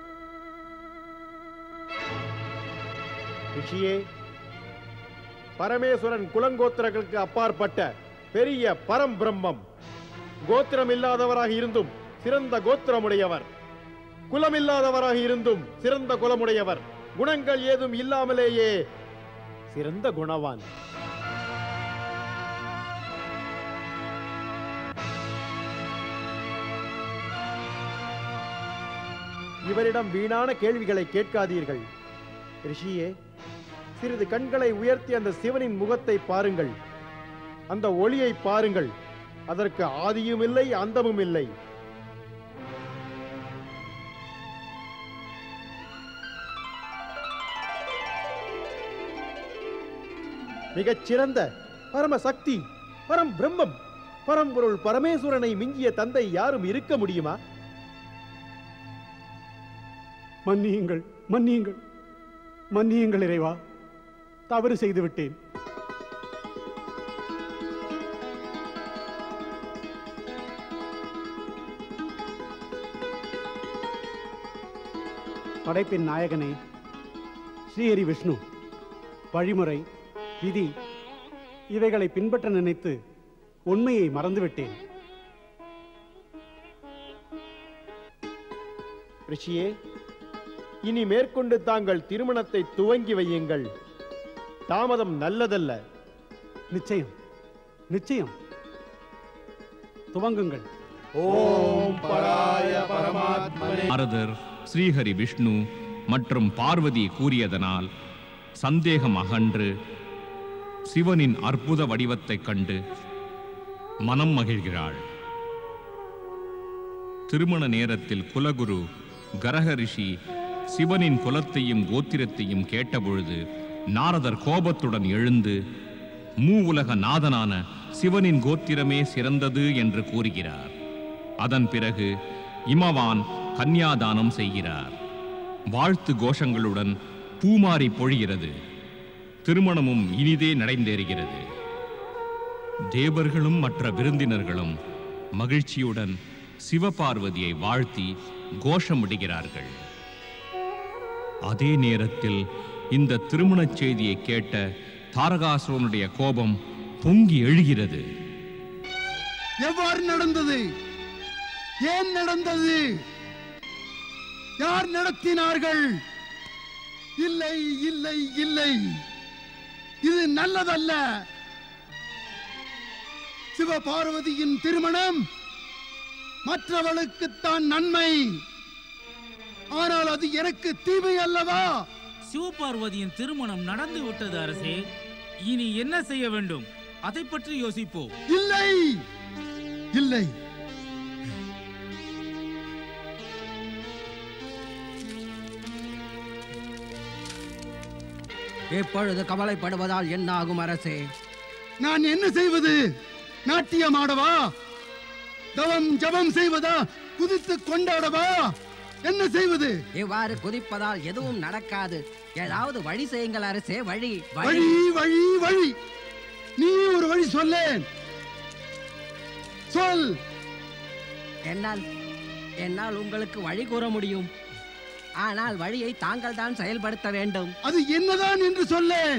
ரிஷியே, பரமேஸ்வரன் குலங்கோத்திரங்களுக்கு அப்பாற்பட்ட பெரிய பரம் பிரம்மம். கோத்திரம் இல்லாதவராக இருந்தும் சிறந்த கோத்திரமுடையவர், குலமில்லாதவராக இருந்தும் சிறந்த குலமுடையவர், குணங்கள் ஏதும் இல்லாமலேயே சிறந்த குணவான். இவரிடம் வீணான கேள்விகளை கேட்காதீர்கள். ரிஷியே, சிறிது கண்களை உயர்த்தி அந்த சிவனின் முகத்தை பாருங்கள். அந்த ஒளியை பாருங்கள். அதற்கு ஆதியும் இல்லை, அந்தமும் இல்லை. மிகச் சிறந்த பரம சக்தி, பரம் பிரம்மம், பரம்பொருள் பரமேஸ்வரனை மிஞ்சிய தந்தை யாரும் இருக்க முடியுமா? மன்னியுங்கள், மன்னியுங்கள், மன்னியுங்கள் இறைவா, தவறு செய்து விட்டேன். படைப்பின் நாயகனே, ஸ்ரீஹரி விஷ்ணு, வழிமுறை, விதி இவைகளை பின்பற்ற நினைத்து உண்மையை மறந்துவிட்டேன். ரிஷியே, இனி மேற்கொண்டு தாங்கள் திருமணத்தை துவங்கி வையுங்கள். தாமதம் நல்லதல்ல. நிச்சயம், நிச்சயம். துவங்குங்கள். ஓம் பராய பரமாத்மனே. நாரதர் ஸ்ரீஹரி விஷ்ணு மற்றும் பார்வதி கூறியதனால் சந்தேகம் அகன்று சிவனின் அற்புத வடிவத்தைக் கண்டு மனம் மகிழ்கிறாள். திருமண நேரத்தில் குலகுரு கரகரிஷி சிவனின் குலத்தையும் கோத்திரத்தையும் கேட்டபொழுது நாரதர் கோபத்துடன் எழுந்து மூ உலக நாதனான சிவனின் கோத்திரமே சிறந்தது என்று கூறுகிறார். அதன் பிறகு இமவான் கன்யாதானம் செய்கிறார். வாழ்த்து கோஷங்களுடன் பூமாரி பொழிகிறது. திருமணமும் இனிதே நடந்தேறுகிறது. தேவர்களும் மற்ற விருந்தினர்களும் மகிழ்ச்சியுடன் சிவபார்வதியை வாழ்த்தி கோஷமிடுகிறார்கள். அதே நேரத்தில் இந்த திருமணச் செய்தியை கேட்ட தாரகாசுரனுடைய கோபம் பொங்கி எழுகிறது. எவ்வாறு நடந்தது? ஏன் நடந்தது? யார் நடத்தினார்கள்? இல்லை, இல்லை, இல்லை, இது நல்லதல்ல. சிவபார்வதியின் திருமணம் மற்றவளுக்குத்தான் நன்மை, ஆனால் அது எனக்கு தீமை அல்லவா? சிவபார்வதியின் திருமணம் நடந்து விட்டது அரசே. இனி என்ன செய்ய வேண்டும் அதை பற்றி யோசிப்போம். இல்லை இல்லை, இப்பொழுது கவலைப்படுவதால் என்ன ஆகும் அரசே? நான் என்ன செய்வது? நாட்டியம் ஆடவா? தவம் ஜபம் செய்வதா? குதித்து கொண்டாடவா? என்ன செய்வது? இவ்வாறு குதிப்பதால் எதுவும் நடக்காது. ஏதாவது வழி செய்யுங்கள் அரசே. வழி வழி வழி வழி நீ ஒரு வழி சொல்லேன். சொல். என்னால் என்னால் உங்களுக்கு வழி கூற முடியும். ஆனால் வழியை தாங்கள் தான் செயல்படுத்த வேண்டும். அது என்னதான் என்று சொல்லேன்.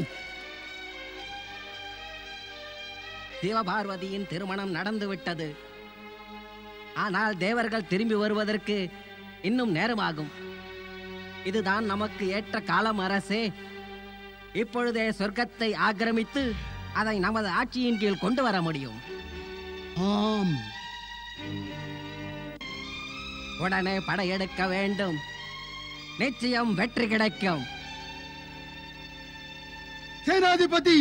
சிவபார்வதியின் திருமணம் நடந்து விட்டது. ஆனால் தேவர்கள் திரும்பி வருவதற்கு இன்னும் நேரமாகும். இதுதான் நமக்கு ஏற்ற காலம் அரசே. இப்பொழுதே சொர்க்கத்தை ஆக்கிரமித்து அதை நமது ஆட்சியின் கீழ் கொண்டு வர முடியும். ஆம், உடனே படையெடுக்க வேண்டும். நிச்சயம் வெற்றி கிடைக்கும். சேனாதிபதி,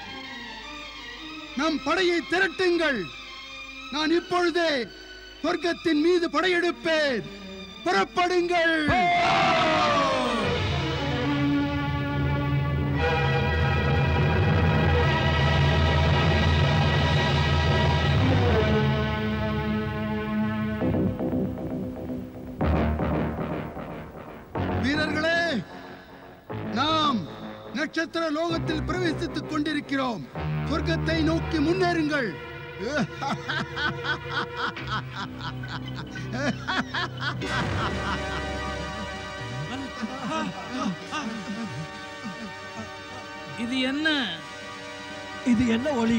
நம் படையை திரட்டுங்கள். நான் இப்பொழுதே சொர்க்கத்தின் மீது படையெடுப்பேன். புறப்படுங்கள். வீரர்களே, நாம் நட்சத்திர லோகத்தில் பிரவேசித்துக் கொண்டிருக்கிறோம். சொர்க்கத்தை நோக்கி முன்னேறுங்கள். இது என்ன? இது என்ன ஒளி?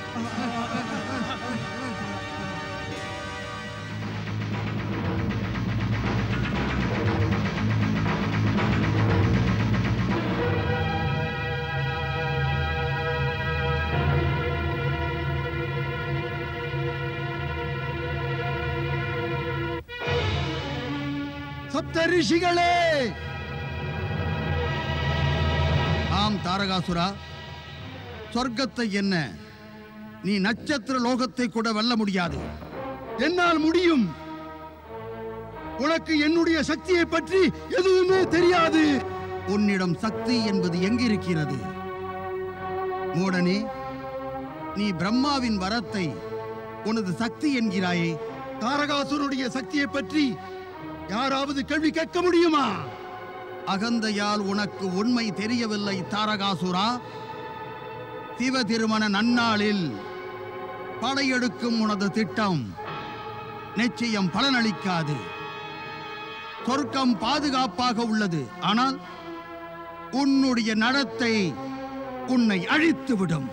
சப்த ரிஷிகளே! ஆம் தாரகாசுரா, சொர்க்கத்தை என்ன, நீ நட்சத்திர லோகத்தை கூட வெல்ல முடியாது. என்னால் முடியும். உனக்கு என்னுடைய சக்தியை பற்றி எதுவுமே தெரியாது. உன்னிடம் சக்தி என்பது எங்கிருக்கிறது? மூடனே, நீ பிரம்மாவின் வரத்தை உனது சக்தி என்கிறாயே. தாரகாசுரனுடைய சக்தியை பற்றி யாராவது கேள்வி கேட்க முடியுமா? அகந்தையால் உனக்கு உண்மை தெரியவில்லை தாரகாசுரா. சிவ திருமண நன்னாளில் படையெடுக்கும் உனது திட்டம் நிச்சயம் பலனளிக்காது. சொர்க்கம் பாதுகாப்பாக உள்ளது, ஆனால் உன்னுடைய நடத்தை உன்னை அழித்துவிடும்.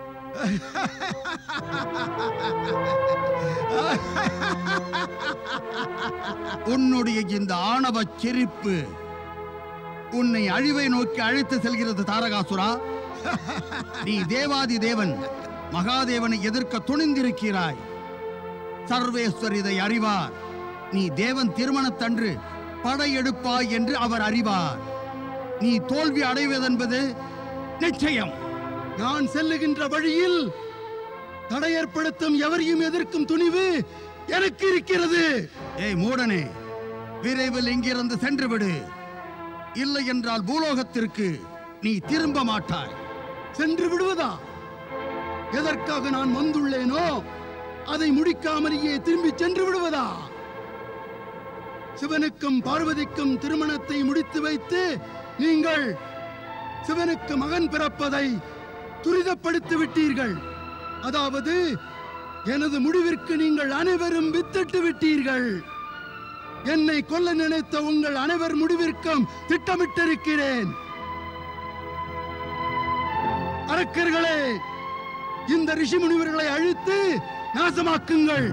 உன்னுடைய இந்த ஆணவ சிரிப்பு உன்னை அழிவை நோக்கி அழைத்து செல்கிறது தாரகாசுரா. நீ தேவாதி தேவன் மகாதேவனை எதிர்க்க துணிந்திருக்கிறாய். சர்வேஸ்வர் இதை அறிவார். நீ தேவன் திருமணத்தன்று படையெடுப்பாய் என்று அவர் அறிவார். நீ தோல்வி அடைவதென்பது நிச்சயம். நான் செல்லுகின்ற வழியில் தடை ஏற்படுத்தும் எவரையும் எதிர்க்கும் துணிவு எனக்கு இருக்கிறது. ஏய் மூடனே, விரைவில் இங்கிருந்து சென்று விடு. இல்லை என்றால் பூலோகத்திற்கு நீ திரும்ப மாட்டாய். சென்று விடுவதா? எதற்காக நான் வந்துள்ளேனோ அதை முடிக்காமலேயே திரும்பி சென்று விடுவதா? சிவனுக்கும் பார்வதிக்கும் திருமணத்தை முடித்து வைத்து நீங்கள் சிவனுக்கு மகன் பிறப்பதை துரிதப்படுத்தி விட்டீர்கள். அதாவது எனது முடிவிற்கு நீங்கள் அனைவரும் வித்திட்டு விட்டீர்கள். என்னை கொல்ல நினைத்த உங்கள் அனைவர் முடிவிற்கும் திட்டமிட்டிருக்கிறேன். அரக்கர்களே, இந்த ரிஷி முனிவர்களை அழித்து நாசமாக்குங்கள்.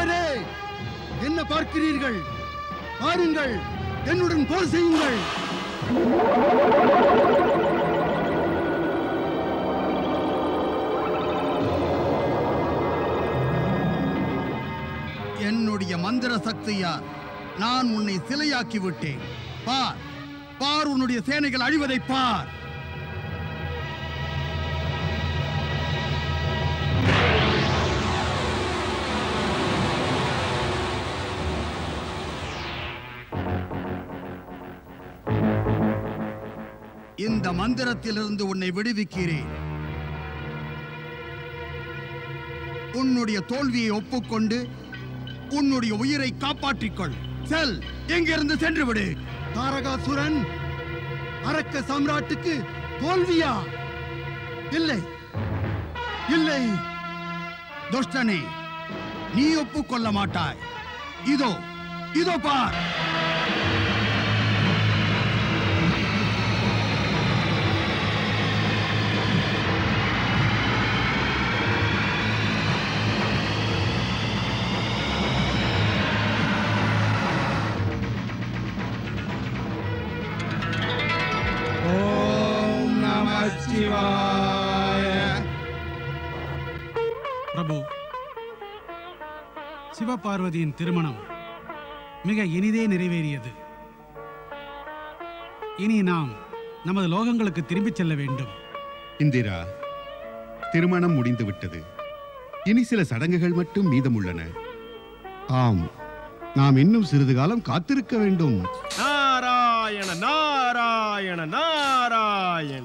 வீரரே, என்ன பார்க்கிறீர்கள்? பாருங்கள், என்னுடன் போர் செய்யுங்கள். என்னுடைய மந்திர சக்தியால் நான் உன்னை சிலையாக்கி விட்டேன். பார், பார், உன்னுடைய சேனைகள் அழிவதை பார். இந்த மந்திரத்திலிருந்து உன்னை விடுவிக்கிறேன். உன்னுடைய தோல்வியை ஒப்புக்கொண்டு உன்னுடைய உயிரை காப்பாற்றிக்கொள். செல், எங்கிருந்து சென்று விடு. தாரகாசுரன் அரக்க சாம்ராட்டுக்கு தோல்வியா? இல்லை, இல்லை, துஷ்டனே, நீ ஒப்புக்கொள்ள மாட்டாய். இதோ, இதோ பார். பிரபு, சிவபார்வதியின் திருமணம் மிக இனிதே நிறைவேறியது. இனி நாம் நமது லோகங்களுக்கு திரும்பிச் செல்ல வேண்டும். இந்திரா, திருமணம் முடிந்து விட்டது. இனி சில சடங்குகள் மட்டும் மீதமுள்ளன. ஆம், நாம் இன்னும் சிறிது காலம் காத்திருக்க வேண்டும். நாராயண நாராயண நாராயண.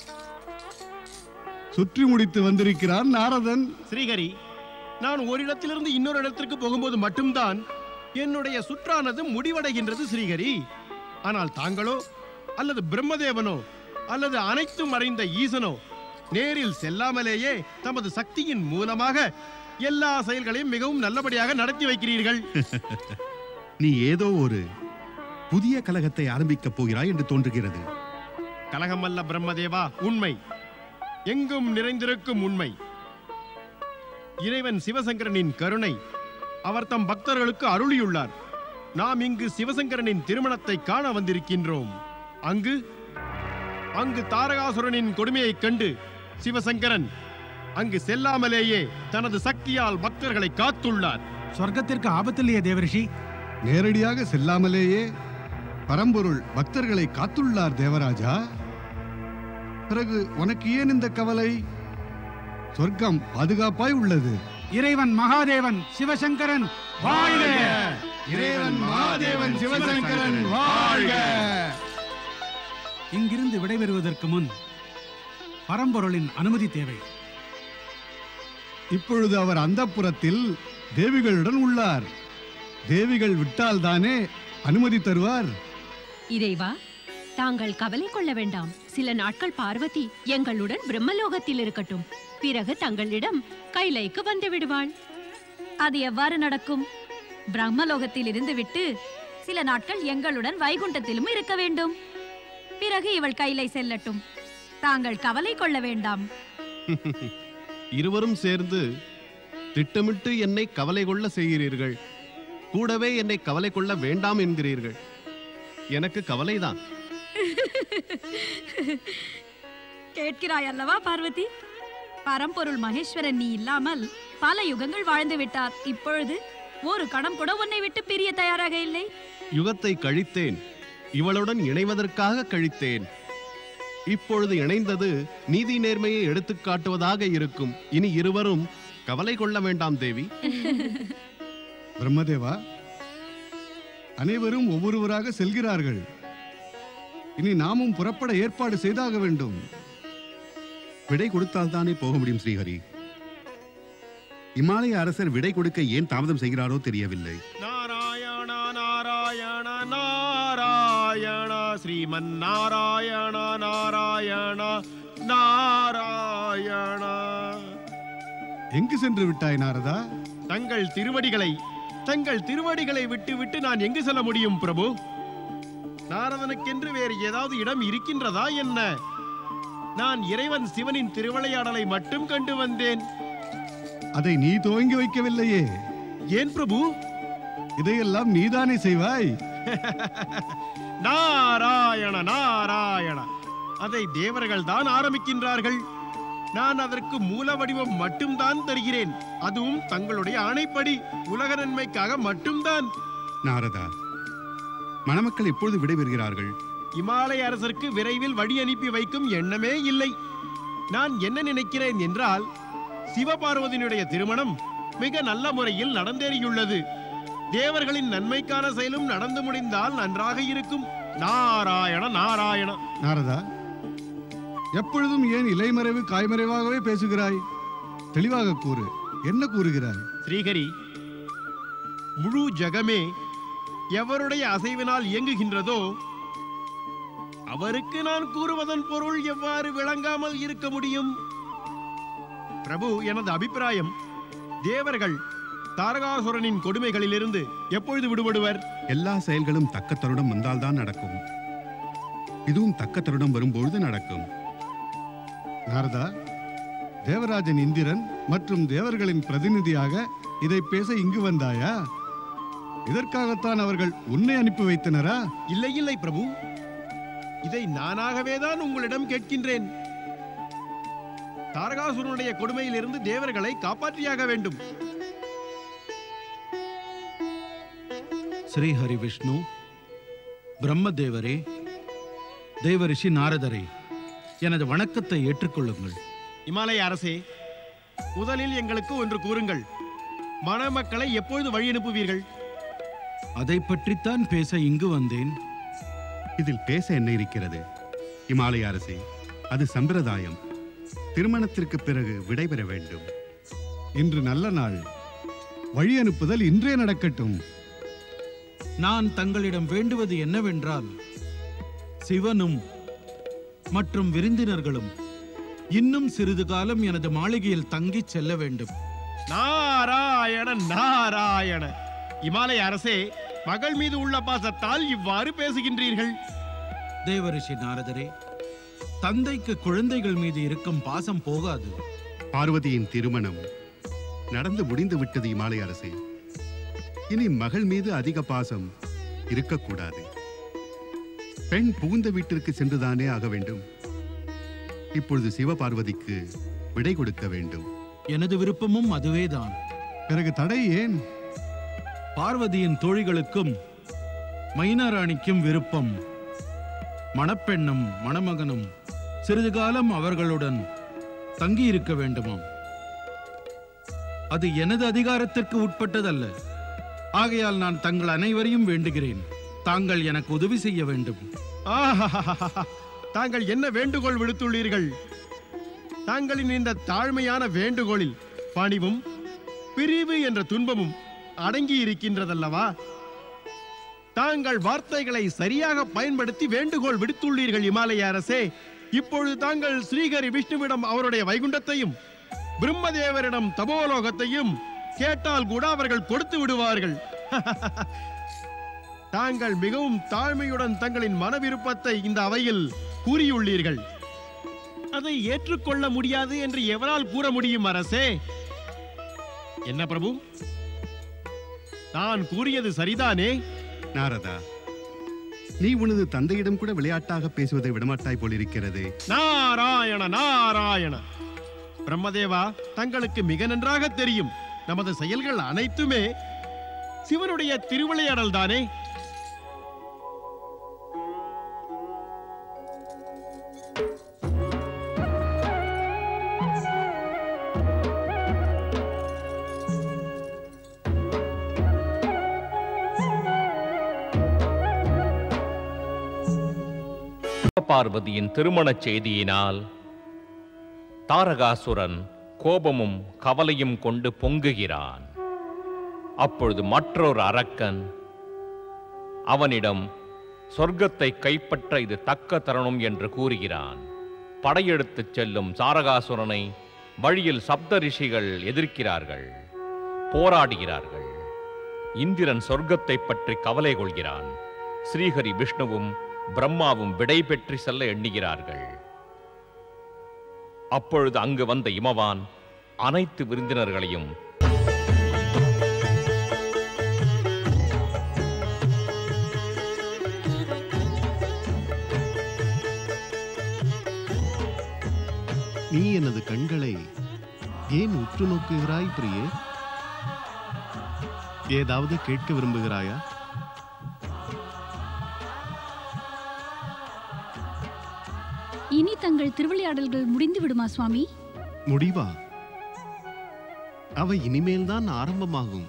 சுற்றி முடித்து வந்திருக்கிறார் நாரதன். ஸ்ரீஹரி, நான் ஒரு இடத்திலிருந்து இன்னொரு இடத்திற்கு போகும்போது மட்டும்தான் என்னுடைய சுற்றானது முடிவடைகின்றது ஸ்ரீஹரி. ஆனால் தாங்களோ அல்லது பிரம்மதேவனோ அல்லது அனைத்தும் அறிந்த ஈசனோ நேரில் செல்லாமலேயே தமது சக்தியின் மூலமாக எல்லா செயல்களையும் மிகவும் நல்லபடியாக நடத்தி வைக்கிறீர்கள். நீ ஏதோ ஒரு புதிய கலகத்தை ஆரம்பிக்கப் போகிறாய் என்று தோன்றுகிறது. கலகமல்ல பிரம்மதேவா, உண்மை, எங்கும் நிறைந்திருக்கும் உண்மை. இறைவன் சிவசங்கரனின் கருணை அவர் தம் பக்தர்களுக்கு அருளியுள்ளார். நாம் இங்கு சிவசங்கரனின் திருமணத்தை காண வந்திருக்கின்றோம். அங்கு அங்கு தாரகாசுரனின் கொடுமையைக் கண்டு சிவசங்கரன் அங்கு செல்லாமலேயே தனது சக்தியால் பக்தர்களை காத்துள்ளார். சொர்க்கத்திற்கு ஆபத்தில்லையே தேவரிஷி? நேரடியாக செல்லாமலேயே பரம்பொருள் பக்தர்களை காத்துள்ளார் தேவராஜா. பிறகு உனக்கு ஏன் இந்த கவலை? சொர்க்கம் பாதுகாப்பாய் உள்ளது. இறைவன் மகாதேவன் சிவசங்கரன் வாழ்க! இறைவன் மகாதேவன் சிவசங்கரன் வாழ்க! இங்கிருந்து விடைபெறுவதற்கு முன் பரம்பொருளின் அனுமதி தேவை. இப்பொழுது அவர் அந்தப்புரத்தில் தேவிகளுடன் உள்ளார். தேவிகள் விட்டால் தானே அனுமதி தருவார். இறைவா, தாங்கள் கவலை கொள்ள வேண்டாம். சில நாட்கள் பார்வதி எங்களுடன் பிரம்மலோகத்தில் இருக்கட்டும். பிறகு தங்களிடம் கைலைக்கு வந்து விடுவாள். அது எவ்வாறு நடக்கும்? பிரம்மலோகத்தில் இருந்து விட்டு சில நாட்கள் எங்களுடன் வைகுண்டத்திலும் இருக்க வேண்டும். பிறகு இவள் கைலை செல்லட்டும். தாங்கள் கவலை கொள்ள வேண்டாம். இருவரும் சேர்ந்து திட்டமிட்டு என்னை கவலை கொள்ள செய்கிறீர்கள். கூடவே என்னை கவலை கொள்ள வேண்டாம் என்கிறீர்கள். எனக்கு கவலைதான். கேட்கிறாய் அல்லவா பார்வதி? பரம்பொருள் மகேஸ்வரன் நீ இல்லாமல் பல யுகங்கள் வாழ்ந்து விட்டார். இப்பொழுது ஒரு கணம் கூட உன்னை விட்டு பிரிய தயாராக இல்லை. யுகத்தை கழித்தேன், இவளுடன் இணைவதற்காக கழித்தேன். இப்பொழுது இணைந்தது நீதி நேர்மையை எடுத்துக் காட்டுவதாக இருக்கும். இனி இருவரும் கவலை கொள்ள வேண்டாம் தேவி. பிரம்மதேவா, அனைவரும் ஒவ்வொருவராக செல்கிறார்கள். இனி நாமும் புறப்பட ஏற்பாடு செய்தாக வேண்டும். விடை கொடுத்தால் தானே போக முடியும் ஸ்ரீஹரி. இமாலய அரசர் விடை கொடுக்க ஏன் தாமதம் செய்கிறாரோ தெரியவில்லை. நாராயண நாராயண நாராயண ஸ்ரீமன் நாராயண நாராயண நாராயண. எங்கு சென்று விட்டாய் நாரதா? தங்கள் திருவடிகளை தங்கள் திருவடிகளை விட்டு விட்டு நான் எங்கு செல்ல முடியும் பிரபு? நாரதனுக்கென்று வேறு ஏதாவது இடம் இருக்கின்றதா என்ன? நான் இறைவன் சிவனின் திருவிளையாடலை மட்டும் கண்டு வந்தேன். அதை நீ துவங்கி வைக்கவில்லையே. ஏன் பிரபு? இதையெல்லாம் நீதானே செய்வாய்? நாராயண நாராயண, அதை தேவர்கள் தான் ஆரம்பிக்கின்றார்கள். நான் அதற்கு மூல வடிவம் மட்டும்தான் தருகிறேன். அதுவும் தங்களுடைய ஆணைப்படி, உலக நன்மைக்காக மட்டும்தான். நாரதா, மணமக்கள் எப்பொழுது விடைபெறுகிறார்கள்? இமாலய அரசருக்கு விரைவில் வழி அனுப்பி வைக்கும் எண்ணமே இல்லை. நான் என்ன நினைக்கிறேன் என்றால், சிவபார்வதியினுடைய திருமணம் மிக நல்ல முறையில் நடந்தேறியுள்ளது. தேவர்களின் நன்மைக்கான செயலும் நடந்து முடிந்தால் நன்றாக இருக்கும். நாராயண நாராயண. நாரதா, எப்பொழுதும் ஏன் இலைமறைவு காய்மறைவாகவே பேசுகிறாய்? தெளிவாக கூறு, என்ன கூறுகிறாய்? ஸ்ரீஹரி, முழு ஜகமே எவருடைய அசைவினால் இயங்குகின்றதோ அவருக்கு நான் கூறுவதன் பொருள் எவ்வாறு விளங்காமல் இருக்க முடியும்? பிரபு, எனது அபிப்பிராயம், தேவர்கள் தாரகாசுரனின் கொடுமைகளிலிருந்து எப்பொழுது விடுபடுவர்? எல்லா செயல்களும் தக்க தருணம் வந்தால்தான் நடக்கும். இதுவும் தக்க தருணம் வரும்பொழுது நடக்கும். நாரதா, தேவராஜன் இந்திரன் மற்றும் தேவர்களின் பிரதிநிதியாக இதை பேச இங்கு வந்தாயா? இதற்காகத்தான் அவர்கள் உன்னை அனுப்பி வைத்தனரா? இல்லை இல்லை பிரபு, இதை நானாகவே தான் உங்களிடம் கேட்கின்றேன். தாரகாசுரனுடைய கொடுமையிலிருந்து தேவர்களை காப்பாற்றியாக வேண்டும். ஸ்ரீஹரி விஷ்ணு, பிரம்மதேவரே, தேவரிஷி நாரதரே, எனது வணக்கத்தை ஏற்றுக்கொள்ளுங்கள். இமாலய அரசே, முதலில் எங்களுக்கு ஒன்று கூறுங்கள். மணமக்களை எப்பொழுது வழி அனுப்புவீர்கள்? அதை பற்றித்தான் பேச இங்கு வந்தேன். இதில் பேச என்ன இருக்கிறது? இமாலய அரசே, அது சம்பிரதாயம். திருமணத்திற்கு பிறகு விடைபெற வேண்டும். இன்று நல்ல நாள், வழி அனுப்புதல் இன்றே நடக்கட்டும். நான் தங்களிடம் வேண்டுவது என்னவென்றால், சிவனும் மற்றும் விருந்தினர்களும் இன்னும் சிறிது காலம் எனது மாளிகையில் தங்கி செல்ல வேண்டும். நாராயண நாராயண. இமாலய அரசே, மகள் மீது உள்ள பாசத்தால் இவ்வாறு பேசுகின்றீர்கள். தேவரிஷி நாரதரே, தந்தைக்கு குழந்தைகள் மீது இருக்கும் பாசம் போகாது. பார்வதியின் திருமணம் நடந்து முடிந்து விட்டது இமாலய அரசே. இனி மகள் மீது அதிக பாசம் இருக்கக்கூடாது. பெண் புகுந்த வீட்டிற்கு சென்றுதானே ஆக வேண்டும். இப்பொழுது சிவபார்வதிக்கு விடை கொடுக்க வேண்டும். எனது விருப்பமும் அதுவேதான். பிறகு தடை ஏன்? பார்வதியின் தோழிகளுக்கும் மைனாராணிக்கும் விருப்பம் மணப்பெண்ணும் மணமகனும் சிறிது காலம் அவர்களுடன் தங்கியிருக்க வேண்டுமாம். அது எனது அதிகாரத்திற்கு உட்பட்டதல்ல. ஆகையால் நான் தங்கள் அனைவரையும் வேண்டுகிறேன், தாங்கள் எனக்கு உதவி செய்ய வேண்டும். தாங்கள் என்ன வேண்டுகோள் விடுத்துள்ளீர்கள்? தாங்களின் இந்த தாழ்மையான வேண்டுகோளில் பணிவும் பிரிவு என்ற துன்பமும் அடங்கி இருக்கின்றதல்லவா? தாங்கள் வார்த்தைகளை சரியாக பயன்படுத்தி வேண்டுகோள் விடுத்துள்ளீர்கள் இமாலய அரசே. இப்பொழுது தாங்கள் ஸ்ரீஹரி விஷ்ணுவிடம் அவருடைய வைகுண்டத்தையும் பிரம்மதேவரிடம் தபோலோகத்தையும் கேட்டால் கூட அவர்கள் கொடுத்து விடுவார்கள். தாங்கள் மிகவும் தாழ்மையுடன் தங்களின் மன விருப்பத்தை இந்த அவையில் கூறியுள்ளீர்கள். அதை ஏற்றுக்கொள்ள முடியாது என்று எவரால் கூற முடியும் அரசே? என்ன பிரபு, நான் கூறியது சரிதானே? நாரதா, நீ உனது தந்தையிடம் கூட விளையாட்டாக பேசுவதை விடமாட்டாய் போலிருக்கிறது. நாராயண நாராயண. பிரம்மதேவா, தங்களுக்கு மிக நன்றாக தெரியும், நமது செயல்கள் அனைத்துமே சிவனுடைய திருவிளையாடல் தானே. பார்வதியின் திருமணச் செய்தியினால் தாரகாசுரன் கோபமும் கவலையும் கொண்டு பொங்குகிறான். அப்பொழுது மற்றொரு அரக்கன் அவனிடம் சொர்க்கத்தை கைப்பற்ற இது தக்க தருணம் என்று கூறுகிறான். படையெடுத்துச் செல்லும் தாரகாசுரனை வழியில் சப்த ரிஷிகள் எதிர்க்கிறார்கள், போராடுகிறார்கள். இந்திரன் சொர்க்கத்தை பற்றி கவலை கொள்கிறான். ஸ்ரீஹரி விஷ்ணுவும் பிரம்மாவும் விடை பெற்று செல்ல எண்ணுகிறார்கள். அப்பொழுது அங்கு வந்த இமவான் அனைத்து விருந்தினர்களையும் நீ எனது கண்களை ஏன் உற்று நோக்குகிறாய் பிரியே? ஏதாவது கேட்க விரும்புகிறாயா? இனி தங்கள் திருவிளையாடல்கள் முடிந்து விடுமா சுவாமி? முடிவா? அவை இனிமேல்தான் ஆரம்பமாகும்.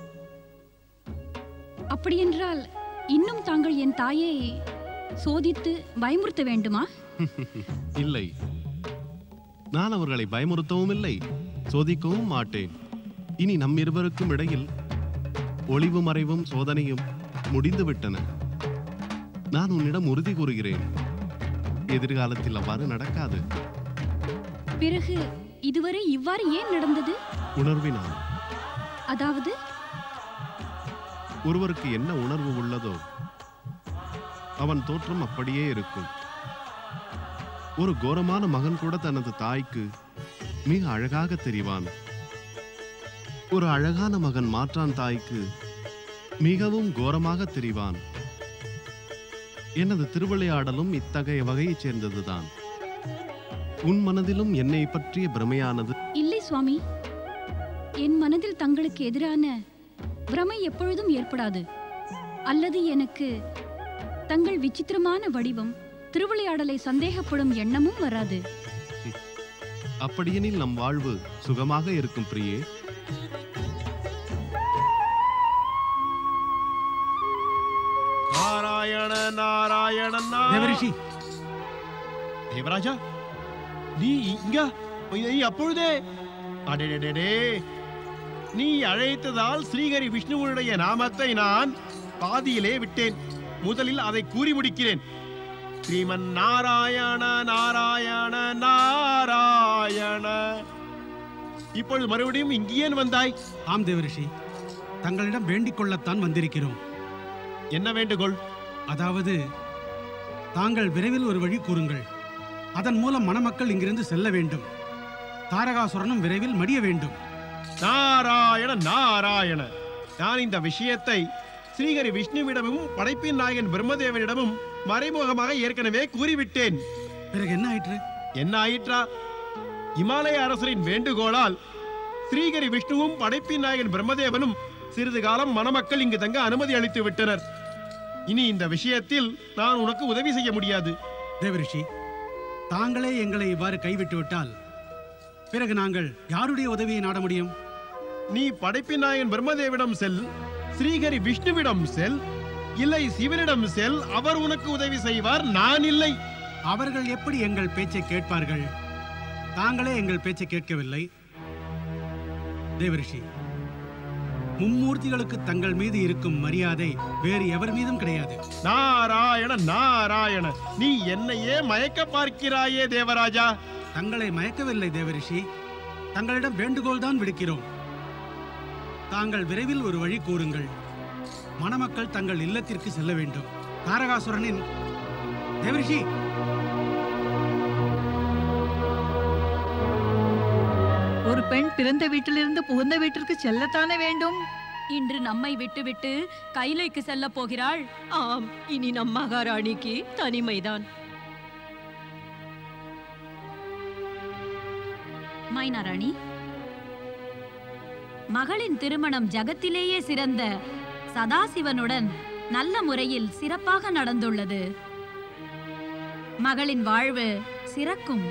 அப்படியென்றால் இன்னும் தாங்கள் என் தாயை சோதித்து பயமுறுத்த வேண்டுமா? இல்லை, நான் அவர்களை பயமுறுத்தவும் இல்லை, சோதிக்கவும் மாட்டேன். இனி நம் இருவருக்கும் இடையில் ஒளிவு மறைவும் சோதனையும் முடிந்துவிட்டன. நான் உன்னிடம் உறுதி கூறுகிறேன், எதிர்காலத்தில் அவ்வாறு நடக்காது. பிறகு இதுவரை இவ்வாறு ஏன் நடந்தது? உணர்வினால். அதாவது ஒருவருக்கு என்ன உணர்வு உள்ளதோ அவன் தோற்றம் அப்படியே இருக்கும். ஒரு கோரமான மகன் கூட தனது தாய்க்கு மிக அழகாக தெரிவான். ஒரு அழகான மகன் மாற்றான் தாய்க்கு மிகவும் கோரமாக தெரிவான். எனது திருவிளையாடலும் இத்தகைய வகையைச் சேர்ந்ததுதான். உன் மனதிலும் என்னை பற்றிய பிரமையானது? இல்லை சுவாமி, என் மனதில் தங்களுக்கு எதிரான பிரமை எப்பொழுதும் ஏற்படாது. அல்லது எனக்கு தங்கள் விசித்திரமான வடிவம், திருவிளையாடலை சந்தேகப்படும் எண்ணமும் வராது. அப்படியெனில் நம் வாழ்வு சுகமாக இருக்கும் பிரியே. நாராயண நாராயண தேவரிஷி. தேவராஜா, நீ இங்க நீ அப்பொழுதே அடேடே, நீ அழைத்ததால் ஸ்ரீஹரி விஷ்ணுவனுடைய நாமத்தை நான் பாதியிலே விட்டேன். முதலில் அதை கூறி முடிக்கிறேன். ஸ்ரீமன் நாராயண நாராயண நாராயண. இப்பொழுது மறுபடியும் இங்கே வந்தாய்? ஆம் தேவரிஷி, தங்களிடம் வேண்டிக் கொள்ளத்தான் வந்திருக்கிறோம். என்ன வேண்டுகோள்? அதாவது தாங்கள் விரைவில் ஒரு வழி கூறுங்கள். அதன் மூலம் மணமக்கள் இங்கிருந்து செல்ல வேண்டும். தாரகாசுரனும் விரைவில் மடிய வேண்டும். நாராயண நாராயண. நான் இந்த விஷயத்தை ஸ்ரீஹரி விஷ்ணுவிடமும் படைப்பின் நாயகன் பிரம்மதேவனிடமும் மறைமுகமாக ஏற்கனவே கூறிவிட்டேன். பிறகு என்ன ஆயிற்று? என்ன ஆயிற்றா? இமாலய அரசரின் வேண்டுகோளால் ஸ்ரீஹரி விஷ்ணுவும் படைப்பின் நாயகன் பிரம்மதேவனும் சிறிது காலம் மணமக்கள் இங்கு தங்க அனுமதி அளித்து விட்டனர். இனி இந்த விஷயத்தில் நான் உனக்கு உதவி செய்ய முடியாது. தேவரிஷி, தாங்களே எங்களை இவ்வாறு கைவிட்டு விட்டால் பிறகு நாங்கள் யாருடைய உதவியை நாட முடியும்? நீ படைப்பின் நாயகன் பிரம்மதேவிடம் செல், ஸ்ரீஹரி விஷ்ணுவிடம் செல், இல்லை சிவனிடம் செல். அவர் உனக்கு உதவி செய்வார், நான் இல்லை. அவர்கள் எப்படி எங்கள் பேச்சை கேட்பார்கள்? தாங்களே எங்கள் பேச்சை கேட்கவில்லை. தேவரிஷி, மும்மூர்த்திகளுக்கு தங்கள் மீது இருக்கும் மரியாதை வேறு எவர் மீதும் கிடையாது. நாராயண நாராயண. நீ என்னையே மயக்க பார்க்கிறாயே தேவராஜா. தங்களை மயக்கவில்லை தேவரிஷி, தங்களிடம் வேண்டுகோள் தான் விடுக்கிறோம். தாங்கள் விரைவில் ஒரு வழி கூறுங்கள். மணமக்கள் தங்கள் இல்லத்திற்கு செல்ல வேண்டும். தாரகாசுரனின் தேவரிஷி, ஒரு பெண் பிறந்த வீட்டிலிருந்து புகுந்த வீட்டிற்கு செல்லத்தானே வேண்டும். இன்று நம்மை விட்டுவிட்டு கைலைக்கு செல்ல போகிறாள். ஆம், இனி நம் மகாராணிக்கு தனிமைதான். மைனாராணி, மகளின் திருமணம் ஜகத்திலேயே சிறந்த சதாசிவனுடன் நல்ல முறையில் சிறப்பாக நடந்துள்ளது. மகளின் வாழ்வு சிறக்கும்.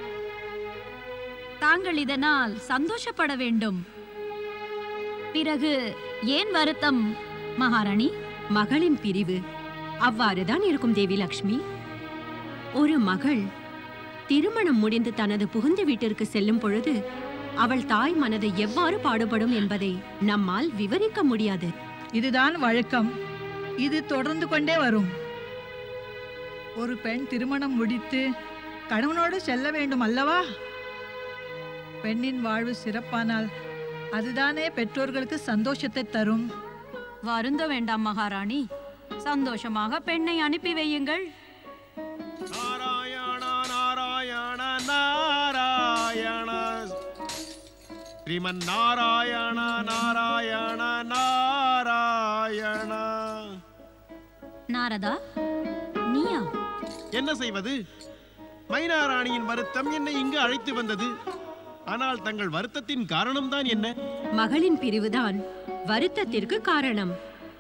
தாங்கள் இதனால் சந்தோஷப்பட வேண்டும். பிறகு ஏன் வருத்தம் மகாராணி? மகளின் பிரிவு அவ்வாறுதான் இருக்கும் தேவி லக்ஷ்மி. ஒரு மகள் திருமணம் முடிந்து தனது புகுந்த வீட்டிற்கு செல்லும் பொழுது அவள் தாய் மனது எவ்வாறு பாடுபடும் என்பதை நம்மால் விவரிக்க முடியாது. இதுதான் வழக்கம். இது தொடர்ந்து கொண்டே வரும். ஒரு பெண் திருமணம் முடித்து கணவனோடு செல்ல வேண்டும் அல்லவா? பெண்ணின் வாழ்வு சிறப்பானால் அதுதானே பெற்றோர்களுக்கு சந்தோஷத்தை தரும். வருந்த வேண்டாம் மகாராணி, சந்தோஷமாக பெண்ணை அனுப்பி வையுங்கள். நாராயண நாராயண நாராயண. ஸ்ரீமன் நாராயண நாராயண நாராயண. நாரதா, நீயா? என்ன செய்வது? மைனாராணியின் வருத்தம் என்னை இங்கு அழைத்து வந்தது. ஆனால் தங்கள் வருத்தத்தின் காரணம்தான் என்ன? மகளின் பிரிவுதான் வருத்தத்திற்கு காரணம்.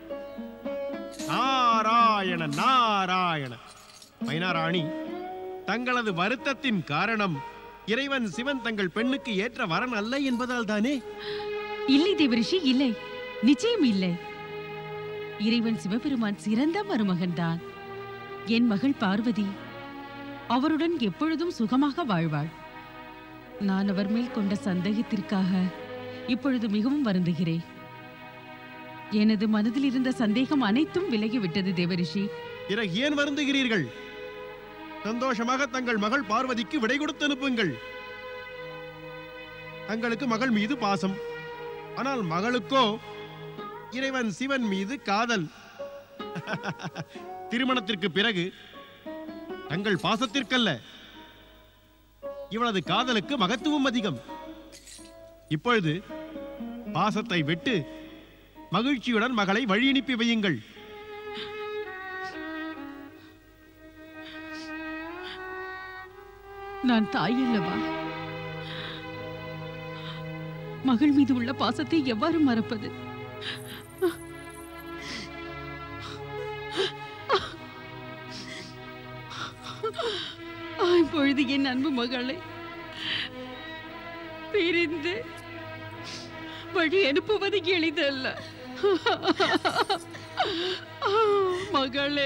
நாராயண நாராயண. மைனாராணி, தங்களது வருத்தத்தின் காரணம் இறைவன் சிவன் தங்கள் பெண்ணுக்கு ஏற்ற வரன் அல்ல என்பதால் தானே? இல்லை தேவரிஷி, இல்லை, நிச்சயம் இல்லை. இறைவன் சிவபெருமான் சிறந்த மருமகன்தான். என் மகள் பார்வதி அவருடன் எப்பொழுதும் சுகமாக வாழ்வாள். நான் அவர் மேல் கொண்ட சந்தேகத்திற்காக இப்பொழுது மிகவும் வருந்துகிறேன். எனது மனதில் இருந்த சந்தேகம் அனைத்தும் விலகிவிட்டது தேவரிஷி. பிறகு ஏன் வருந்துகிறீர்கள்? சந்தோஷமாக தங்கள் மகள் பார்வதிக்கு விடை கொடுத்து அனுப்புங்கள். தங்களுக்கு மகள் மீது பாசம், ஆனால் மகளுக்கோ இறைவன் சிவன் மீது காதல். திருமணத்திற்கு பிறகு தங்கள் பாசத்திற்கல்ல, இவளது காதலுக்கு மகத்துவம் அதிகம். இப்பொழுது பாசத்தை விட்டு மகிழ்ச்சியுடன் மகளை வழி அனுப்பி வையுங்கள். நான் தாய் அல்லவா? மகள் மீது உள்ள பாசத்தை எவ்வாறு மறப்பது? இப்பொழுது என் அன்பு மகளை பிரிந்து வழி அனுப்புவது எளிதல்ல. மகளே,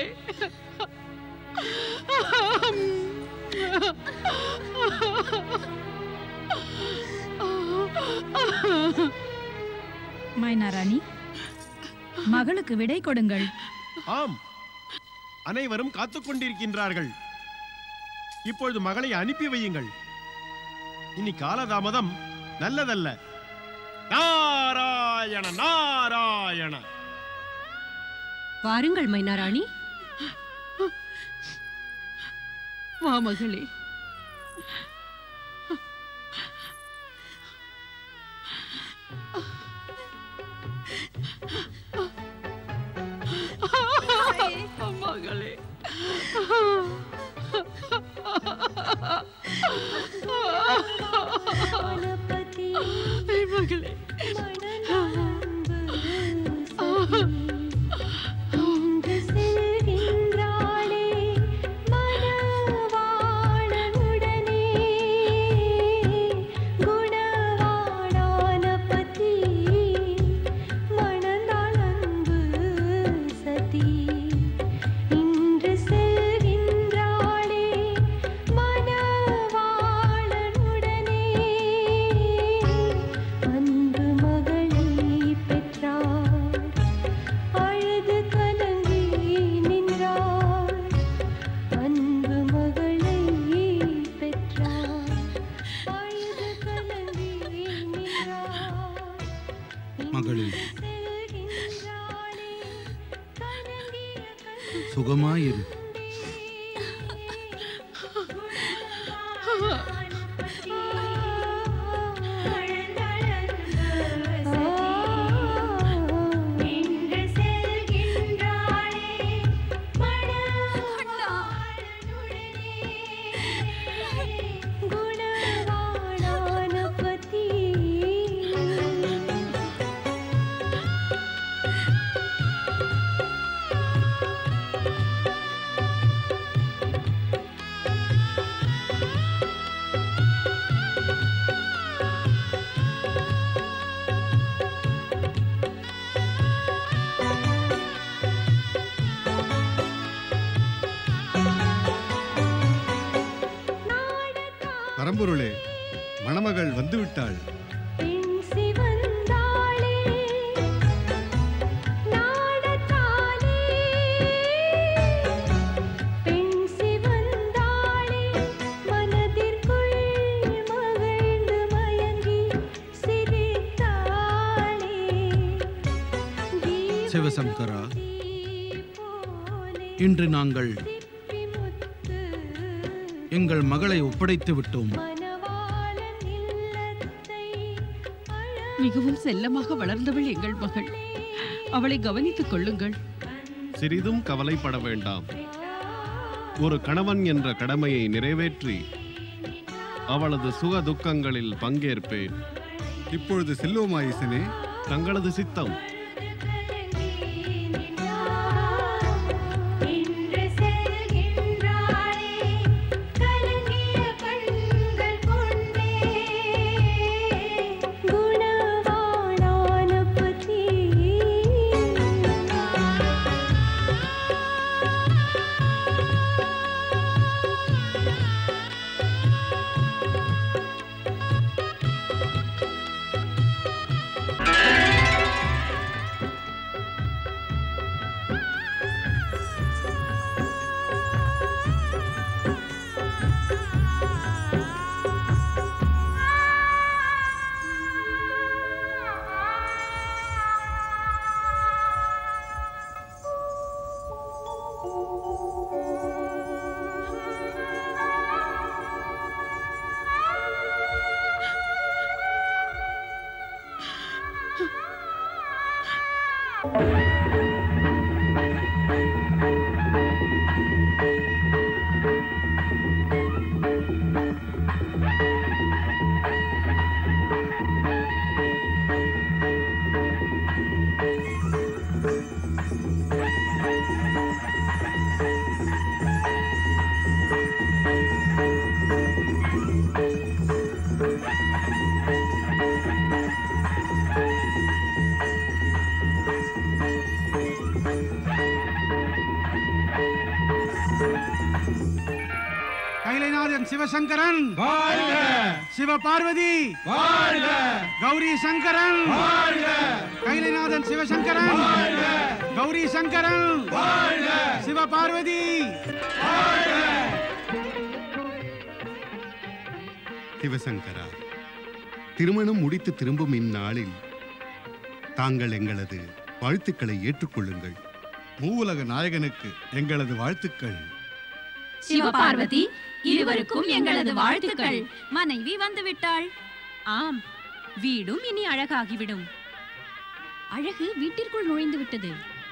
மைனாராணி, மகளுக்கு விடை கொடுங்கள். ஆம், அனைவரும் காத்துக் கொண்டிருக்கின்றார்கள். இப்பொழுது மகளை அனுப்பி வையுங்கள். இனி காலதாமதம் நல்லதல்ல. நாராயண நாராயண. வாருங்கள் மைனாராணி. வா மகளே. மகளே, மகளே, மகளே, சுகமாயிரு. பரம்பொருளே, மணமகள் வந்துவிட்டாள். சிவசங்கரா, இன்று நாங்கள் எங்கள் மகளை ஒப்படைத்து விட்டோம். மிகவும் செல்லமாக வளர்ந்தவள் எங்கள் மகள். அவளை கவனித்துக் கொள்ளுங்கள். சிறிதும் கவலைப்பட வேண்டாம். ஒரு கணவன் என்ற கடமையை நிறைவேற்றி அவளது சுக துக்கங்களில் பங்கேற்பேன். இப்பொழுது செல்வோமா ஈசனே? தங்களது சித்தம். கைலைநாதன் சிவசங்கரன் வாழ்க, சிவபார்வதி வாழ்க, கௌரி சங்கரன் வாழ்க, கைலைநாதன் சிவசங்கரன் வாழ்க, கௌரி சங்கரன் வாழ்க, சிவபார்வதி வாழ்க. சிவசங்கரா, திருமணம் முடித்து திரும்பும் இந்நாளில் தாங்கள் எங்களது வாழ்த்துக்களை ஏற்றுக்கொள்ளுங்கள். மூவுலக நாயகனுக்கு எங்களது வாழ்த்துக்கள். சிவபார்வதி இருவருக்கும் எங்களது வாழ்த்துக்கள். மனைவி வந்து விட்டாள். ஆம், வீடும் இனி அழகாகிவிடும். அழகு வீட்டிற்குள் நுழைந்து விட்டது.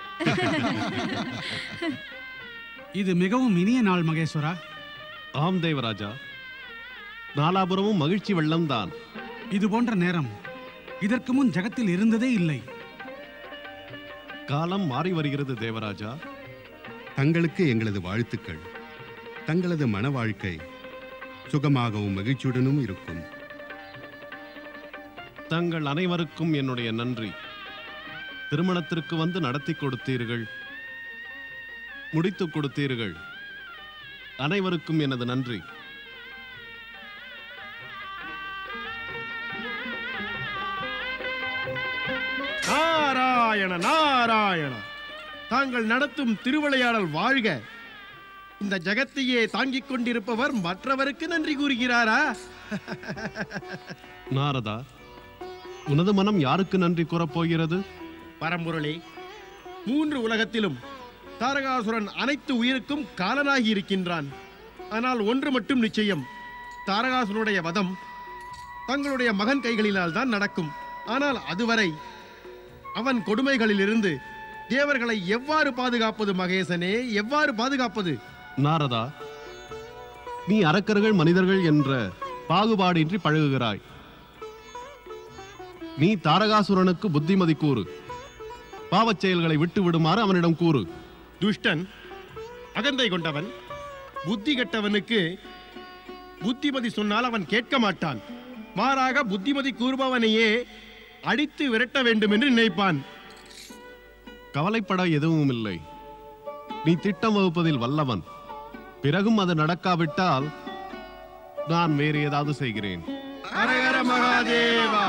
இது மிகவும் இனிய நாள் மகேஸ்வரா. ஆம் தேவராஜா, நாலாபுரமும் மகிழ்ச்சி வெள்ளம்தான். இது போன்ற நேரம் இதற்கு முன் ஜகத்தில் இருந்ததே இல்லை. காலம் மாறி வருகிறது தேவராஜா. தங்களுக்கு எங்களது வாழ்த்துக்கள். தங்களது மன வாழ்க்கை சுகமாகவும் மகிழ்ச்சியுடனும் இருக்கும். தங்கள் அனைவருக்கும் என்னுடைய நன்றி. திருமணத்திற்கு வந்து நடத்தி கொடுத்தீர்கள், முடித்துக் கொடுத்தீர்கள். அனைவருக்கும் எனது நன்றி. நாராயண நாராயண, தாங்கள் நடத்தும் திருவிளையாடல் வாழ்க. இந்த ஜகத்தையே தாங்கிக் கொண்டிருப்பவர் மற்றவருக்கு நன்றி கூறுகிறாரா? நாரதா, உனது மனம் யாருக்கு நன்றி கூறப்போகிறது? பரம்பொருளே, மூன்று உலகத்திலும் தாரகாசுரன் அனைத்து உயிருக்கும் காலனாகி இருக்கின்றான். ஆனால் ஒன்று மட்டும் நிச்சயம், தாரகாசுரனுடைய வதம் தங்களுடைய மகன் கைகளினால் தான் நடக்கும். ஆனால் அதுவரை அவன் கொடுமைகளிலிருந்து தேவர்களை எவ்வாறு பாதுகாப்பது மகேசனே, எவ்வாறு பாதுகாப்பது? நாரதா, நீ அரக்கர்கள் மனிதர்கள் என்ற பாகுபாடின்றி பழகுகிறாய். நீ தாரகாசுரனுக்கு புத்திமதி கூறு. பாவச் செயல்களை விட்டு விடுமாறு அவனிடம் கூறு. துஷ்டன், அகந்தை கொண்டவன், புத்தி கெட்டவனுக்கு புத்திமதி சொன்னால் அவன் கேட்க மாட்டான். மாறாக புத்திமதி கூறுபவனையே அடித்து விரட்ட வேண்டும் என்று நினைப்பான். கவலைப்பட எதுவும் இல்லை. நீ திட்டம் வகுப்பதில் வல்லவன். பிறகும் அது நடக்காவிட்டால் நான் வேறு ஏதாவது செய்கிறேன். ஹரஹர மகாதேவா.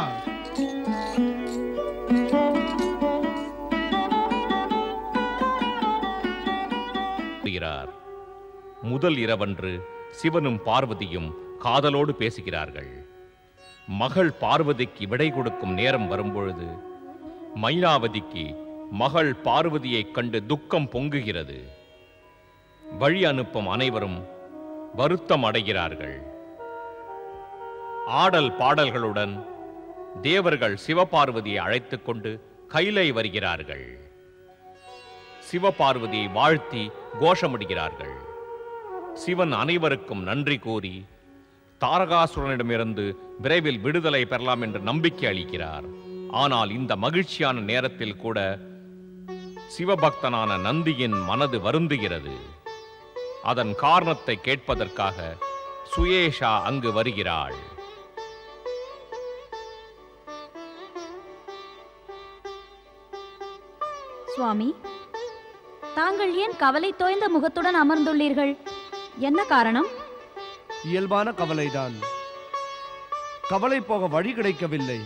முதல் இரவன்று சிவனும் பார்வதியும் காதலோடு பேசுகிறார்கள். மகள் பார்வதிக்கு விடை கொடுக்கும் நேரம் வரும்பொழுது மைனாவதிக்கு மகள் பார்வதியைக் கண்டு துக்கம் பொங்குகிறது. வழி அனுப்பும் அனைவரும் வருத்தம் அடைகிறார்கள். ஆடல் பாடல்களுடன் தேவர்கள் சிவபார்வதியை அழைத்துக் கொண்டு கைலை வருகிறார்கள். சிவபார்வதியை வாழ்த்தி கோஷமிடுகிறார்கள். சிவன் அனைவருக்கும் நன்றி கூறி தாரகாசுரனிடமிருந்து விரைவில் விடுதலை பெறலாம் என்று நம்பிக்கை அளிக்கிறார். ஆனால் இந்த மகிழ்ச்சியான நேரத்தில் கூட சிவபக்தனான நந்தியின் மனது வருந்துகிறது. அதன் காரணத்தை கேட்பதற்காக சுயேஷா அங்கு வருகிறாள். சுவாமி, தாங்கள் ஏன் கவலை தோய்ந்த முகத்துடன் அமர்ந்துள்ளீர்கள்? என்ன காரணம்? இயல்பான கவலைதான். கவலை போக வழி கிடைக்கவில்லை.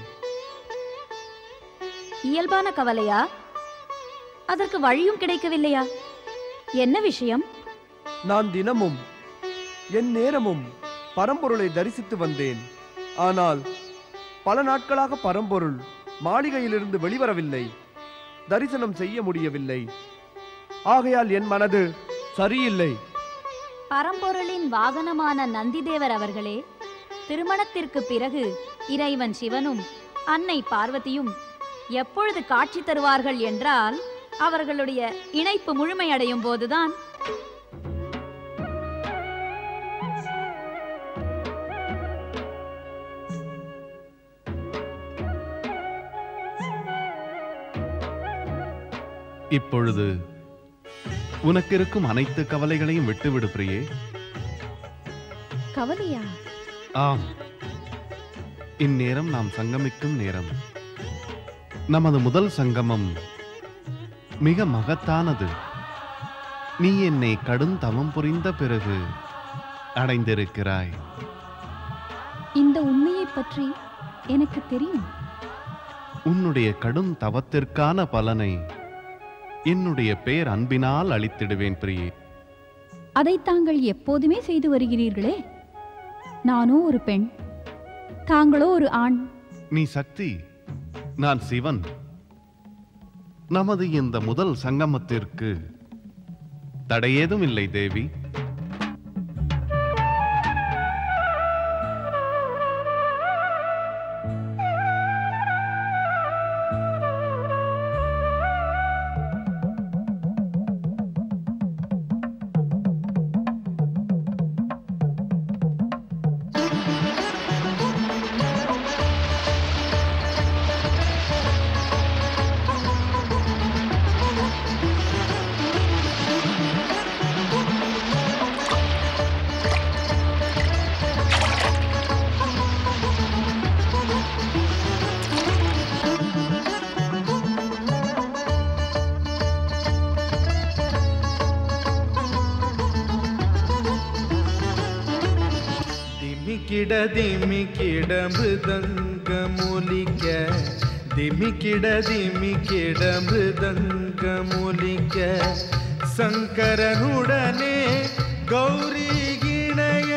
இயல்பான கவலையா? அதற்கு வழியும் கிடைக்கவில்லையா? என்ன விஷயம்? நான் தினமும் என் நேரமும் பரம்பொருளை தரிசித்து வந்தேன். ஆனால் பல நாட்களாக பரம்பொருள் மாளிகையிலிருந்து வெளிவரவில்லை. தரிசனம் செய்ய முடியவில்லை. ஆகையால் என் மனது சரியில்லை. பரம்பொருளின் வாகனமான நந்திதேவர் அவர்களே, திருமணத்திற்கு பிறகு இறைவன் சிவனும் அன்னை பார்வதியும் எப்பொழுது காட்சி தருவார்கள் என்றால் அவர்களுடைய இணைப்பு முழுமையடையும் போதுதான். இப்பொழுது உனக்கு இருக்கும் அனைத்து கவலைகளையும் விட்டுவிடு பிரியே. கவலையா? ஆம், இந்நேரம் நாம் சங்கமிக்கும் நேரம். நமது முதல் சங்கமம் மிக மகத்தானது. நீ என்னை கடும் தவம் புரிந்த பிறகு அடைந்திருக்கிறாய். இந்த உண்மையை பற்றி எனக்கு தெரியும். உன்னுடைய கடும் தவத்திற்கான பலனை என்னுடைய பேர் அன்பினால் அளித்திடுவேன் பிரியே. அதை தாங்கள் எப்போதுமே செய்து வருகிறீர்களே. நானோ ஒரு பெண், தாங்களோ ஒரு ஆண். நீ சக்தி, நான் சிவன். நமது இந்த முதல் சங்கமத்திற்கு தடையேதும் இல்லை தேவி. திமிக்கிட திமிக்கிட மிருதங்கமொலிக்க, திமிக்கிட திமிக்கிட மிருதங்கமொலிக்க, சங்கரனுடனே கௌரி இணைய,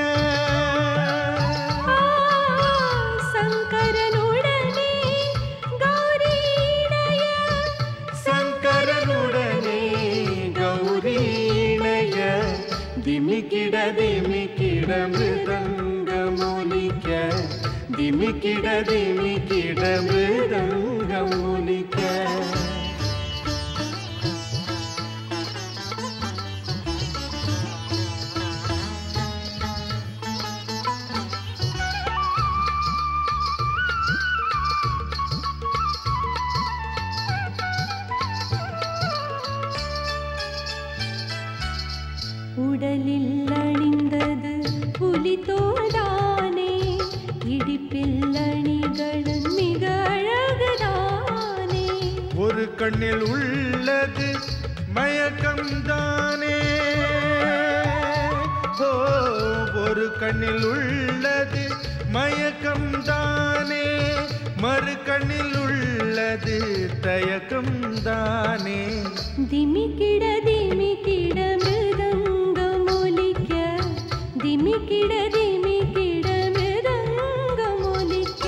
சங்கரனுடனே கௌரி இணைய, சங்கரனுடனே கௌரி இணைய, திமிக்கிட திமிக்கிட மிருதங்கமொலிக்க, திமிக்கிட திமிக்கிட மிருதங்கமொலிக்க. உடலில் அணிந்தது புலித்தோல்தானே, இடிப்பில் அணிகளும் மிக அழகுதானே. ஒரு கண்ணில் உள்ளது மயக்கம்தானே, ஓ, ஒரு கண்ணில் உள்ளது மயக்கம்தானே, மறு கண்ணில் உள்ளது தயக்கம்தானே. திமிக்கிட திமிக்கிட மிருதங்கமொலிக்க, திமிக்கிட திமிக்கிட மிருதங்கமொலிக்க.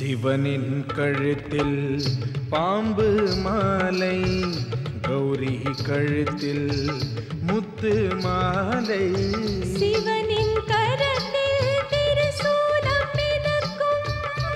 சிவனின் கழுத்தில் பாம்பு மாலை, கௌரி கழுத்தில் முத்து மாலை. சிவனின் கரத்தில் திரிசூலம் மிதக்கும்,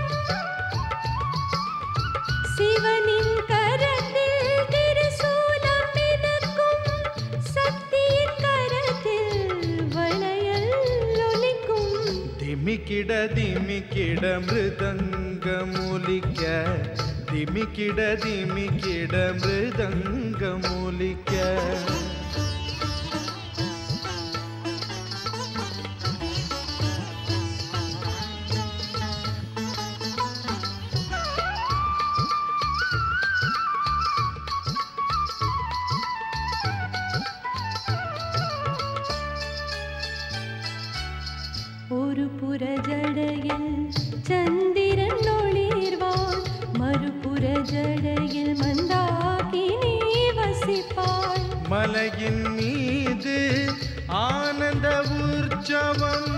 சிவனின் கரத்தில் திரிசூலம் மிதக்கும், சக்தியின் கரத்தில் வளையல் ஒலிக்கும். திமிக்கிட திமிக்கிட மிருதங்கமொலிக்க, திமிக்கிட திமிக்கிட மிருதங்கமொலிக்க. ஒரு புற ஜடையில் சந்திரன் ஒளிர்வாள், மறுபுற ஜடையில் மந்தாகினி வசிப்பாள். மலையின் மீது ஆனந்த உற்சவம்,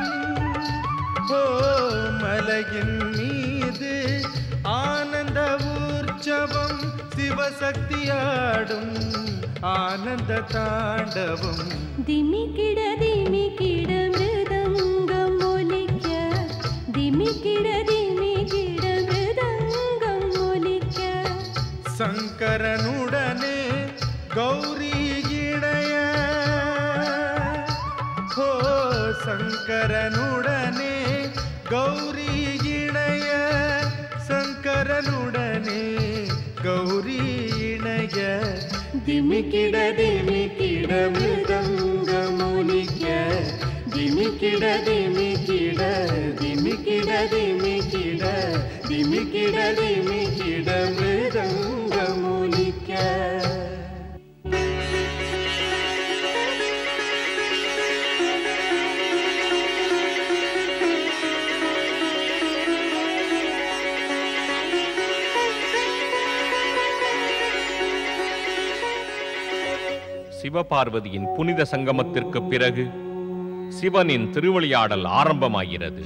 ஓ மலையின் மீது ஆனந்த உற்சவம், சிவசக்தியாடும் ஆனந்த தாண்டவம். திமிக்கிட திமிக்கிட மிருதங்கம் ஒலிக்க, திமிக்கிட திமிக்கிட மிருதங்கம் ஒலிக்க. சங்கரனுடனே கௌரி இணைய, ஓ சங்கரனுடனே கௌரி இணைய, சங்கரனுடனே கௌரி இணைய. திமிக்கிட திமிக்கிட மிருதங்கம் ஒலிக்க, திமிக்கிட திமிக்கிட திமிக்கிட திமிக்கிட திமிக்கிட திமிக்கிட மிருதங்கம் ஒலிக்க. சிவபார்வதியின் புனித சங்கமத்திற்கு பிறகு சிவனின் திருவிளையாடல் ஆரம்பமாகிறது.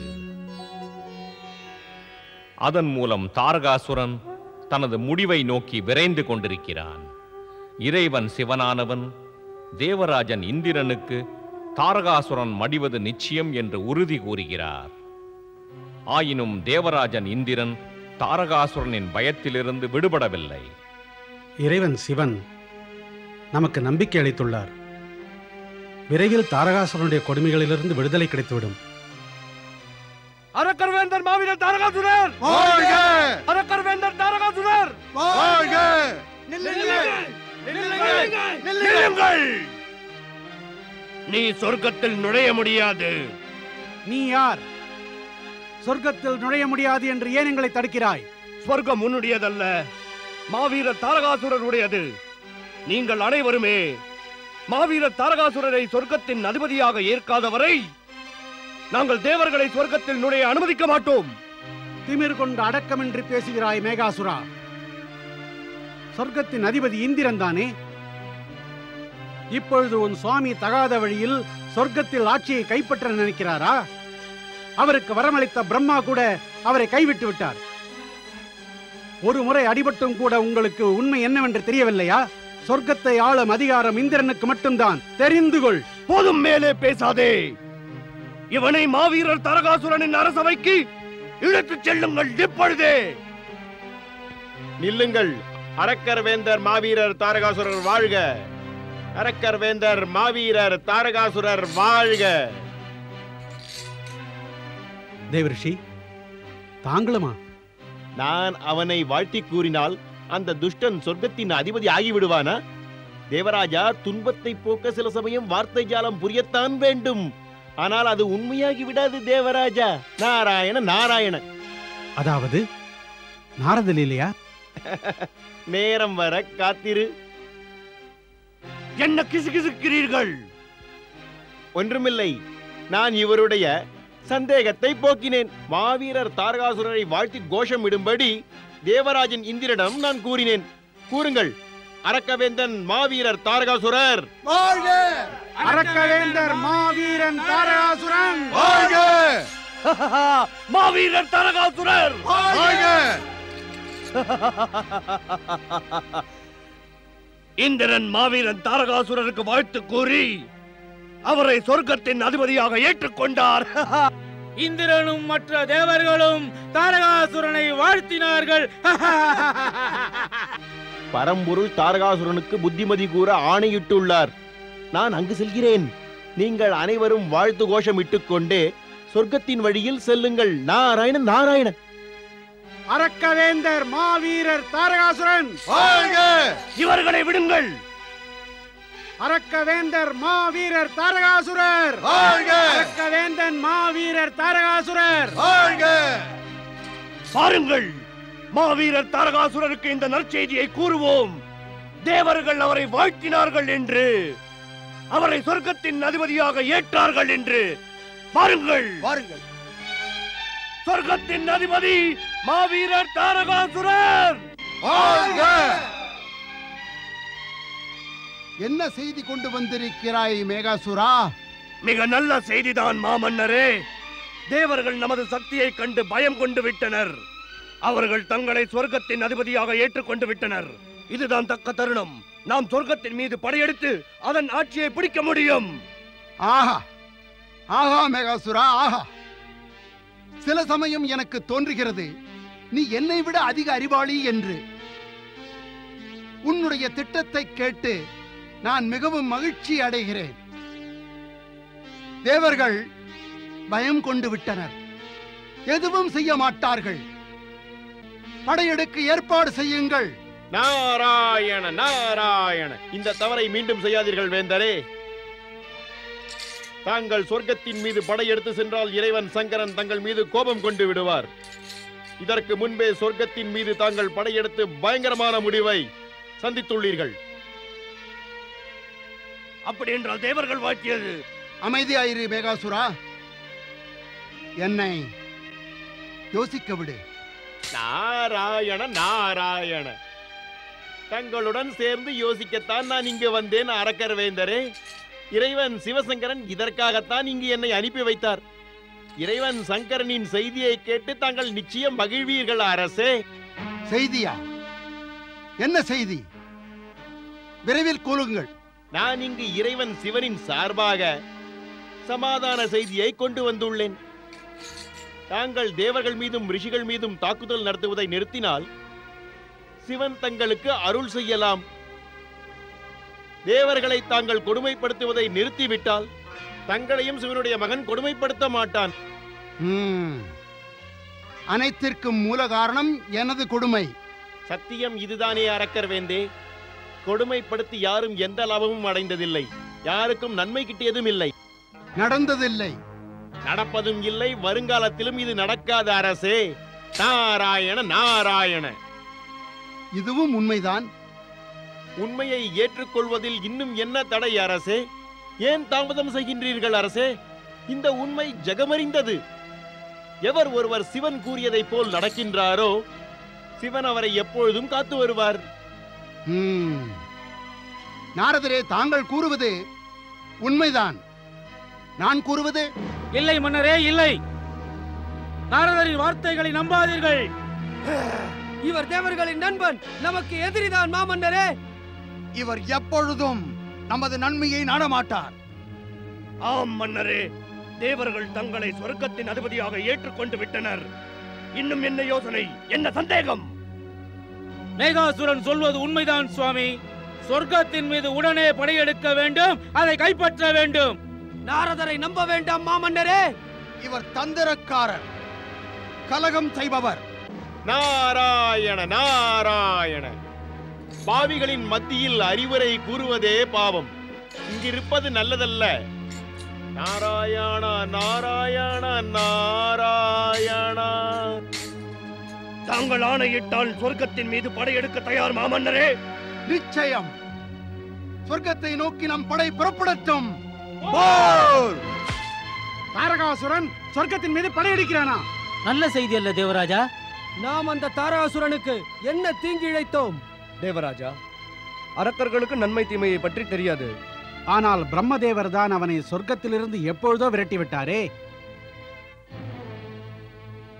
அதன் மூலம் தாரகாசுரன் தனது முடிவை நோக்கி விரைந்து கொண்டிருக்கிறான். இறைவன் சிவனானவன் தேவராஜன் இந்திரனுக்கு தாரகாசுரன் மடிவது நிச்சயம் என்று உறுதி கூறுகிறார். ஆயினும் தேவராஜன் இந்திரன் தாரகாசுரனின் பயத்திலிருந்து விடுபடவில்லை. இறைவன் சிவன் நமக்கு நம்பிக்கை அளித்துள்ளார். விரைவில் தாரகாசுரனுடைய கொடுமைகளிலிருந்து விடுதலை கிடைத்துவிடும். அரக்கர் வேந்தர் மாவீரர் தாரகாசுரர் வாழ்க! அரக்கர் வேந்தர் தாரகாசுரர் வாழ்க! நில்லுங்கள்! நீ சொர்க்கத்தில் நுழைய முடியாது. நீ யார்? சொர்க்கத்தில் நுழைய முடியாது என்று ஏன் எங்களை தடுக்கிறாய்? சொர்க்கம் உன்னுடையதல்ல, மாவீரர் தாரகாசுரருடையது. நீங்கள் அனைவருமே மாவீரர் தாரகாசுரரை சொர்க்கத்தின் அதிபதியாக ஏற்காதவரை நாங்கள் தேவர்களை சொர்க்கத்தில் நுழைய அனுமதிக்க மாட்டோம். திமிர் கொண்டு அடக்கமின்றி பேசுகிறாய் மேகாசுரா. சொர்க்கத்தின் அதிபதி இந்திரன் தானே? இப்பொழுது உன் சுவாமி தகாத வழியில் சொர்க்கத்தில் ஆட்சியை கைப்பற்ற நினைக்கிறாரா? அவருக்கு வரமளித்த பிரம்மா கூட அவரை கைவிட்டு விட்டார். ஒரு முறை அடிபட்டும் கூட உங்களுக்கு உண்மை என்னவென்று தெரியவில்லையா? சொர்க்கத்தை ஆளும் அதிகாரம் இந்திரனுக்கு மட்டும்தான். தெரிந்து கொள். போதும், மேலே பேசாதே. இவனை மாவீரர் தாரகாசுரனின் அரசவைக்கு இழுத்துச் செல்லுங்கள் இப்பொழுதே. நில்லுங்கள். அரக்கர் வேந்தர் மாவீரர் தாரகாசுரர் வாழ்க! அரக்கர் வேந்தர் மாவீரர் தாரகாசுரர் வாழ்க! தேவரிஷி, தாங்களுமா? நான் அவனை வாழ்த்தி கூறினால் அந்த துஷ்டன் சொர்க்கத்தின் அதிபதி ஆகிவிடுவானா? தேவராஜா, துன்பத்தை போக்க சில சமயம் வார்த்தை ஜாலம் புரியத்தான் வேண்டும். ஆனால் அது உண்மையாகி விடாது தேவராஜா. நாராயண நாராயண. அதாவது நாரத லீலையா? நேரம் வர காத்திரு. என்ன கிசுகிசுக்கிறீர்கள்? ஒன்றுமில்லை, நான் இவருடைய சந்தேகத்தை போக்கினேன். மாவீரர் தாரகாசுரரை வாழ்த்தி கோஷம் இடும்படி தேவராஜன் இந்திரனிடம் நான் கூறினேன். கூறுங்கள். அரக்கவேந்தன் மாவீரர் தாரகாசுரர் வாழ்க! அரக்கவேந்தர் மாவீரன் தாரகாசுரன் வாழ்க! மாவீரர் தாரகாசுரர் இந்திரன் மாவீரன் தாரகாசுரருக்கு வாழ்த்து கூறி அவரை சொர்க்கத்தின் அதிபதியாக ஏற்றுக்கொண்டார். இந்திரனும் மற்ற தேவர்களும் தாரகாசுரனை வாழ்த்தினார்கள். பரம்பொருள் தாரகாசுரனுக்கு புத்திமதி கூற ஆணையிட்டுள்ளார். நான் அங்கு செல்கிறேன். நீங்கள் அனைவரும் வாழ்த்து கோஷம் இட்டுக்கொண்டே சொர்க்கத்தின் வழியில் செல்லுங்கள். நாராயணன் நாராயணன். அரக்கவேந்தர் மாவீரர் தாரகாசுரன் இவர்களை விடுங்கள். அரக்கவேந்தர் மாவீரர் தாரகாசுரர் அரக்கவேந்தன் மாவீரர் தாரகாசுரர் பாருங்கள், மாவீரர் தாரகாசுரருக்கு இந்த நற்செய்தியை கூறுவோம். தேவர்கள் அவரை வாழ்த்தினார்கள் என்று, அவரை சொர்க்கத்தின் அதிபதியாக ஏற்றார்கள் என்று. பாருங்கள் பாருங்கள், சொர்க்கத்தின் அதிபதி மாவீரர் தாரகாசுரர். என்ன செய்தி கொண்டு வந்திருக்கிறாய் மேகாசுரா? மிக நல்ல செய்திதான் மாமன்னரே. தேவர்கள் நமது சக்தியை கண்டு பயம் கொண்டு விட்டனர். அவர்கள் தங்களை சொர்க்கத்தின் அதிபதியாக ஏற்றுக்கொண்டு விட்டனர். இதுதான் தக்க தருணம். நாம் சொர்க்கத்தின் மீது படையெடுத்து அதன் ஆட்சியை பிடிக்க முடியும். ஆஹா ஆஹா மேகாசுரா ஆஹா. சில சமயம் எனக்கு தோன்றுகிறது நீ என்னை விட அதிக அறிவாளி என்று. உன்னுடைய திட்டத்தை கேட்டு நான் மிகவும் மகிழ்ச்சி அடைகிறேன். தேவர்கள் பயம் கொண்டு விட்டனர். எதுவும் செய்ய மாட்டார்கள். படையெடுக்க ஏற்பாடு செய்யுங்கள். நாராயண நாராயண. இந்த தவறை மீண்டும் செய்யாதீர்கள் வேந்தரே. தாங்கள் சொர்க்கத்தின் மீது படையெடுத்து சென்றால் இறைவன் சங்கரன் தங்கள் மீது கோபம் கொண்டு விடுவார். இதற்கு முன்பே சொர்க்கத்தின் மீது தாங்கள் படையெடுத்து பயங்கரமான முடிவை சந்தித்துள்ளீர்கள். அப்படி என்றால் தேவர்கள் வாழ்த்தியது. அமைதியாயிரு மேகாசுரா. என்னை யோசிக்க விடு. நாராயண நாராயண. தங்களுடன் சேர்ந்து யோசிக்கத்தான் நான் இங்கு வந்தேன் அரக்கர் வேந்தரே. இறைவன் சிவசங்கரன் இதற்காகத்தான் இங்கு என்னை அனுப்பி வைத்தார். இறைவன் சங்கரனின் செய்தியை கேட்டு தாங்கள் நிச்சயம் மகிழ்வீர்கள் அரசே. செய்தியா? என்ன செய்தி? விரைவில் கூறுங்கள். நான் இங்கு இறைவன் சிவனின் சார்பாக சமாதான செய்தியை கொண்டு வந்துள்ளேன். தாங்கள் தேவர்கள் மீதும் ரிஷிகள் மீதும் தாக்குதல் நடத்துவதை நிறுத்தினால் சிவன் தங்களுக்கு அருள் செய்யலாம். தேவர்களை தாங்கள் கொடுமைப்படுத்துவதை நிறுத்திவிட்டால் தங்களையும் சிவனுடைய மகன் கொடுமைப்படுத்த மாட்டான். அனைத்திற்கும் மூல காரணம் எனது கொடுமை. சத்தியம் இதுதானே அரக்கர் வேந்தே. கொடுமைப்படுத்தி யாரும் எந்த லாபமும் அடைந்ததில்லை. யாருக்கும் நன்மை கிட்டியதும் இல்லை. நடந்ததில்லை, நடப்பதும் இல்லை. வருங்காலத்திலும் இது நடக்காத அரசே. நாராயண நாராயண. இதுவும் உண்மைதான். உண்மையை ஏற்றுக்கொள்வதில் இன்னும் என்ன தடை அரசே? ஏன் தாமதம் செய்கின்றீர்கள் அரசே? இந்த உண்மை ஜெகமறிந்தது. எவர் ஒருவர் சிவன் கூறியதை போல் நடக்கின்றாரோ சிவன் அவரை எப்பொழுதும் காத்து வருவார். நாரதரே, தாங்கள் கூறுவது உண்மைதான். நான் கூறுவது இல்லை மன்னரே, இல்லை. நாரதரின் வார்த்தைகளை நம்பாதீர்கள். இவர் தேவர்களின் நண்பன், நமக்கு எதிரிதான் மாமன்னரே. இவர் எப்பொழுதும் நமது நன்மையை நாடமாட்டார். ஆம் மன்னரே, தேவர்கள் தங்களை சொர்க்கத்தின் அதிபதியாக ஏற்றுக்கொண்டு விட்டனர். இன்னும் என்ன யோசனை, என்ன சந்தேகம்? மேகாசுரன் சொல்வது உண்மைதான் சுவாமி. சொர்க்கத்தின் மீது உடனே படையெடுக்க வேண்டும், அதை கைப்பற்ற வேண்டும். நாரதரை நம்ப வேண்டாம் மாமன்னரே. இவர் தந்திரக்காரர், கலகம் செய்பவர். நாராயண நாராயண. பாவிகளின் மத்தியில் அறிவுரை கூறுவதே பாவம். இங்கிருப்பது நல்லதல்ல. நாராயண நாராயண நாராயண. தாங்கள் ஆணையிட்டால் சொர்க்கத்தின் மீது படையெடுக்க தயார் மாமன்னரே. நிச்சயம். சொர்க்கத்தை நோக்கி நம் படை புறப்படட்டும். தாரகாசுரன் சொர்க்கத்தின் மீது படையெடுக்கிறானா? நல்ல செய்தி அல்ல தேவராஜா? நாம் அந்த தாரகாசுரனுக்கு என்ன தீங்கு இழைத்தோம்? தேவராஜா, அரக்கர்களுக்கு நன்மை தீமையை பற்றி தெரியாது. ஆனால் பிரம்மதேவர் தான் அவனை சொர்க்கத்திலிருந்து எப்பொழுதோ விரட்டி விட்டாரே.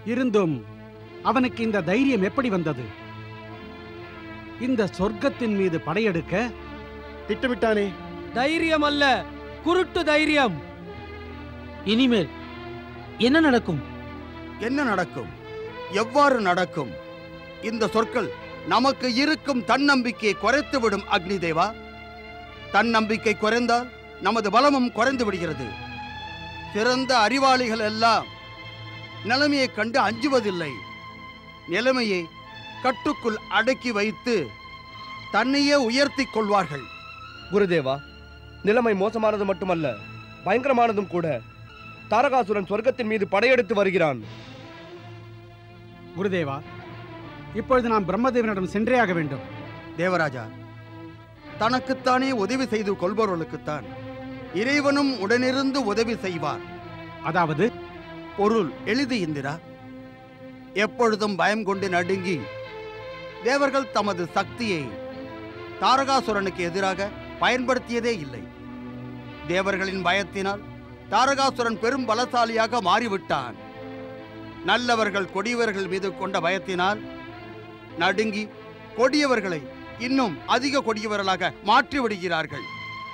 இருந்தும் அவனுக்கு இந்த தைரியம் எப்படி வந்தது? இந்த சொர்க்கத்தின் மீது படையெடுக்க திட்டமிட்டானே. தைரியம் அல்ல, குருட்டு தைரியம். இனிமேல் என்ன நடக்கும்? என்ன நடக்கும்? எவ்வாறு நடக்கும்? இந்த சொற்கள் நமக்கு இருக்கும் தன்னம்பிக்கையை குறைத்துவிடும் அக்னி தேவா. தன்னம்பிக்கை குறைந்தால் நமது பலமும் குறைந்து விடுகிறது. சிறந்த அறிவாளிகள் எல்லாம் நிலைமையை கண்டு அஞ்சுவதில்லை. நிலைமையை கட்டுக்குள் அடக்கி வைத்து தன்னையே உயர்த்தி கொள்வார்கள். குருதேவா, நிலைமை மோசமானது மட்டுமல்ல, பயங்கரமானதும் கூட. தாரகாசுரன் சொர்க்கத்தின் மீது படையெடுத்து வருகிறான். குருதேவா, இப்பொழுது நாம் பிரம்மதேவனிடம் சென்றே ஆக வேண்டும். தேவராஜா, தனக்குத்தானே உதவி செய்து கொள்பவர்களுக்குத்தான் இறைவனும் உடனிருந்து உதவி செய்வார். அதாவது பொருள் எளிது இந்திரா. எப்பொழுதும் பயம் கொண்டு நடுங்கி தேவர்கள் தமது சக்தியை தாரகாசுரனுக்கு எதிராக பயன்படுத்தியதே இல்லை. தேவர்களின் பயத்தினால் தாரகாசுரன் பெரும் பலசாலியாக மாறிவிட்டான். நல்லவர்கள் கொடியவர்கள் மீது கொண்ட பயத்தினால் நடுங்கி கொடியவர்களை இன்னும் அதிக கொடியவர்களாக மாற்றிவிடுகிறார்கள்.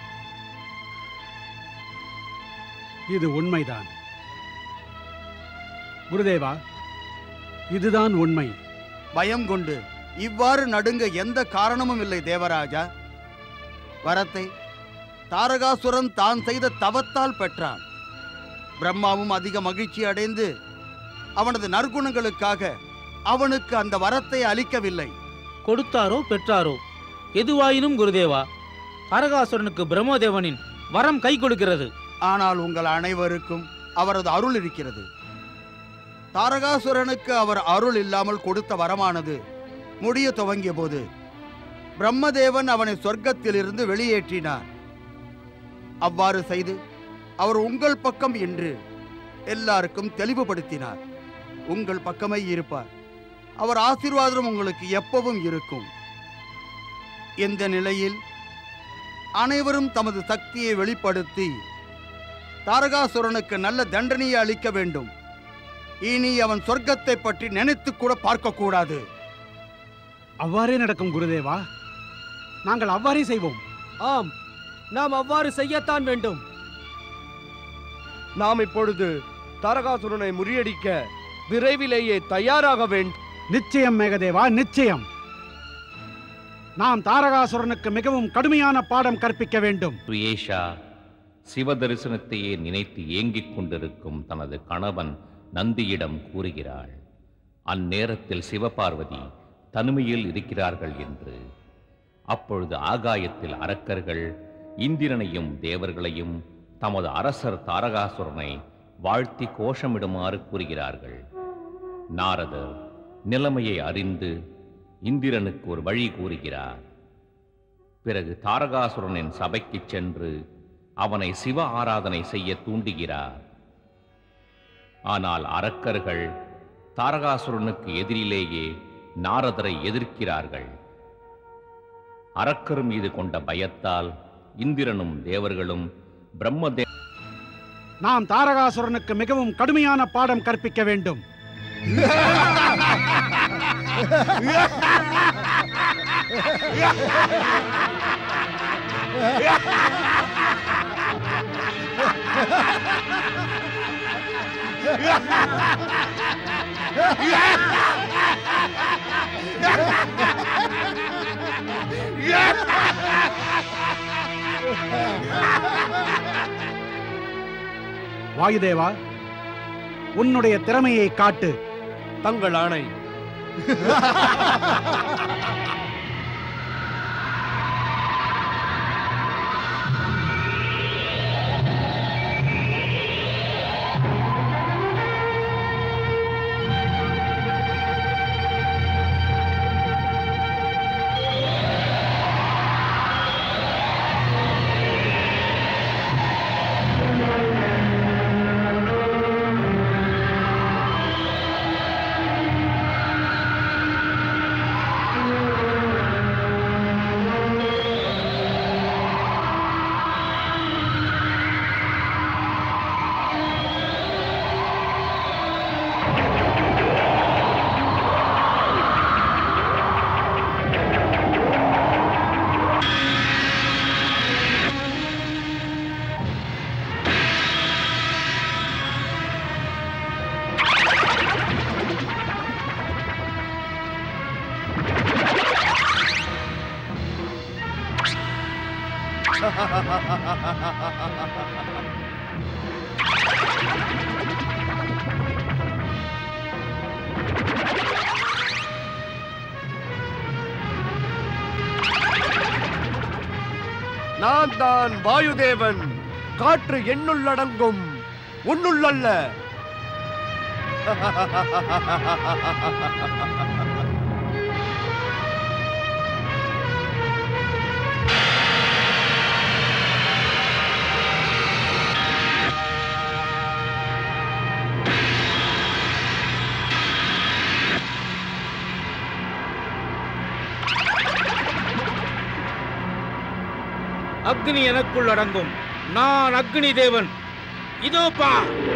இது உண்மைதான் குருதேவா, இதுதான் உண்மை. பயம் கொண்டு இவ்வாறு நடுங்க எந்த காரணமும் இல்லை தேவராஜா. வரத்தை தாரகாசுரன் தான் செய்த தவத்தால் பெற்றான். பிரம்மாவும் அதிக மகிழ்ச்சி அடைந்து அவனது நற்குணங்களுக்காக அவனுக்கு அந்த வரத்தை அளிக்கவில்லை. கொடுத்தாரோ பெற்றாரோ எதுவாயினும் குருதேவா, தாரகாசுரனுக்கு பிரம்மதேவனின் வரம் கை கொடுக்கிறது. ஆனால் உங்கள் அனைவருக்கும் அவரது அருள் இருக்கிறது. தாரகாசுரனுக்கு அவர் அருள் இல்லாமல் கொடுத்த வரமானது முடிய துவங்கிய போது பிரம்மதேவன் அவனை சொர்க்கத்திலிருந்து வெளியேற்றினார். அவ்வாறு செய்து அவர் உங்கள் பக்கம் என்று எல்லாருக்கும் தெளிவுபடுத்தினார். உங்கள் பக்கமே இருப்பார். அவர் ஆசீர்வாதம் உங்களுக்கு எப்பவும் இருக்கும். இந்த நிலையில் அனைவரும் தமது சக்தியை வெளிப்படுத்தி தாரகாசுரனுக்கு நல்ல தண்டனையை அளிக்க வேண்டும். இனி அவன் சொர்க்கத்தை பற்றி நினைத்து கூட பார்க்க கூடாது. அவ்வாறே நடக்கும் குருதேவா. நாங்கள் அவ்வாறே செய்வோம். ஆம், நாம் அவ்வாறு செய்யத்தான் வேண்டும். நாம் இப்பொழுது தாரகாசுரனை முறியடிக்க விரைவிலேயே தயாராக வேண்டும். நிச்சயம் மேகதேவா, நிச்சயம். நாம் தாரகாசுரனுக்கு மிகவும் கடுமையான பாடம் கற்பிக்க வேண்டும். சுயேஷா சிவ தரிசனத்தையே நினைத்து ஏங்கிக் கொண்டிருக்கும் தனது கணவன் நந்தியிடம் கூறுகிறாள். அந்நேரத்தில் சிவபார்வதி தனிமையில் இருக்கிறார்கள் என்று. அப்பொழுது ஆகாயத்தில் அரக்கர்கள் இந்திரனையும் தேவர்களையும் தமது அரசர் தாரகாசுரனை வாழ்த்தி கோஷமிடுமாறு கூறுகிறார்கள். நாரதர் நிலைமையை அறிந்து இந்திரனுக்கு ஒரு வழி கூறுகிறார். பிறகு தாரகாசுரனின் சபைக்கு சென்று அவனை சிவ ஆராதனை செய்ய தூண்டுகிறார். ஆனால் அரக்கர்கள் தாரகாசுரனுக்கு எதிரிலேயே நாரதரை எதிர்க்கிறார்கள். அரக்கர் மீது கொண்ட பயத்தால் இந்திரனும் தேவர்களும் பிரம்மதே நாம் தாரகாசுரனுக்கு மிகவும் கடுமையான பாடம் கற்பிக்க வேண்டும். வாயுதேவா, உன்னுடைய திறமையை காட்டு. தங்கள் ஆணை. நான் தான் வாயுதேவன். காற்று என்னுள்ளடங்கும், உன்னுள்ளல்ல. அக்னி எனக்குள் அடங்கும். நான் அக்னி தேவன். இதோ பா.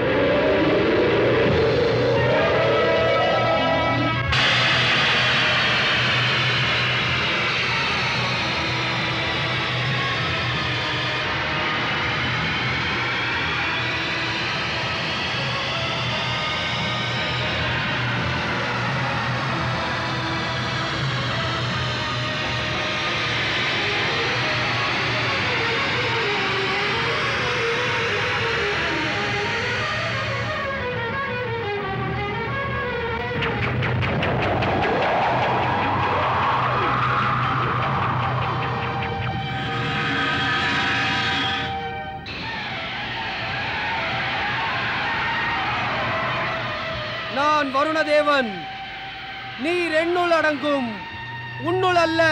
நான் வருணதேவன். நீர் என்னுள் அடங்கும், உன்னுள் அல்ல.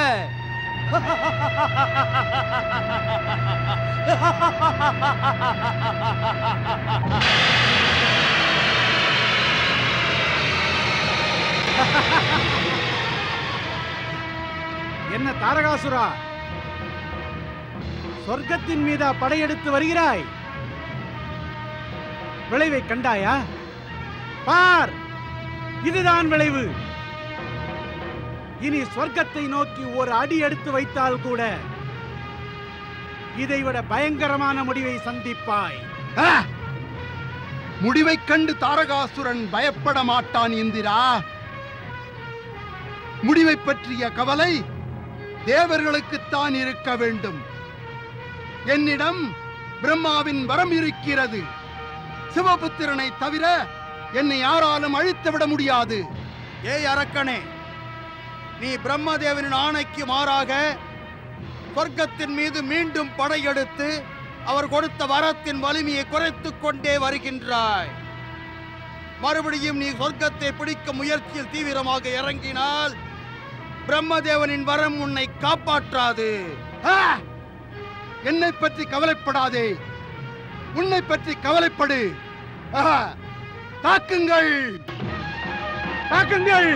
என்ன தாரகாசுரா, சொர்க்கத்தின் மீதா படையெடுத்து வருகிறாய்? விளைவை கண்டாயா? பார், இதுதான் விளைவு. இனி சொர்க்கத்தை நோக்கி ஒரு அடி எடுத்து வைத்தால் கூட இதைவிட பயங்கரமான முடிவை சந்திப்பாய். முடிவை கண்டு தாரகாசுரன் பயப்பட மாட்டான் இந்திரா. முடிவை பற்றிய கவலை தேவர்களுக்குத்தான் இருக்க வேண்டும். என்னிடம் பிரம்மாவின் வரம் இருக்கிறது. சிவபுத்திரனை தவிர என்னை யாராலும் அழித்துவிட முடியாது. ஏய் அரக்கனே, நீ பிரம்மதேவனின் ஆணைக்கு மாறாக சொர்க்கத்தின் மீது மீண்டும் படையெடுத்து அவர் கொடுத்த வரத்தின் வலிமையை குறைத்துக் கொண்டே வருகின்றாய். மறுபடியும் நீ சொர்க்கத்தை பிடிக்கும் முயற்சியில் தீவிரமாக இறங்கினால் பிரம்மதேவனின் வரம் உன்னை காப்பாற்றாது. என்னை பற்றி கவலைப்படாதே, உன்னை பற்றி கவலைப்படு. தாக்குங்கள், தாக்குங்கள்.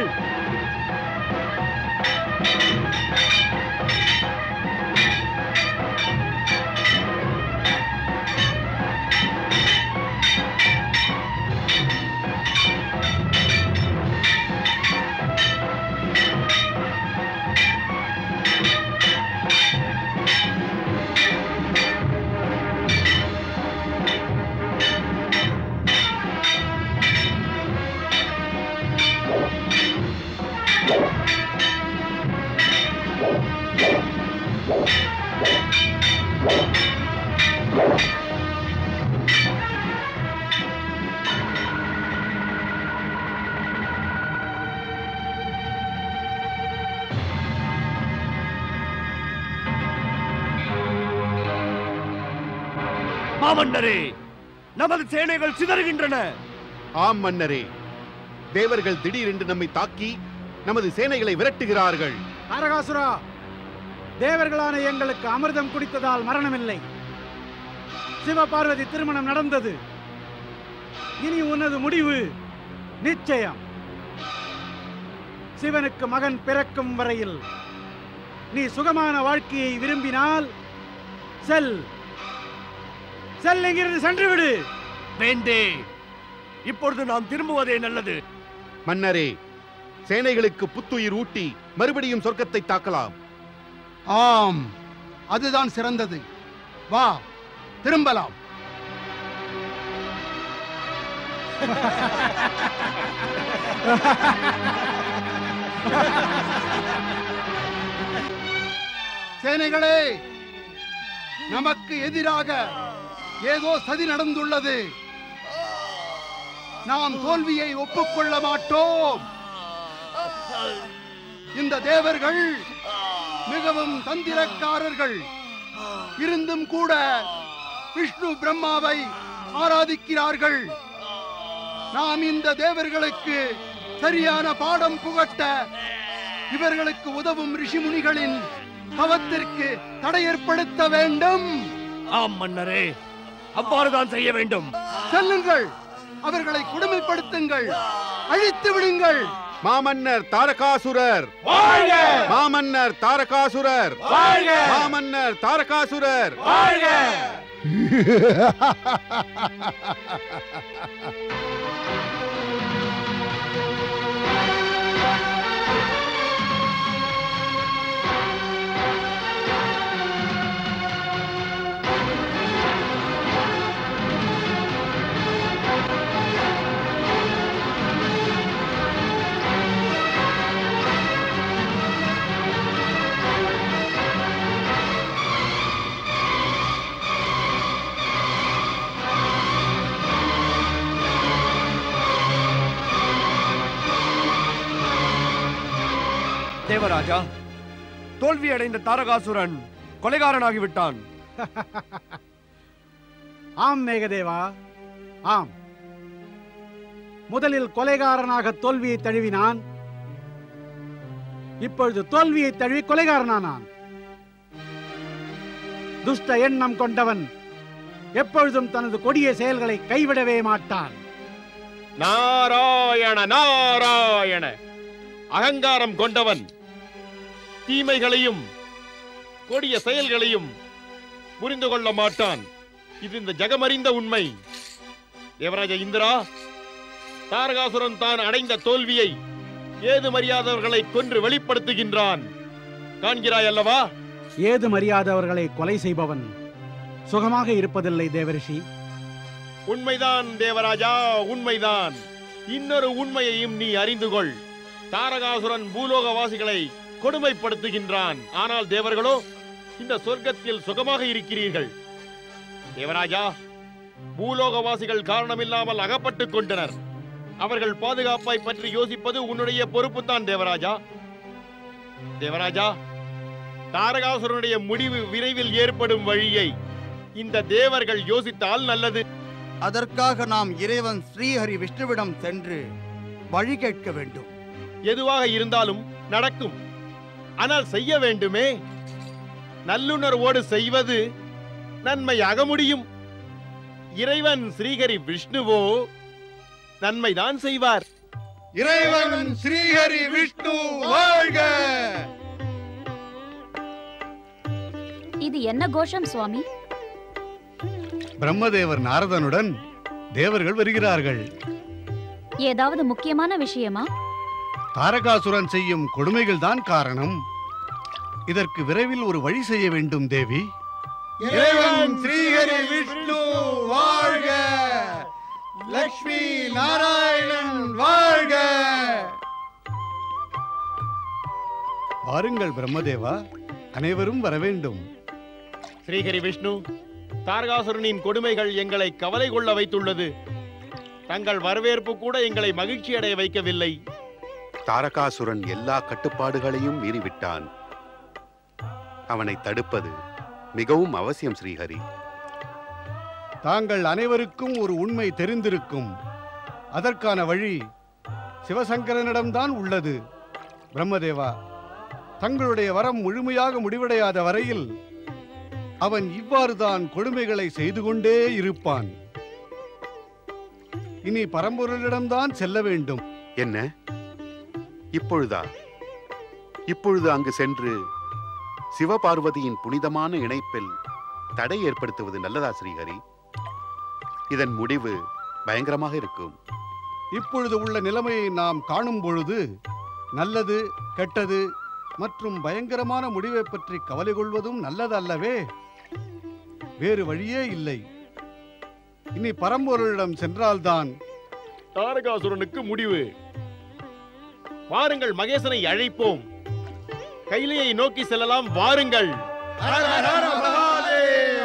மாமன்னரே, நமது சேனைகள் சிதறுகின்றன. ஆம் மன்னரே, தேவர்கள் திடீரென்று நம்மை தாக்கி நமது சேனைகளை விரட்டுகிறார்கள். தாரகாசுரா, தேவர்களான எங்களுக்கு அமிர்தம் குடித்ததால் மரணமில்லை. சிவபார்வதி திருமணம் நடந்தது. இனி உனது முடிவு நிச்சயம். சிவனுக்கு மகன் பிறக்கும் வரையில் நீ சுகமான வாழ்க்கையை விரும்பினால் செல் செல், என்கிறது சென்று விடு. வேண்டே, இப்பொழுது நாம் திரும்புவதே நல்லது. மன்னரே, சேனைகளுக்கு புத்துயிர் ஊட்டி மறுபடியும் சொர்க்கத்தை தாக்கலாம். ஆம், அதுதான் சிறந்தது. வா, திரும்பலாம். சேனைகளே, நமக்கு எதிராக ஏதோ சதி நடந்துள்ளது. நாம் தோல்வியை ஒப்புக்கொள்ள மாட்டோம். இந்த தேவர்கள் மிகவும் தந்திரக்காரர்கள். இருந்தும் கூட விஷ்ணு பிரம்மாவை ஆராதிக்கிறார்கள். நாம் இந்த தேவர்களுக்கு சரியான பாடம் புகட்ட இவர்களுக்கு உதவும் ரிஷிமுனிகளின் தவத்திற்கு தடை ஏற்படுத்த வேண்டும். ஆம் மன்னரே, அவ்வாறுதான் செய்ய வேண்டும். செல்லுங்கள், அவர்களை கொடுமைப்படுத்துங்கள், அழித்து விடுங்கள். மாமன்னர் தாரகாசுரர் வாழ்க! மாமன்னர் தாரகாசுரர் வாழ்க! மாமன்னர் தாரகாசுரர் வாழ்க! தேவராஜா, தோல்வியடைந்த தாரகாசுரன் கொலைகாரனாகிவிட்டான். ஆம் மேகதேவா, ஆம். முதலில் கொலைகாரனாக தோல்வியை தழுவினான். இப்பொழுது தோல்வியை தழுவி கொலைகாரனானான். துஷ்ட எண்ணம் கொண்டவன் எப்பொழுதும் தனது கொடிய செயல்களை கைவிடவே மாட்டான். நாராயண நாராயண. அகங்காரம் கொண்டவன் தீமைகளையும் கொடிய செயல்களையும் புரிந்து கொள்ள மாட்டான். இது இந்த ஜகமறிந்த உண்மை. தேவராஜ இந்திரா, தாரகாசுரன் தான் அடைந்த தோல்வியை ஏது மரியாதவர்களை கொன்று வெளிப்படுத்துகின்றான். காண்கிறாய் அல்லவா? ஏது மரியாதவர்களை கொலை செய்பவன் சுகமாக இருப்பதில்லை தேவரிஷி. உண்மைதான் தேவராஜா, உண்மைதான். இன்னொரு உண்மையையும் நீ அறிந்து கொள். தாரகாசுரன் பூலோகவாசிகளை கொடுமைப்படுத்துகின்றான். ஆனால் தேவர்களோ இந்த சொர்க்கத்தில் சுகமாக இருக்கிறீர்கள். தேவராஜா, பூலோகவாசிகள் காரணமில்லாமல் அகப்பட்டுக் கொண்டனர். அவர்கள் பாதுகாப்பை பற்றி யோசிப்பது உன்னுடைய பொறுப்புத்தான் தேவராஜா. தேவராஜா, தாரகாசுரனுடைய முடிவு விரைவில் ஏற்படும் வழியை இந்த தேவர்கள் யோசித்தால் நல்லது. அதற்காக நாம் இறைவன் ஸ்ரீஹரி விஷ்ணுவிடம் சென்று வழி கேட்க வேண்டும். எதுவாக இருந்தாலும் நடக்கும். ஆனால் செய்ய வேண்டுமே. நல்லுணர்வோடு செய்வது நன்மையாக முடியும். இறைவன் ஸ்ரீஹரி விஷ்ணுவோ நன்மைதான் செய்வார். இறைவன் ஸ்ரீஹரி விஷ்ணு வாழ்க! இது என்ன கோஷம் சுவாமி? பிரம்மதேவர் நாரதனுடன் தேவர்கள் வருகிறார்கள். ஏதாவது முக்கியமான விஷயமா? தாரகாசுரன் செய்யும் கொடுமைகள் தான் காரணம். இதற்கு விரைவில் ஒரு வழி செய்ய வேண்டும் தேவி. இறைவன் ஸ்ரீஹரி விஷ்ணு வாழ்க! லக்ஷ்மி நாராயணன் வாழ்க! வாருங்கள் பிரம்மதேவா, அனைவரும் வர வேண்டும். ஸ்ரீஹரி விஷ்ணு, தாரகாசுரனின் கொடுமைகள் எங்களை கவலை கொள்ள வைத்துள்ளது. தங்கள் வரவேற்பு கூட எங்களை மகிழ்ச்சி அடைய வைக்கவில்லை. தாரகாசுரன் எல்லா கட்டுப்பாடுகளையும் மீறிவிட்டான். அவனை தடுப்பது மிகவும் அவசியம் ஸ்ரீஹரி. தாங்கள் அனைவருக்கும் ஒரு உண்மை தெரிந்திருக்கும். அதற்கான வழி சிவசங்கரனிடம்தான் உள்ளது. பிரம்மதேவா, தங்களுடைய வரம் முழுமையாக முடிவடையாத வரையில் அவன் இவ்வாறுதான் கொடுமைகளை செய்து கொண்டே இருப்பான். இனி பரம்பொருளிடம்தான் செல்ல வேண்டும். என்ன இப்பொழுதா? இப்பொழுது அங்கு சென்று சிவபார்வதியின் புனிதமான இணைப்பில் தடை ஏற்படுத்துவது நல்லதா ஸ்ரீஹரி? இதன் முடிவு பயங்கரமாக இருக்கும். இப்பொழுது உள்ள நிலைமையை நாம் காணும் பொழுது நல்லது, கெட்டது மற்றும் பயங்கரமான முடிவை பற்றி கவலை கொள்வதும் நல்லது அல்லவே. வேறு வழியே இல்லை. இனி பரம்பொருளிடம் சென்றால்தான் தாரகாசுரனுக்கு முடிவு. வாருங்கள், மகேசனை அழைப்போம். கைலையை நோக்கி செல்லலாம். வாருங்கள். ஹர ஹர மகாதேவ!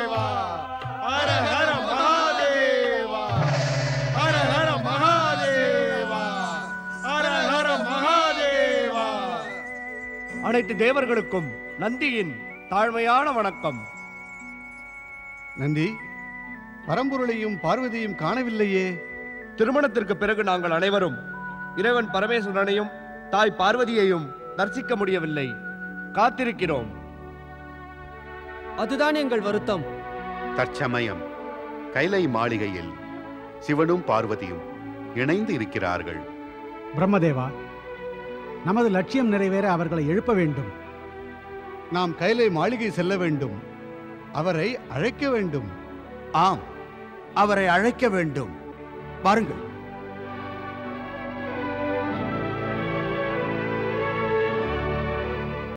அனைத்து தேவர்களுக்கும் நந்தியின் தாழ்மையான வணக்கம். நந்தி, பரம்பொருளையும் பார்வதியும் காணவில்லையே. திருமணத்திற்கு பிறகு நாங்கள் அனைவரும் இறைவன் பரமேஸ்வரனையும் தாய் பார்வதியையும் தரிசிக்க முடியவில்லை. காத்திருக்கிறோம். அதுதான் எங்கள் வருத்தம். தற்சமயம் கைலை மாளிகையில் சிவனும் பார்வதியும் இணைந்து இருக்கிறார்கள். பிரம்மதேவா, நமது லட்சியம் நிறைவேற அவர்களை எழுப்ப வேண்டும். நாம் கைலை மாளிகை செல்ல வேண்டும். அவரை அழைக்க வேண்டும். ஆம், அவரை அழைக்க வேண்டும். வாருங்கள்.